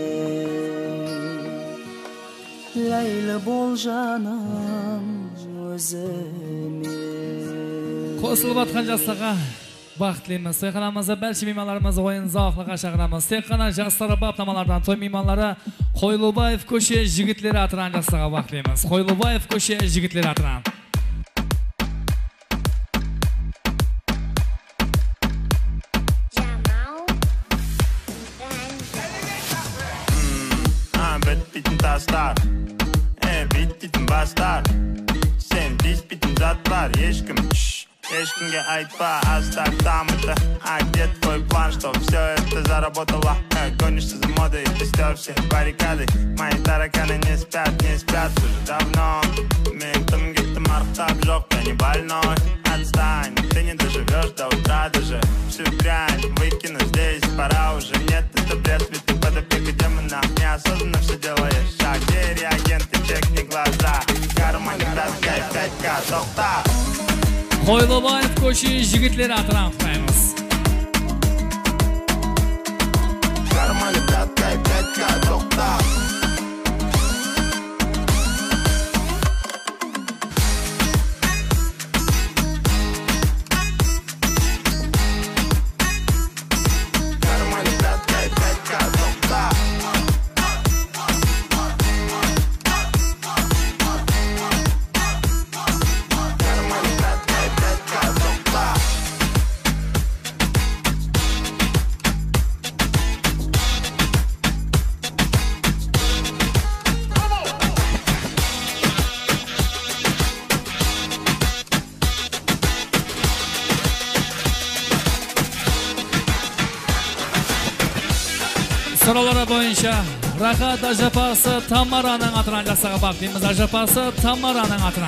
Ләйлі бол жаным өзіме. Қосылып атқан жастарға бақыт тілейміз. Тойханамызда бәлші меймандарымызды ойын зауқлыға шақырамыз. Тек қана жастары баптамалардан той мейманлары Қойлыбаев көше жігітлері атынан жастарға бақыт тілейміз. Қойлыбаев көше жігітлері атынан. Tastlar, e bittin bastar. Sen dis bitin zatlar, ешкім, ешкімге айтпа, астар дамыты. А где твой план, что все это заработало? Гонишься за модой, ты стер все баррикады. Мои тараканы не спят, не спят уже давно. Мен тым геттім арықтап жоқ, я не больной. Отстань, ты не доживешь до утра даже. Всю дрянь выкину здесь, пора уже. Нет, это бред, ведь ты под опекой демона. Неосознанно все делаешь. А где реагенты, чекни глаза. Кармане братская пятька, тоқта. Қойлыбаев көше жігітлері атынан құттықтаймыз. Кармане братская пятька, тоқта. Sorulara boyunca Rahat Ajapası Tamara'nın atına jasaga baktığımız Ajapası Tamara'nın atına.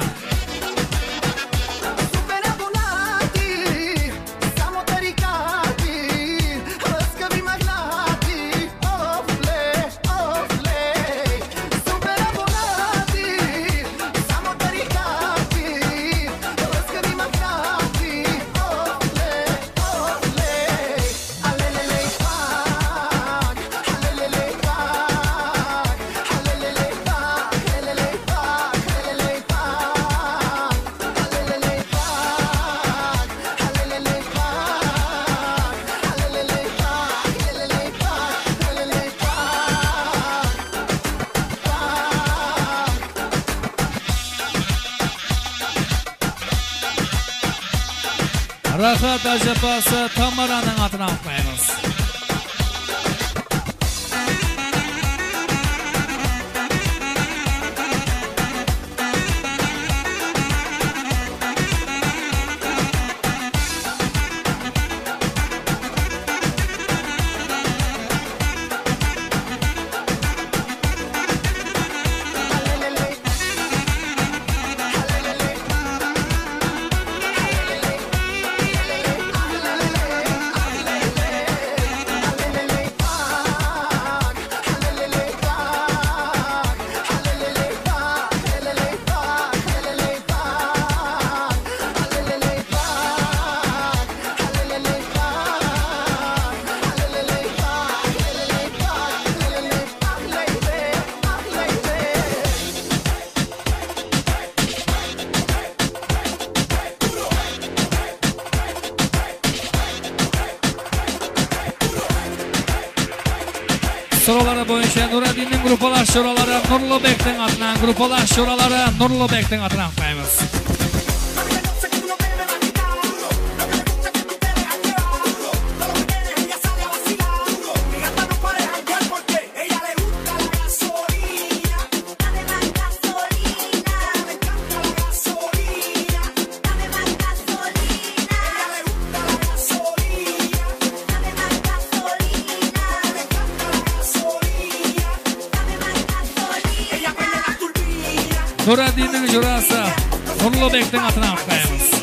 Rahat Ajapası Tamara'nın atına koyarız. Sorulara boyunca Nuradin'in grupalar şuraları Nurlubek'ten atına, grupalar şuraları Nurlubek'ten atına koyarız. Nuradin'in jurası Nurlubek'ten atına koyarız.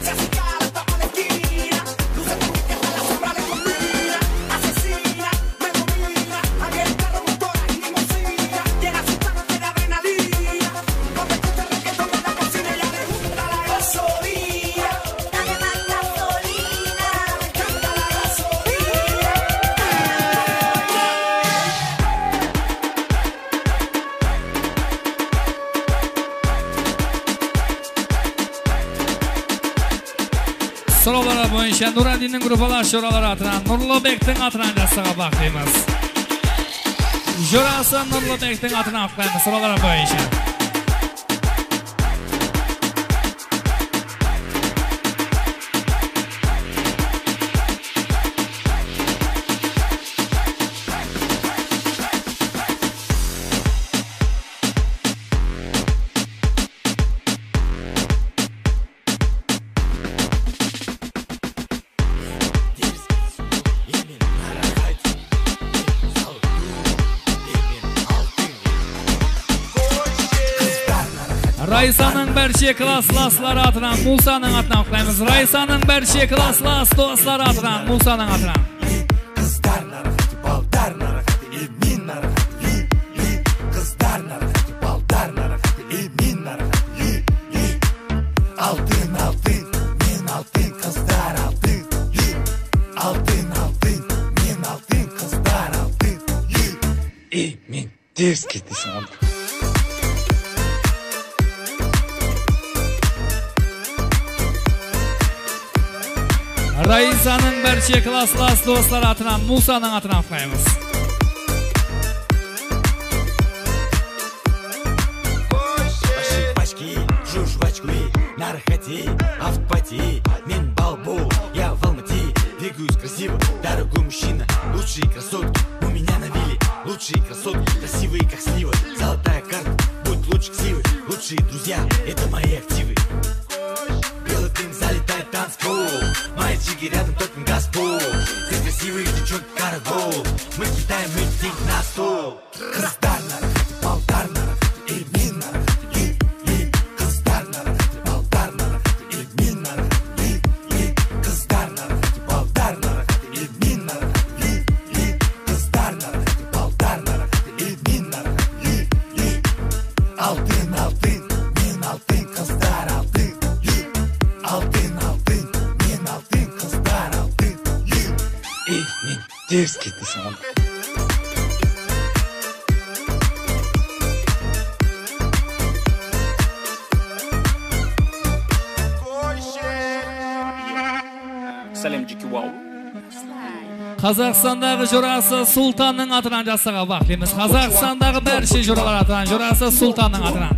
Sorulara boyunca Nuradin'in grupalar şuraları atına Nurlubek'ten atına jasaga baktığımız. Jurası Nurlubek'ten atına koyarız sorulara boyunca. Raysa'nın berçe klaslasları atına Musa'nın atına koyarız. Raysa'nın berçe klaslas dostları atına Musa'nın atına. Kızlar narakati, ballar narakati, emin narakati, kızlar narakati, ballar narakati, emin narakati, altın altın, men altın, kızlar altın, altın altın, men altın, kızlar altın, emin. Ders gitsin oldu. Raysa'nın berçe klaslas dostları atına Musa'nın atına koyarız. Башки, жужвачки, наркоти, автопати, мен балбу, я в Алмате, двигаюсь красиво, дорогой мужчина, лучшие красотки у меня на вилле, лучшие красотки, красивые как слива, золотая карта, будь лучше ксивы, лучшие друзья, это мои активы. Белый дым залетает танцпол, мои мальчики рядом, только газпол. Здесь красивый девчонки каргол. Мы кидаем мультик на стол. Красдар на рахате, балдар на рахате, и мин на рахате, ли, ли. Красдар на рахате, балдар на рахате, и мин на рахате, ли, ли. Красдар на рахате, балдар на рахате, и мин на рахате, ли, ли. Красдар на рахате, балдар на рахате, и мин на рахате, ли, ли. Алтын, алтын, мен алтын, қыздар алтын, ли. Алтын, алтын, мен алтын, қыздар алтын, ли. Эй, мен дерзкий дейсің ғой. Салем жеке вау. Қазақстандағы жорасы Сұлтанның атынан жасаға бақлаймыз. Қазақстандағы бәрші жоралар атынан жорасы Сұлтанның атынан.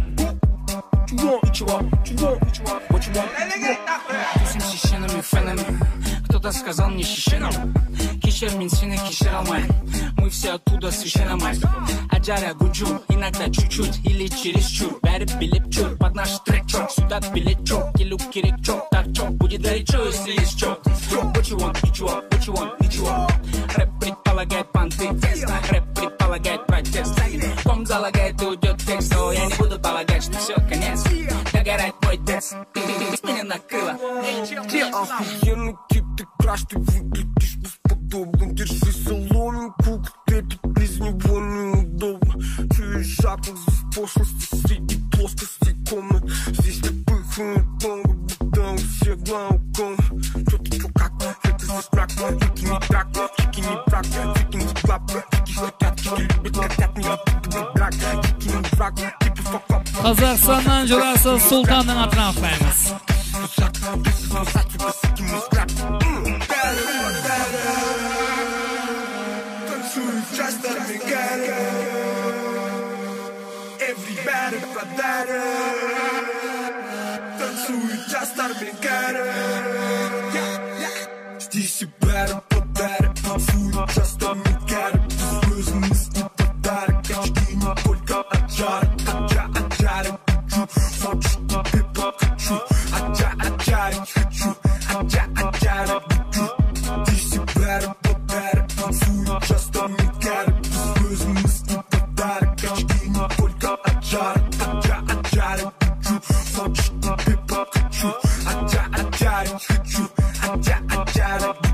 Тусим шешенами, фенами. Кто-то сказал мне шешенам. Кешер мен сені кешер алмай. Мы все оттуда священномай. Аджара гуджу, иногда чуть-чуть или чересчур. Бәрі билеп чур, под наш трек чок. Сюда билет чок, келу керек чок. Так чок, будет горячо, если есть чок. What you want, ничего, what you want, ничего. Рэп предполагает понты, рэп предполагает протест. Ком залагает и уйдет текст, но я не буду полагать, что все, конец. Догорает мой текст, меня накрыло. Ты охуенный тип, ты краш, ты выглядишь бесподобно. Держи соломинку, крепит без него неудобно. Чуешь запах здесь пошлости среди плоскости комнат. Здесь любых нет много, будто у всех глауком. Что ты, что как, это здесь брак. Фики не трак, фики не брак, фики не клап. Фики хотят, фики любят, хотят, не любят драк. Фики не брак, типа факап. Қазақстаннан жорасы Сұлтанның атынан қоймыз. Everybody подарок. Танцует жастар бекары. Здесь и бәрі подарок. Танцует жастар бекары. Біз өзіміз и подарок. Очки не только от жарок. Аджа, аджарик хочу. Хочешь тебе покачу. Аджа, аджарик хочу. Аджа, аджарик хочу. Здесь и бәрі подарок. Танцует жастар бекары. Біз өзіміз и подарок. Очки не только от жарок. Аджа, аджарик хочу. Хочешь тебе покачу. Аджа, аджарик хочу. Аджа, аджарик хочу.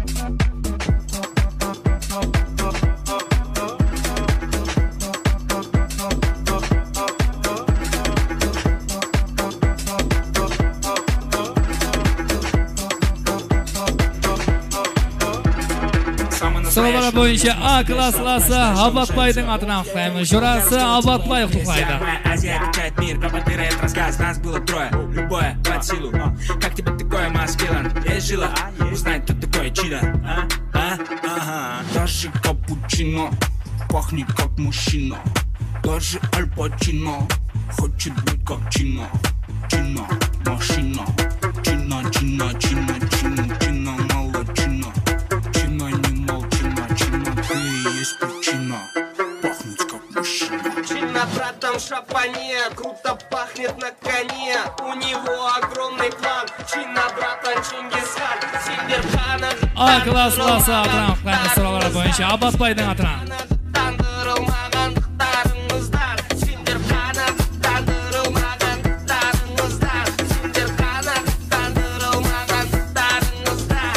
Сұралары бойынша А классласы Абатбайдың атынан құттықтаймыз. Жорасы Абатбай құттықтайды. Азия качает мир, пропагандирует рассказ. Нас было трое, любое под силу. Как тебе такое, маскилан? Есть жила, узнать, кто такое чидо. А? А? Ага. Даже капучино пахнет как мужчина. Даже Аль Пачино хочет быть как Чино. Чино, машина. Чино, чино, чино, чино, чино, мало чино. Чино, не молчина, чино, ты и есть причина. Пахнуть как мужчина. Чино, братан, в шапане, круто пахнет на коне. У него огромный план. Чино, братан, Чингисхан, Сильверхана. А классласы атынан құттықтаймыз. Сұралары бойынша Абатбайдың атынан. Тандырылмаған тарыңыздар. Сильверхана, тандырылмаған тарыңыздар. Сильверхана, тандырылмаған тарыңыздар.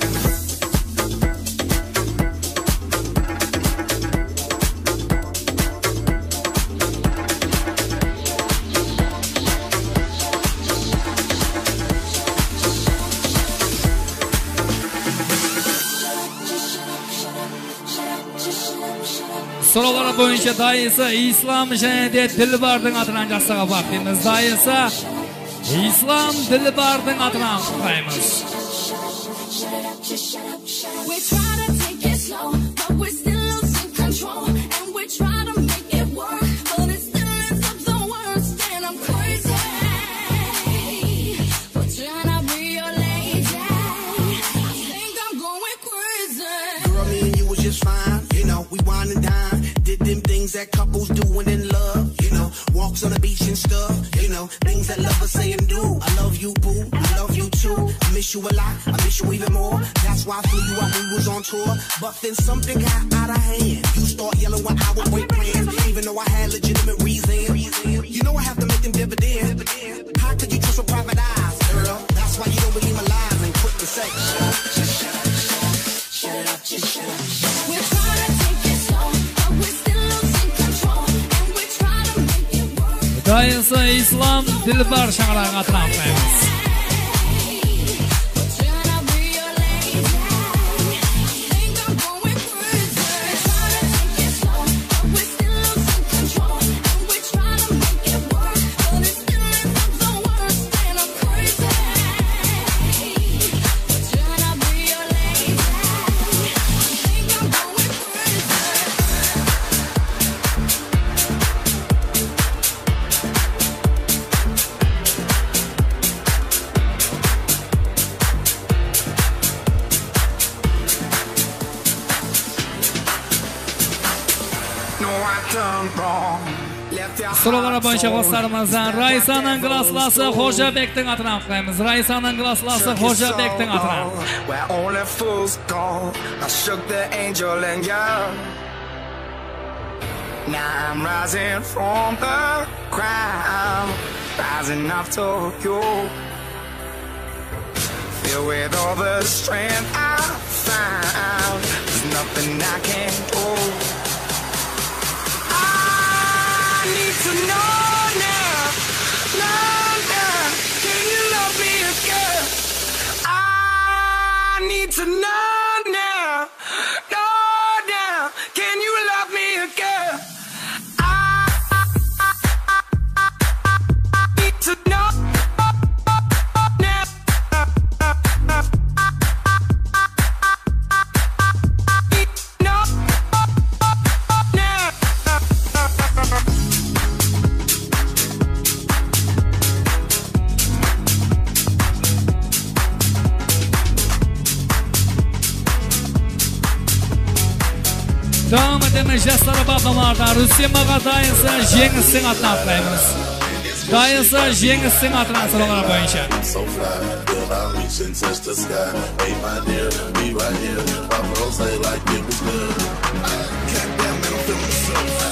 Сұралары бойынша дайысы Ислам және де Ділбардың атынан жасаға бақлаймыз. Дайысы Ислам Ділбардың атынан құттықтаймыз. We try to take it slow, but we're still losing control. And we try to make it work, but it still ends up the worst. And I'm crazy, but you're not real lady. I think I'm going crazy. Girl, me and you was just fine. You know, we wine and dine. Did them things that couples do when in love. You know, walks on the beach and stuff. You know, things that lovers say and do. I love you, boo. I love you too. I miss you a lot. I miss you even more. That's why I flew you out when we was on tour. But then something got out of hand. You start yelling when I would break plans, even though I had legitimate reason. You know I have to make them dividend. How could you trust with private eyes, girl? That's why you don't believe my lies and quit the sex. Shut up, just shut up, shut up, just shut up. We're trying to take it slow, but we're still losing control, and we're trying to make it work. Dayısı İslam Dilbar şarkılarına atlanmayız. Sıralara boyunca dostlarımızdan Raysa'nın glaslası Hoca-Bek'tin atına atlayımız. Raysa'nın glaslası Hoca-Bek'tin atına. Where only fools go. I shook the angel and you. Now I'm rising from the ground, rising up to you. Filled with all the strength I found, there's nothing I can't do. I need to know now, know now, can you love me again? I need to know now, know now, can you love me again? I need to know now. Devam edemiz jastara babamalardan Rusya mağa dayısı Jengiz'in atına atlayımız. Dayısı Jengiz'in atına sıralara boyunca. So fly, till I reach and touch the sky. Hey my dear, be right here. My bro say like it was good. Can't damn man, I'm feeling so.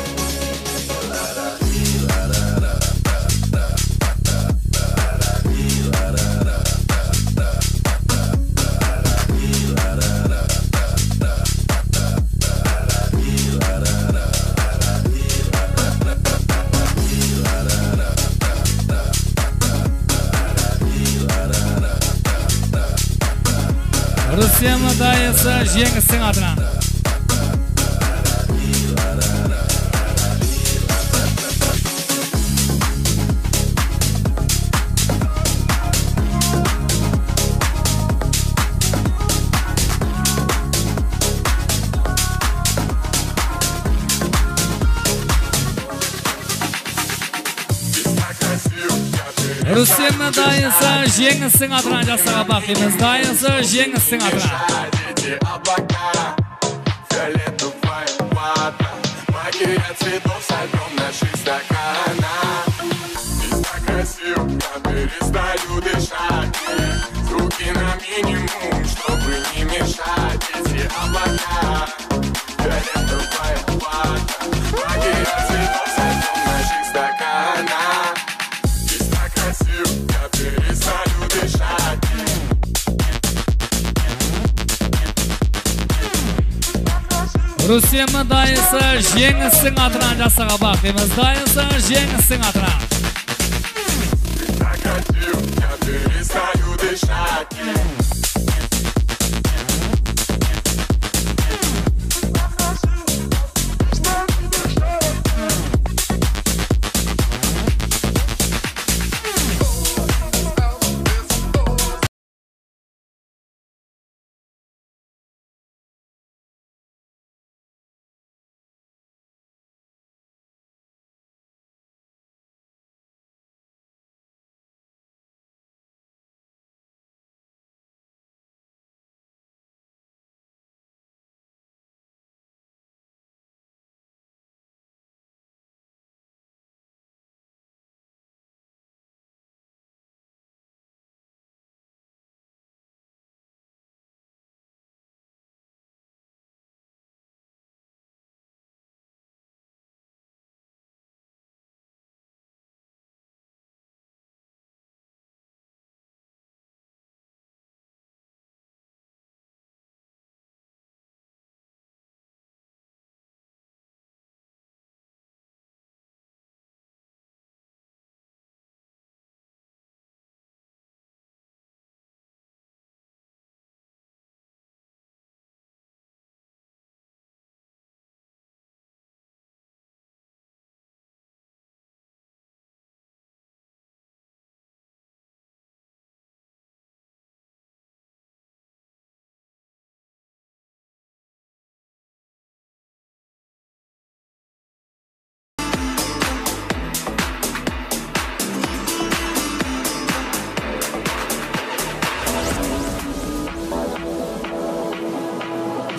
Rusya dayısı Jengiz'in atına. Rusya dayısı Jengiz'in atına jastara bakıyımız. Dayısı Jengiz'in atına. Перестаю дышать, руки на минимум, чтобы не мешать. Эти облака, фиолетовая вата, магия цветов сойдем в наших стаканах. Здесь так красиво, я перестаю дышать. Rusya dayısı Jengiz'in atına jastara bakıyımız. Dayısı Jengiz'in atına. Я перестаю дышать.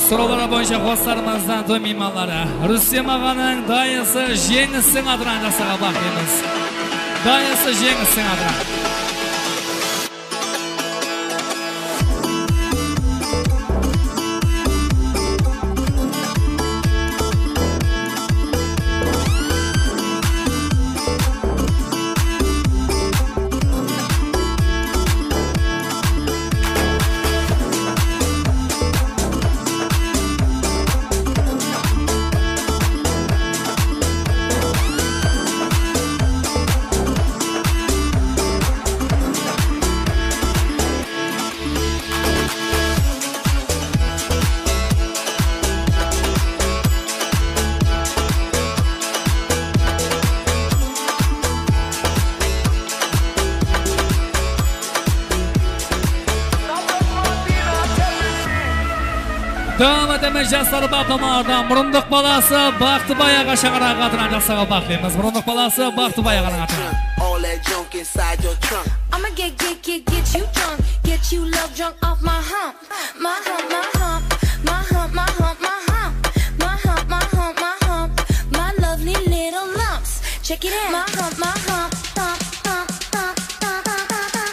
Sorulara boyunca dostlarımızdan toy mehmanları Rüstem ağanın dayısı Жеңістің adına жасаға bakıyoruz. Dayısı Жеңістің adına. Devam edemez jastары баптамалардан Мұрындық баласы Бақтыбай аға шағыра қатынан жасаға бақлаймыз. Мұрындық баласы Бақтыбай ағаның қатынан. All that junk inside your trunk. I'ma get, get, get, get you drunk. Get you love drunk off my hump. My hump, my hump. My hump, my hump, my hump. My hump, my hump, my hump. My lovely little lumps. Check it out. My hump, my hump. Hump, hump, hump, hump, hump,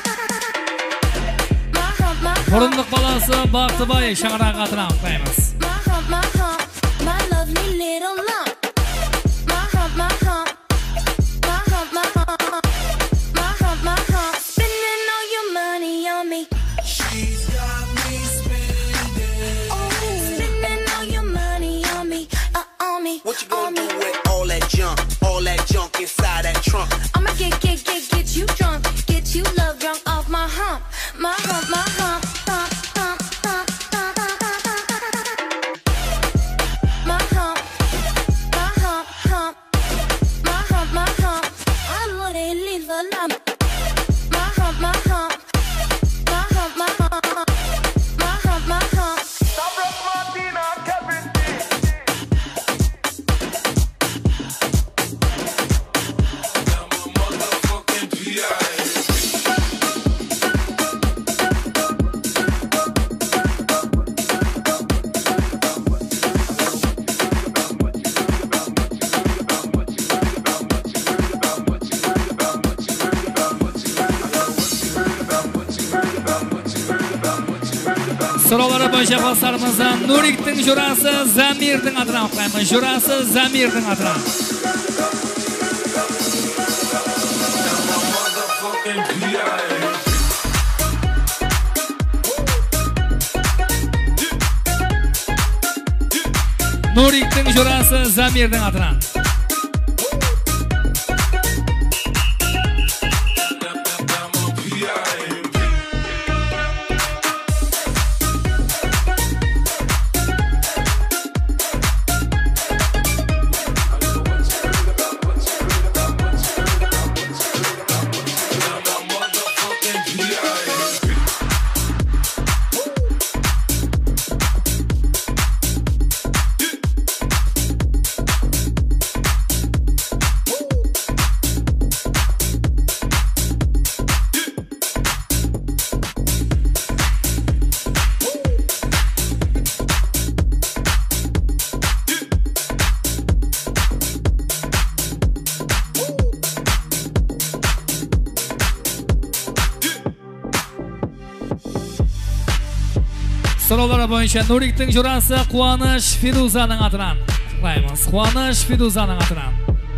hump. My hump, my hump. Мұрындық баласы Бақтыбай шағыра қатынан бақлаймыз. My hump, my hump. My lovely little lump. My hump, my hump. My hump, my hump. My hump, my hump. Spending all your money on me. She's got me spending. Oh, spending all your money on me. Uh, on me. What you gonna do with all that junk? All that junk inside that trunk. I'ma get, get, get, get you drunk. Get you love drunk off my hump. My hump, my hump. Hump, hump, hump, hump, hump, hump, hump. My hump. My hump, hump. My hump, my hump. I love that little lump. My hump, my hump. My hump, my hump. My hump, my hump. Stop rock Martina, Kevin. Sıralara boyunca dostlarımızdan Nurik'tin jurası Zamir'дің adına okuyayım. Jurası Zamir'дің adına. Nurik'tin jurası Zamir'дің adına. Sıralara boyunca Nurik'tin jurası Қуаныш Фирузаның атынан. Құлаймыз. Қуаныш Фирузаның атынан.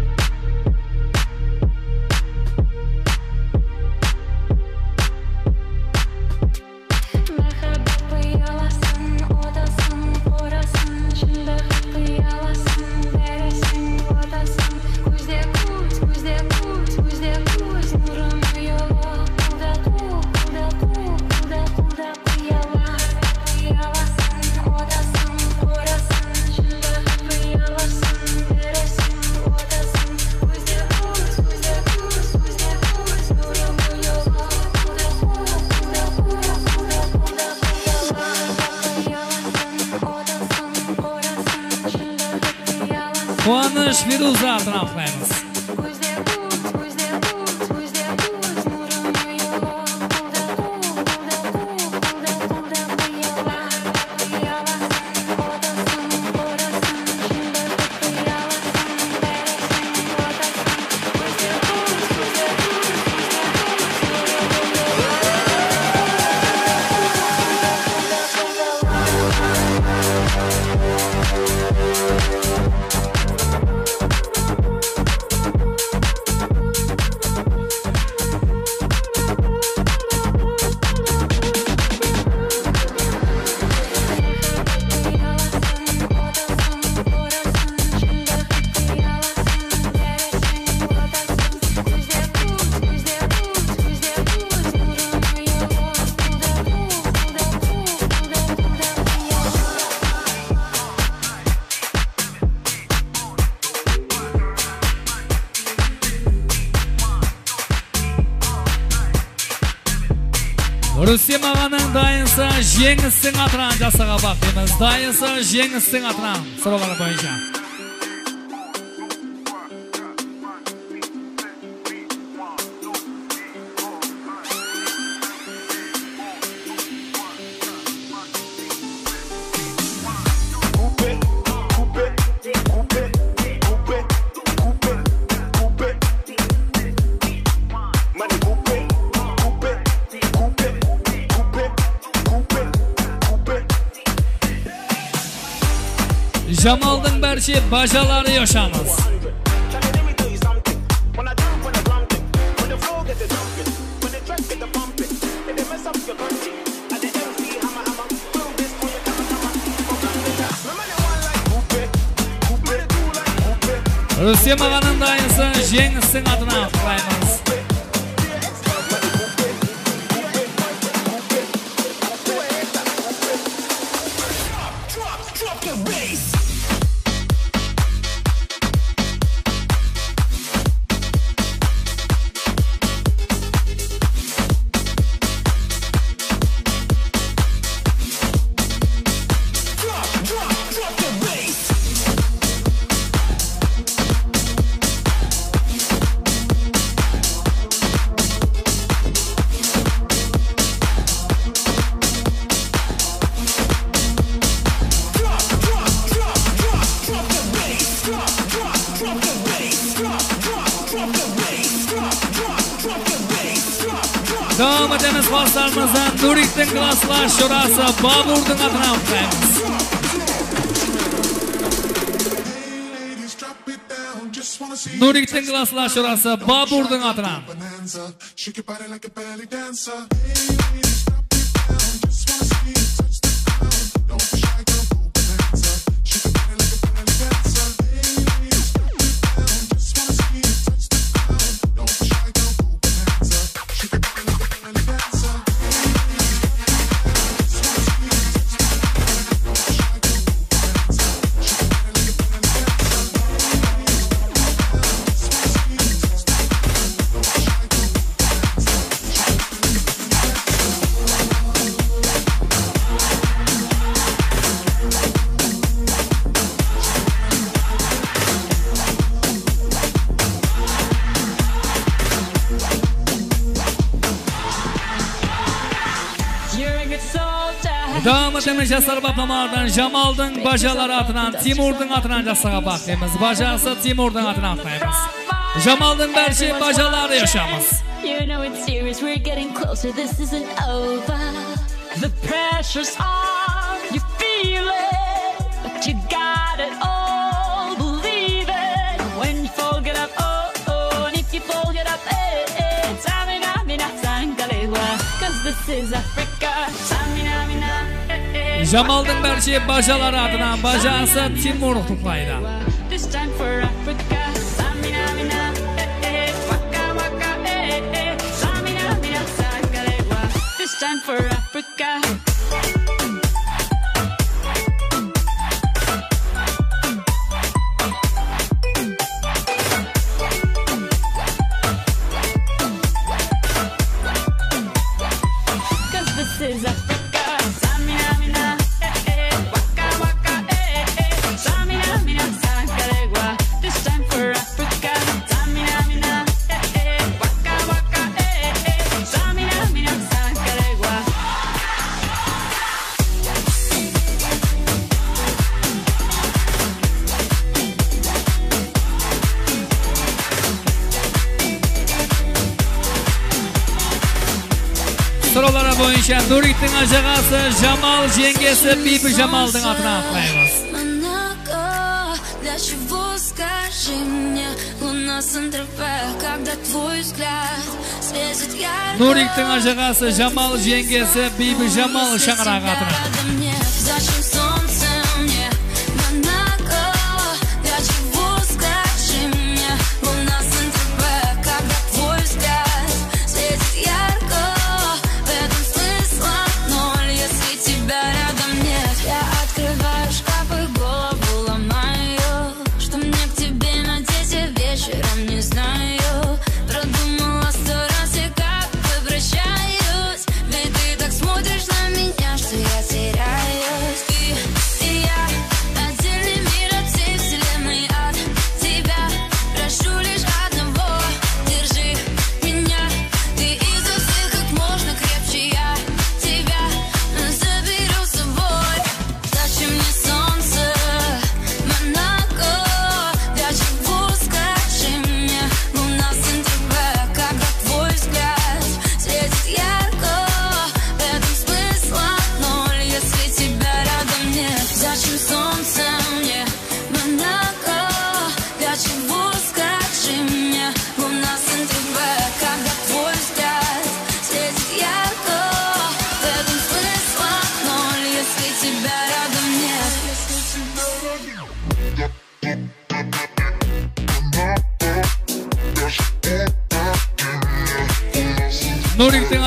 Қуаныш Фируза атынан құлаймыз. Rüstem ağanın dayısı Жеңістің атынан жасаға бақтымыз. Dayısı Жеңістің атынан сұралары бойынша. Jamaldın berçi bacaları yaşamız. Rüstem ağanın dayısı Жеңістің adına kutlayımız. Devam edemiz baslarımızdan Nurik'tin klaslar şurası Babur'dun adına okuyayımız. Nurik'tin klaslar şurası Babur'dun adına. Devam edemiz jasar baplamalardan Jamaldın bacaları atынан Timur'dun atынан jasağa baklayımız. Bacası Timur'dun atından atlayımız. Jamaldın berçi bacaları yaşamız. You know it's serious, we're getting closer, this isn't over. The pressure's on, you feel it, but you got it all, believe it. When you fold it up, oh, oh, and if you fold it up, eh, eh, Tamina, mina, Sangalewa, cause this is Africa, Tamina, mina, eh, eh. Jamaldın berçi bacaları atından bacası Timur tuklaydı. This time for Africa, Tamina, mina, eh, eh, waka, waka, eh, eh, Tamina, mina, Sangalewa, this time for Africa. This is Africa, Samina, mina, eh, eh, waka, waka, eh, eh, Samina, mina, Sangalewa, this time for Africa, Samina, mina, eh, eh, waka, waka, eh, eh, Samina, mina, Sangalewa. Sıralara boyunca Nurik'tin acagası Jamal jengesi Bibi Jamaldın atına atlayımız. Для чего, скажи мне, луна центровая, когда твой взгляд светит ярко. Nurik'tin acagası Jamal jengesi Bibi Jamal şangırağı atına. Зачем солнце мне, Монако? Для чего, скажи мне, луна центровая, когда твой взгляд светит ярко. В этом смысла ноль, если тебя рядом нет. Я открываю шкаф и голову ломаю. Что мне к тебе надеть, я вечером не знаю. Продумала сто раз, я как обращаюсь. Ведь ты так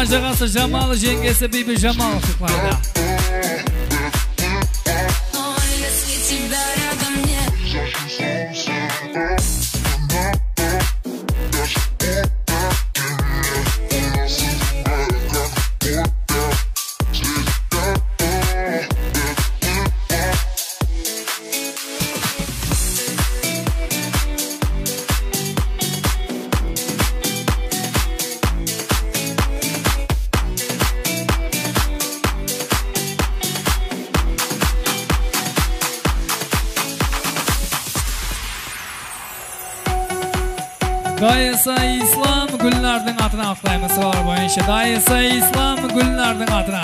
жагасы Жамал, жеңгесі Биби Жамал құтқайды. Ой, если тебя рядом нет. Dayısa İslam Gülnar'dың атына ақтаймыз сұралар бойынша. Dayısa İslam Gülnar'дың атына.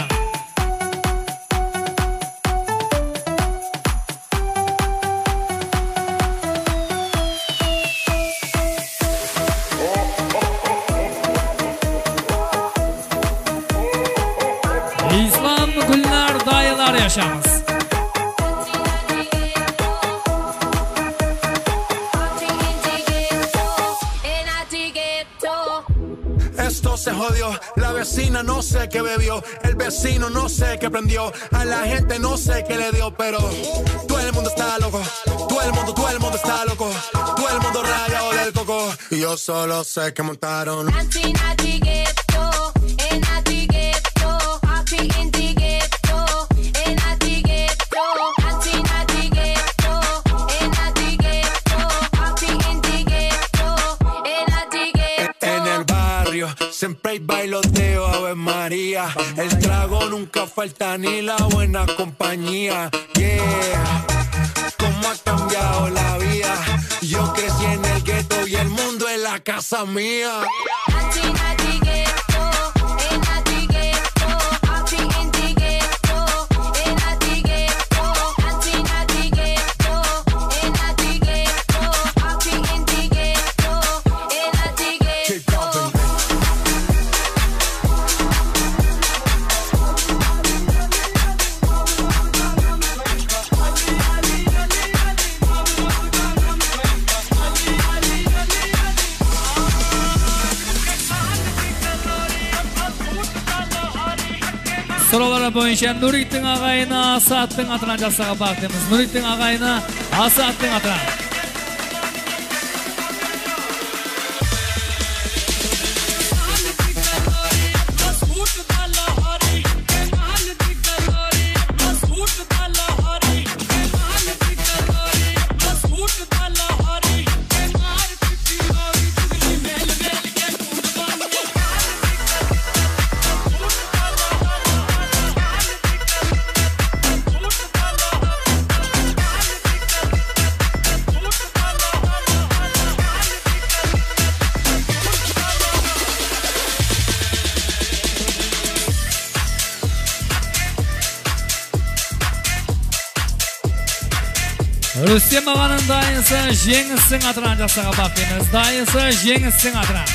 İslam Gülnar dayılar yaşamız. Esto se jodió, la vecina no sé qué bebió, el vecino no sé qué prendió, a la gente no sé qué le dio, pero todo el mundo está loco, todo el mundo, todo el mundo está loco, todo el mundo rayado del coco, y yo solo sé que montaron. Siempre hay bailoteo, Ave María. El trago nunca falta ni la buena compañía. Yeah, cómo ha cambiado la vida. Yo crecí en el gueto y el mundo es la casa mía. Sorulara boyunca Nurittin ağayına Asat'ın atına jasağa baktığımız. Nurittin ağayına Asat'ın atına. Rüstem ağanın dayısı Жеңістің атынан жасаға бақпеміз. Dayısı Жеңістің атынан.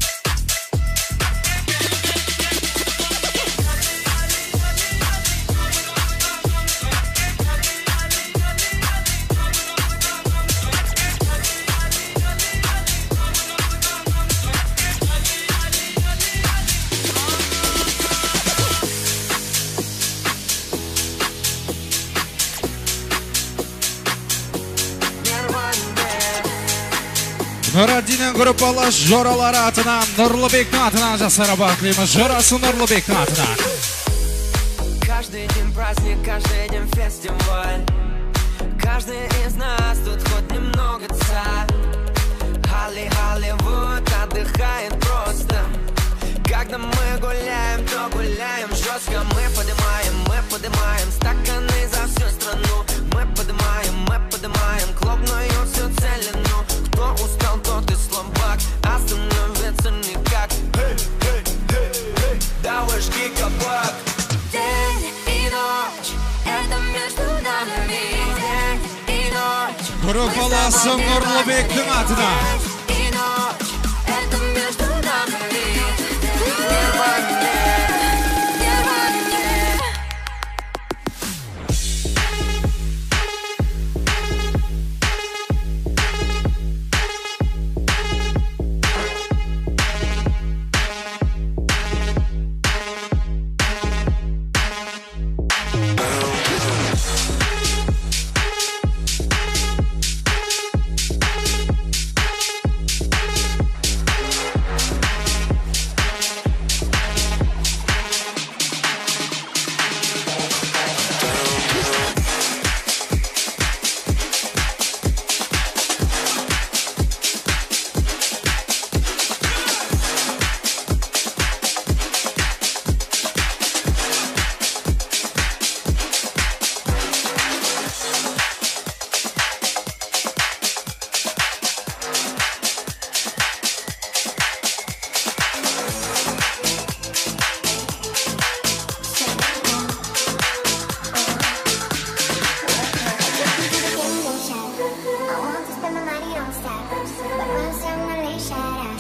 Нұралдиннің группалас жоралары атынан, Нұрлыбектің атынан жасара бақлаймыз. Жорасы Нұрлыбектің атынан. Каждый день праздник, каждый день фестиваль. Каждый из нас тут хоть немного царь. Холли, Холливуд отдыхает просто. Когда мы гуляем, то гуляем жестко. Мы поднимаем, мы поднимаем стаканы за всю страну. Мы поднимаем, мы поднимаем клубную всю целину. Кто устал, тот и слабак, остановиться никак. Эй, эй, эй, эй, давай жги кабак. День и ночь, это между нами. День и ночь. Группаласы Нұрлыбектің атынан. День и ночь, это между нами.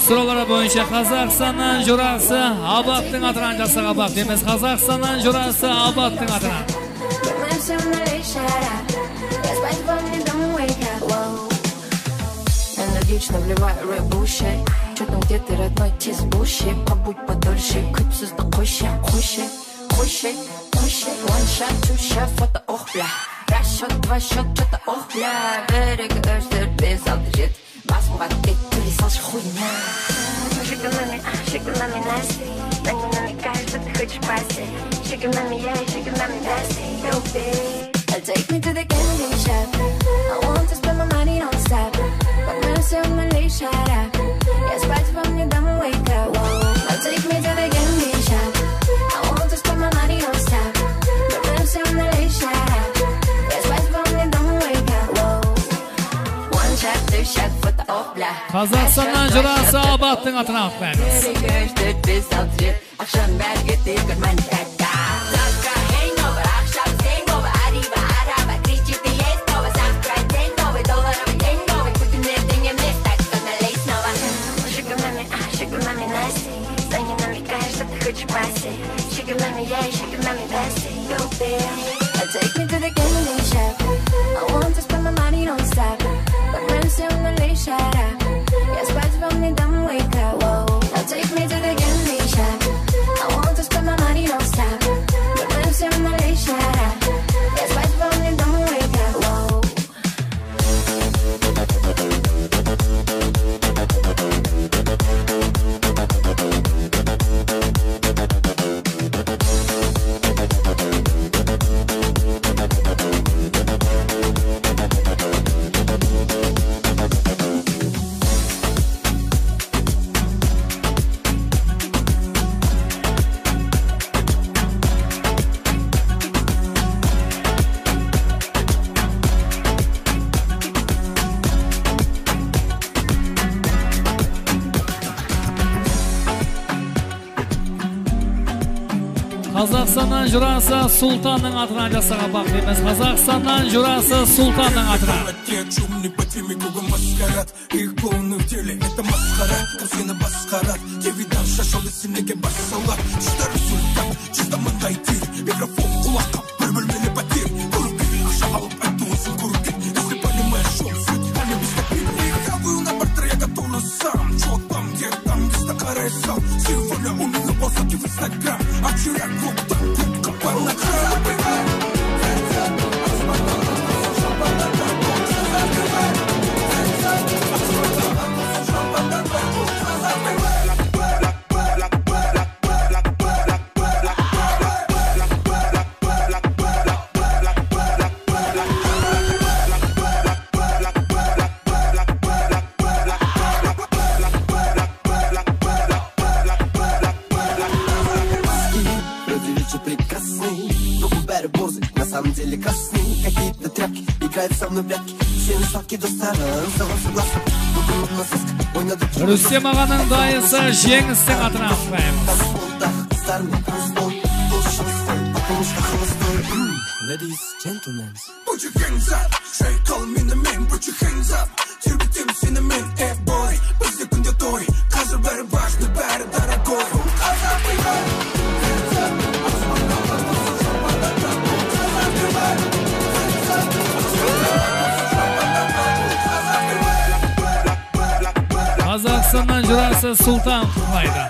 Sıralara boyunca Қазақстаннан журасы Абаттың атынан жасаға бақ демес. Қазақстаннан журасы Абаттың атынан. Энергично вливай рэп-бушей. Чё там где ты, родной, тиз-бушей. Побудь подольше, күпсізді қойше, қойше, қойше, қойше. One shot, two shot, фото, ох, бля. Раз shot, два shot, что-то, ох, бля. Берег, үш, төрт, бес, алты, жет. Басым бат, кет, түлі салшы хуйня. Шикарнами, шикарнами, насти. На не намекай, что ты хочешь пасти. Шикарнами, я и шикарнами, дасти. Go big. Take me to the candy shop. I want to spend my money non-stop. But now so Malay, shut up. Yeah, spice from you, don't wake up. Now take me to the candy shop. I want to spend my money non-stop. But now so Malay, shut up. Yeah, spice from you, don't wake up. One shot, two shot, for the off black. Қазақстаннан журасы Абаттың атынан атпаймыз. Akşam belge tek manitata. Taka hangover, akşam hangover, arriba araba, krичи ты есть снова, завтра день новый, долларовый день новый, Путин нет денег, так что налей снова. Шикарнами, а шикарнами Насти, за не намекаешь, что ты хочешь пасти. Шикарнами я и шикарнами Насти, go big. Take me to the candy shop. I want to spend my money non-stop, but man say I'm the late shut up. Yeah, spice from me, don't wake up. Now take me to the candy shop. I want to spend my money non-stop, but man say I'm the late shut up. Yeah, spice from me, don't wake up. Қазақстаннан журасы Султанның атынан жасаға бақ демес. Қазақстаннан журасы Султанның атынан. Темный по теме кругом маскарад. Их полный в деле, это маскарад. Картина баскарад. Я видал шашал из синеги басалат. Старый султан, чисто мандайти. Микрофон кулака, бір-бірмелі потерь. Курки, аша алып айтуысын курки. Если понимаешь, что суть, а не без копейки. Я был на борт, я готовлю сам. Чё там, где там, где стакарай сам. Сегодня у меня полсотки в инстаграм. А вчера клуб там, клуб копал на край. Рүстем ағаның дайысы Жеңістің атынан атпаймыз. Ladies, gentlemen, put your hands up. Say, call me the man, put your hands up. Терпитим синемен, э, бой. Бізде күнде той, қазір бәрі важный, бәрі дорогой. Қазақстаннан журасы Султан Құлайды.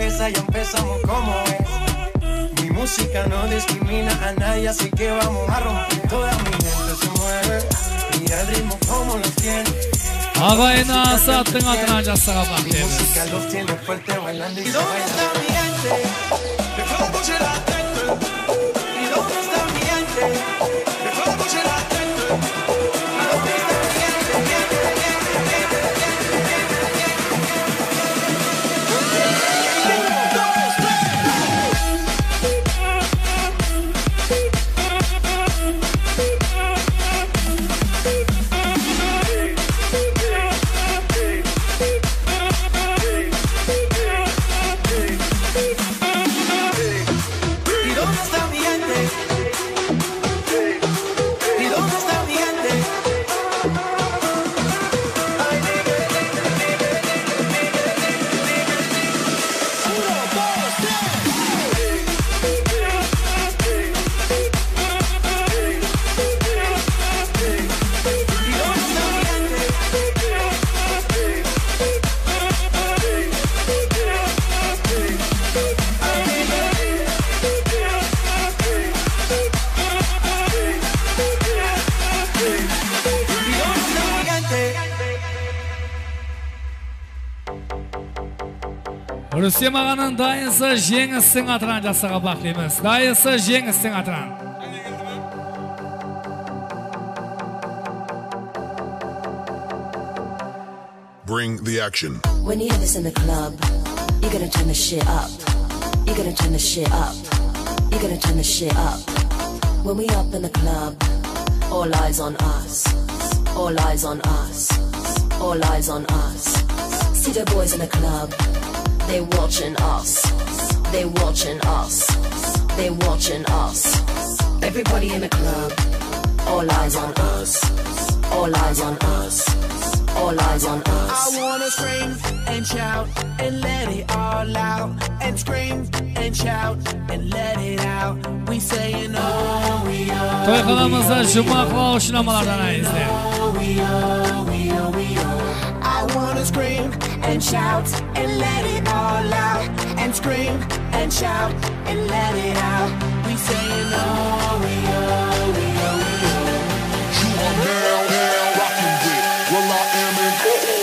empieza, ya empezamos como es. Mi música no discrimina a nadie, así que vamos a romper. Toda mi gente se mueve, mira el ritmo como los tiene. Ағайына саттың атынан жасыға бақ Mi música los tiene fuerte bailando y se baila. Mi gente, dejó bouger la tête. ¿Y dónde está mi gente? Dejó bouger la tête. ¿Y dónde está mi gente? Gente, gente, gente, Рүстем ағаның дайынсы жеңістің атынан жасыға бақ дейміз. Дайынсы жеңістің атынан. Bring the action. When you hear this in the club, you're gonna turn the shit up. You're gonna turn the shit up. You're gonna turn the shit up. When we up in the club, all eyes on us. All eyes on us. All eyes on us. See the boys in the club. They watching us. They watching us. They watching us. Everybody in the club. All eyes on us. All eyes on us. All eyes on us. I wanna scream and shout and let it all out. And scream and shout and let it out. We saying oh we oh. Toyxonamızda Cuma qilishlardan izle. We oh we oh we oh. I wanna scream and shout and let it all out. And scream and shout and let it out. We saying oh we oh we oh we oh. You are now, now rocking with Will I Am in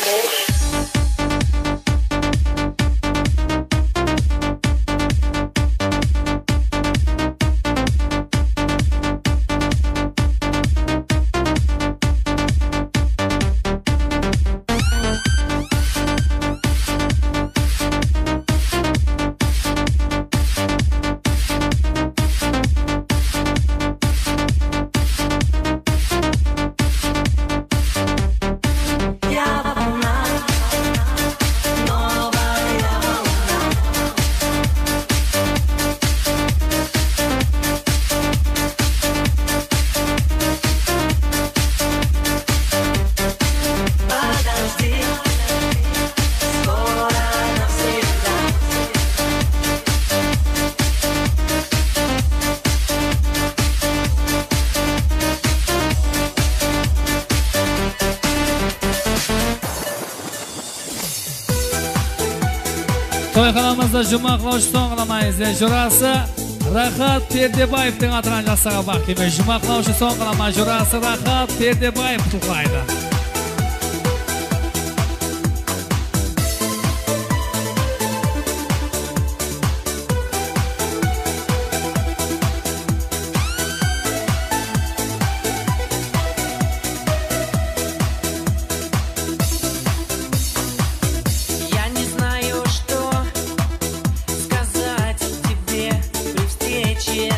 Toyxonamızda Cuma qilish so'nglamaymiz. Jurasi Rahat Perdebayevning atran jasaga baq deymiz. Cuma qilish so'nglamaymiz. Jurasi Rahat Perdebayev tuqlaydi.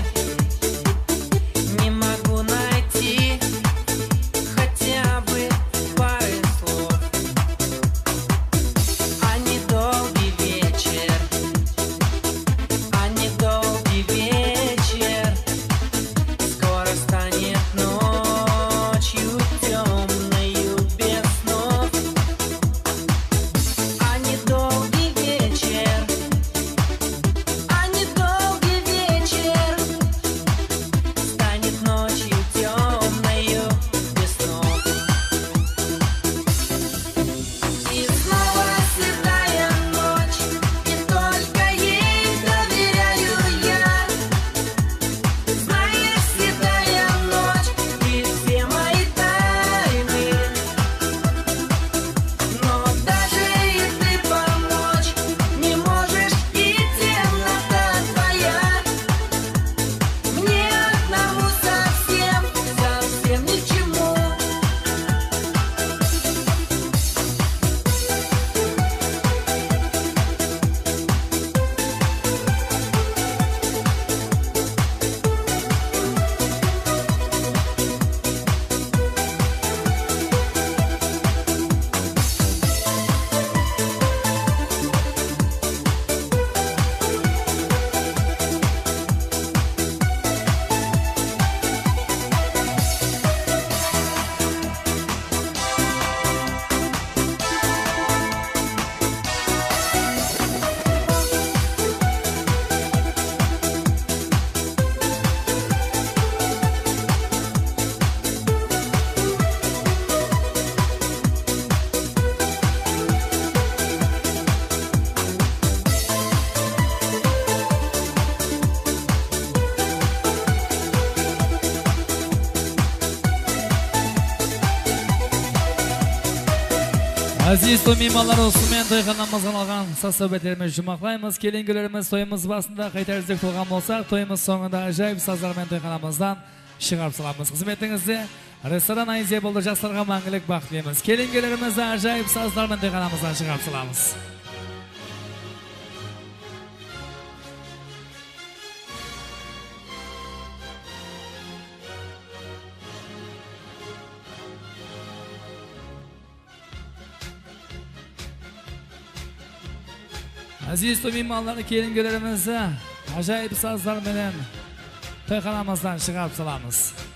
Не могу найти хотя бы Aziz toy mehmonlari, Usmen to'yxonamizga olgan so'hbatlarimizni jumaqlaymiz. Kelingilarimiz to'yimiz vaqtida qayta izlab turgan bo'lsak, to'yimiz so'ngida ajoyib sazlar bilan to'yxonamizdan chiqarib salamiz. Xizmatingizda restoran Aziya bo'ldi, jaslarga mangilik baxt tilaymiz. Kelingilarimizni ajoyib sazlar bilan to'yxonamizdan chiqarib salamiz. Aziz to'y mehmonlari, kelingilarimizni ajoyib sazlar bilan to'yxonamizdan chiqarib salamiz.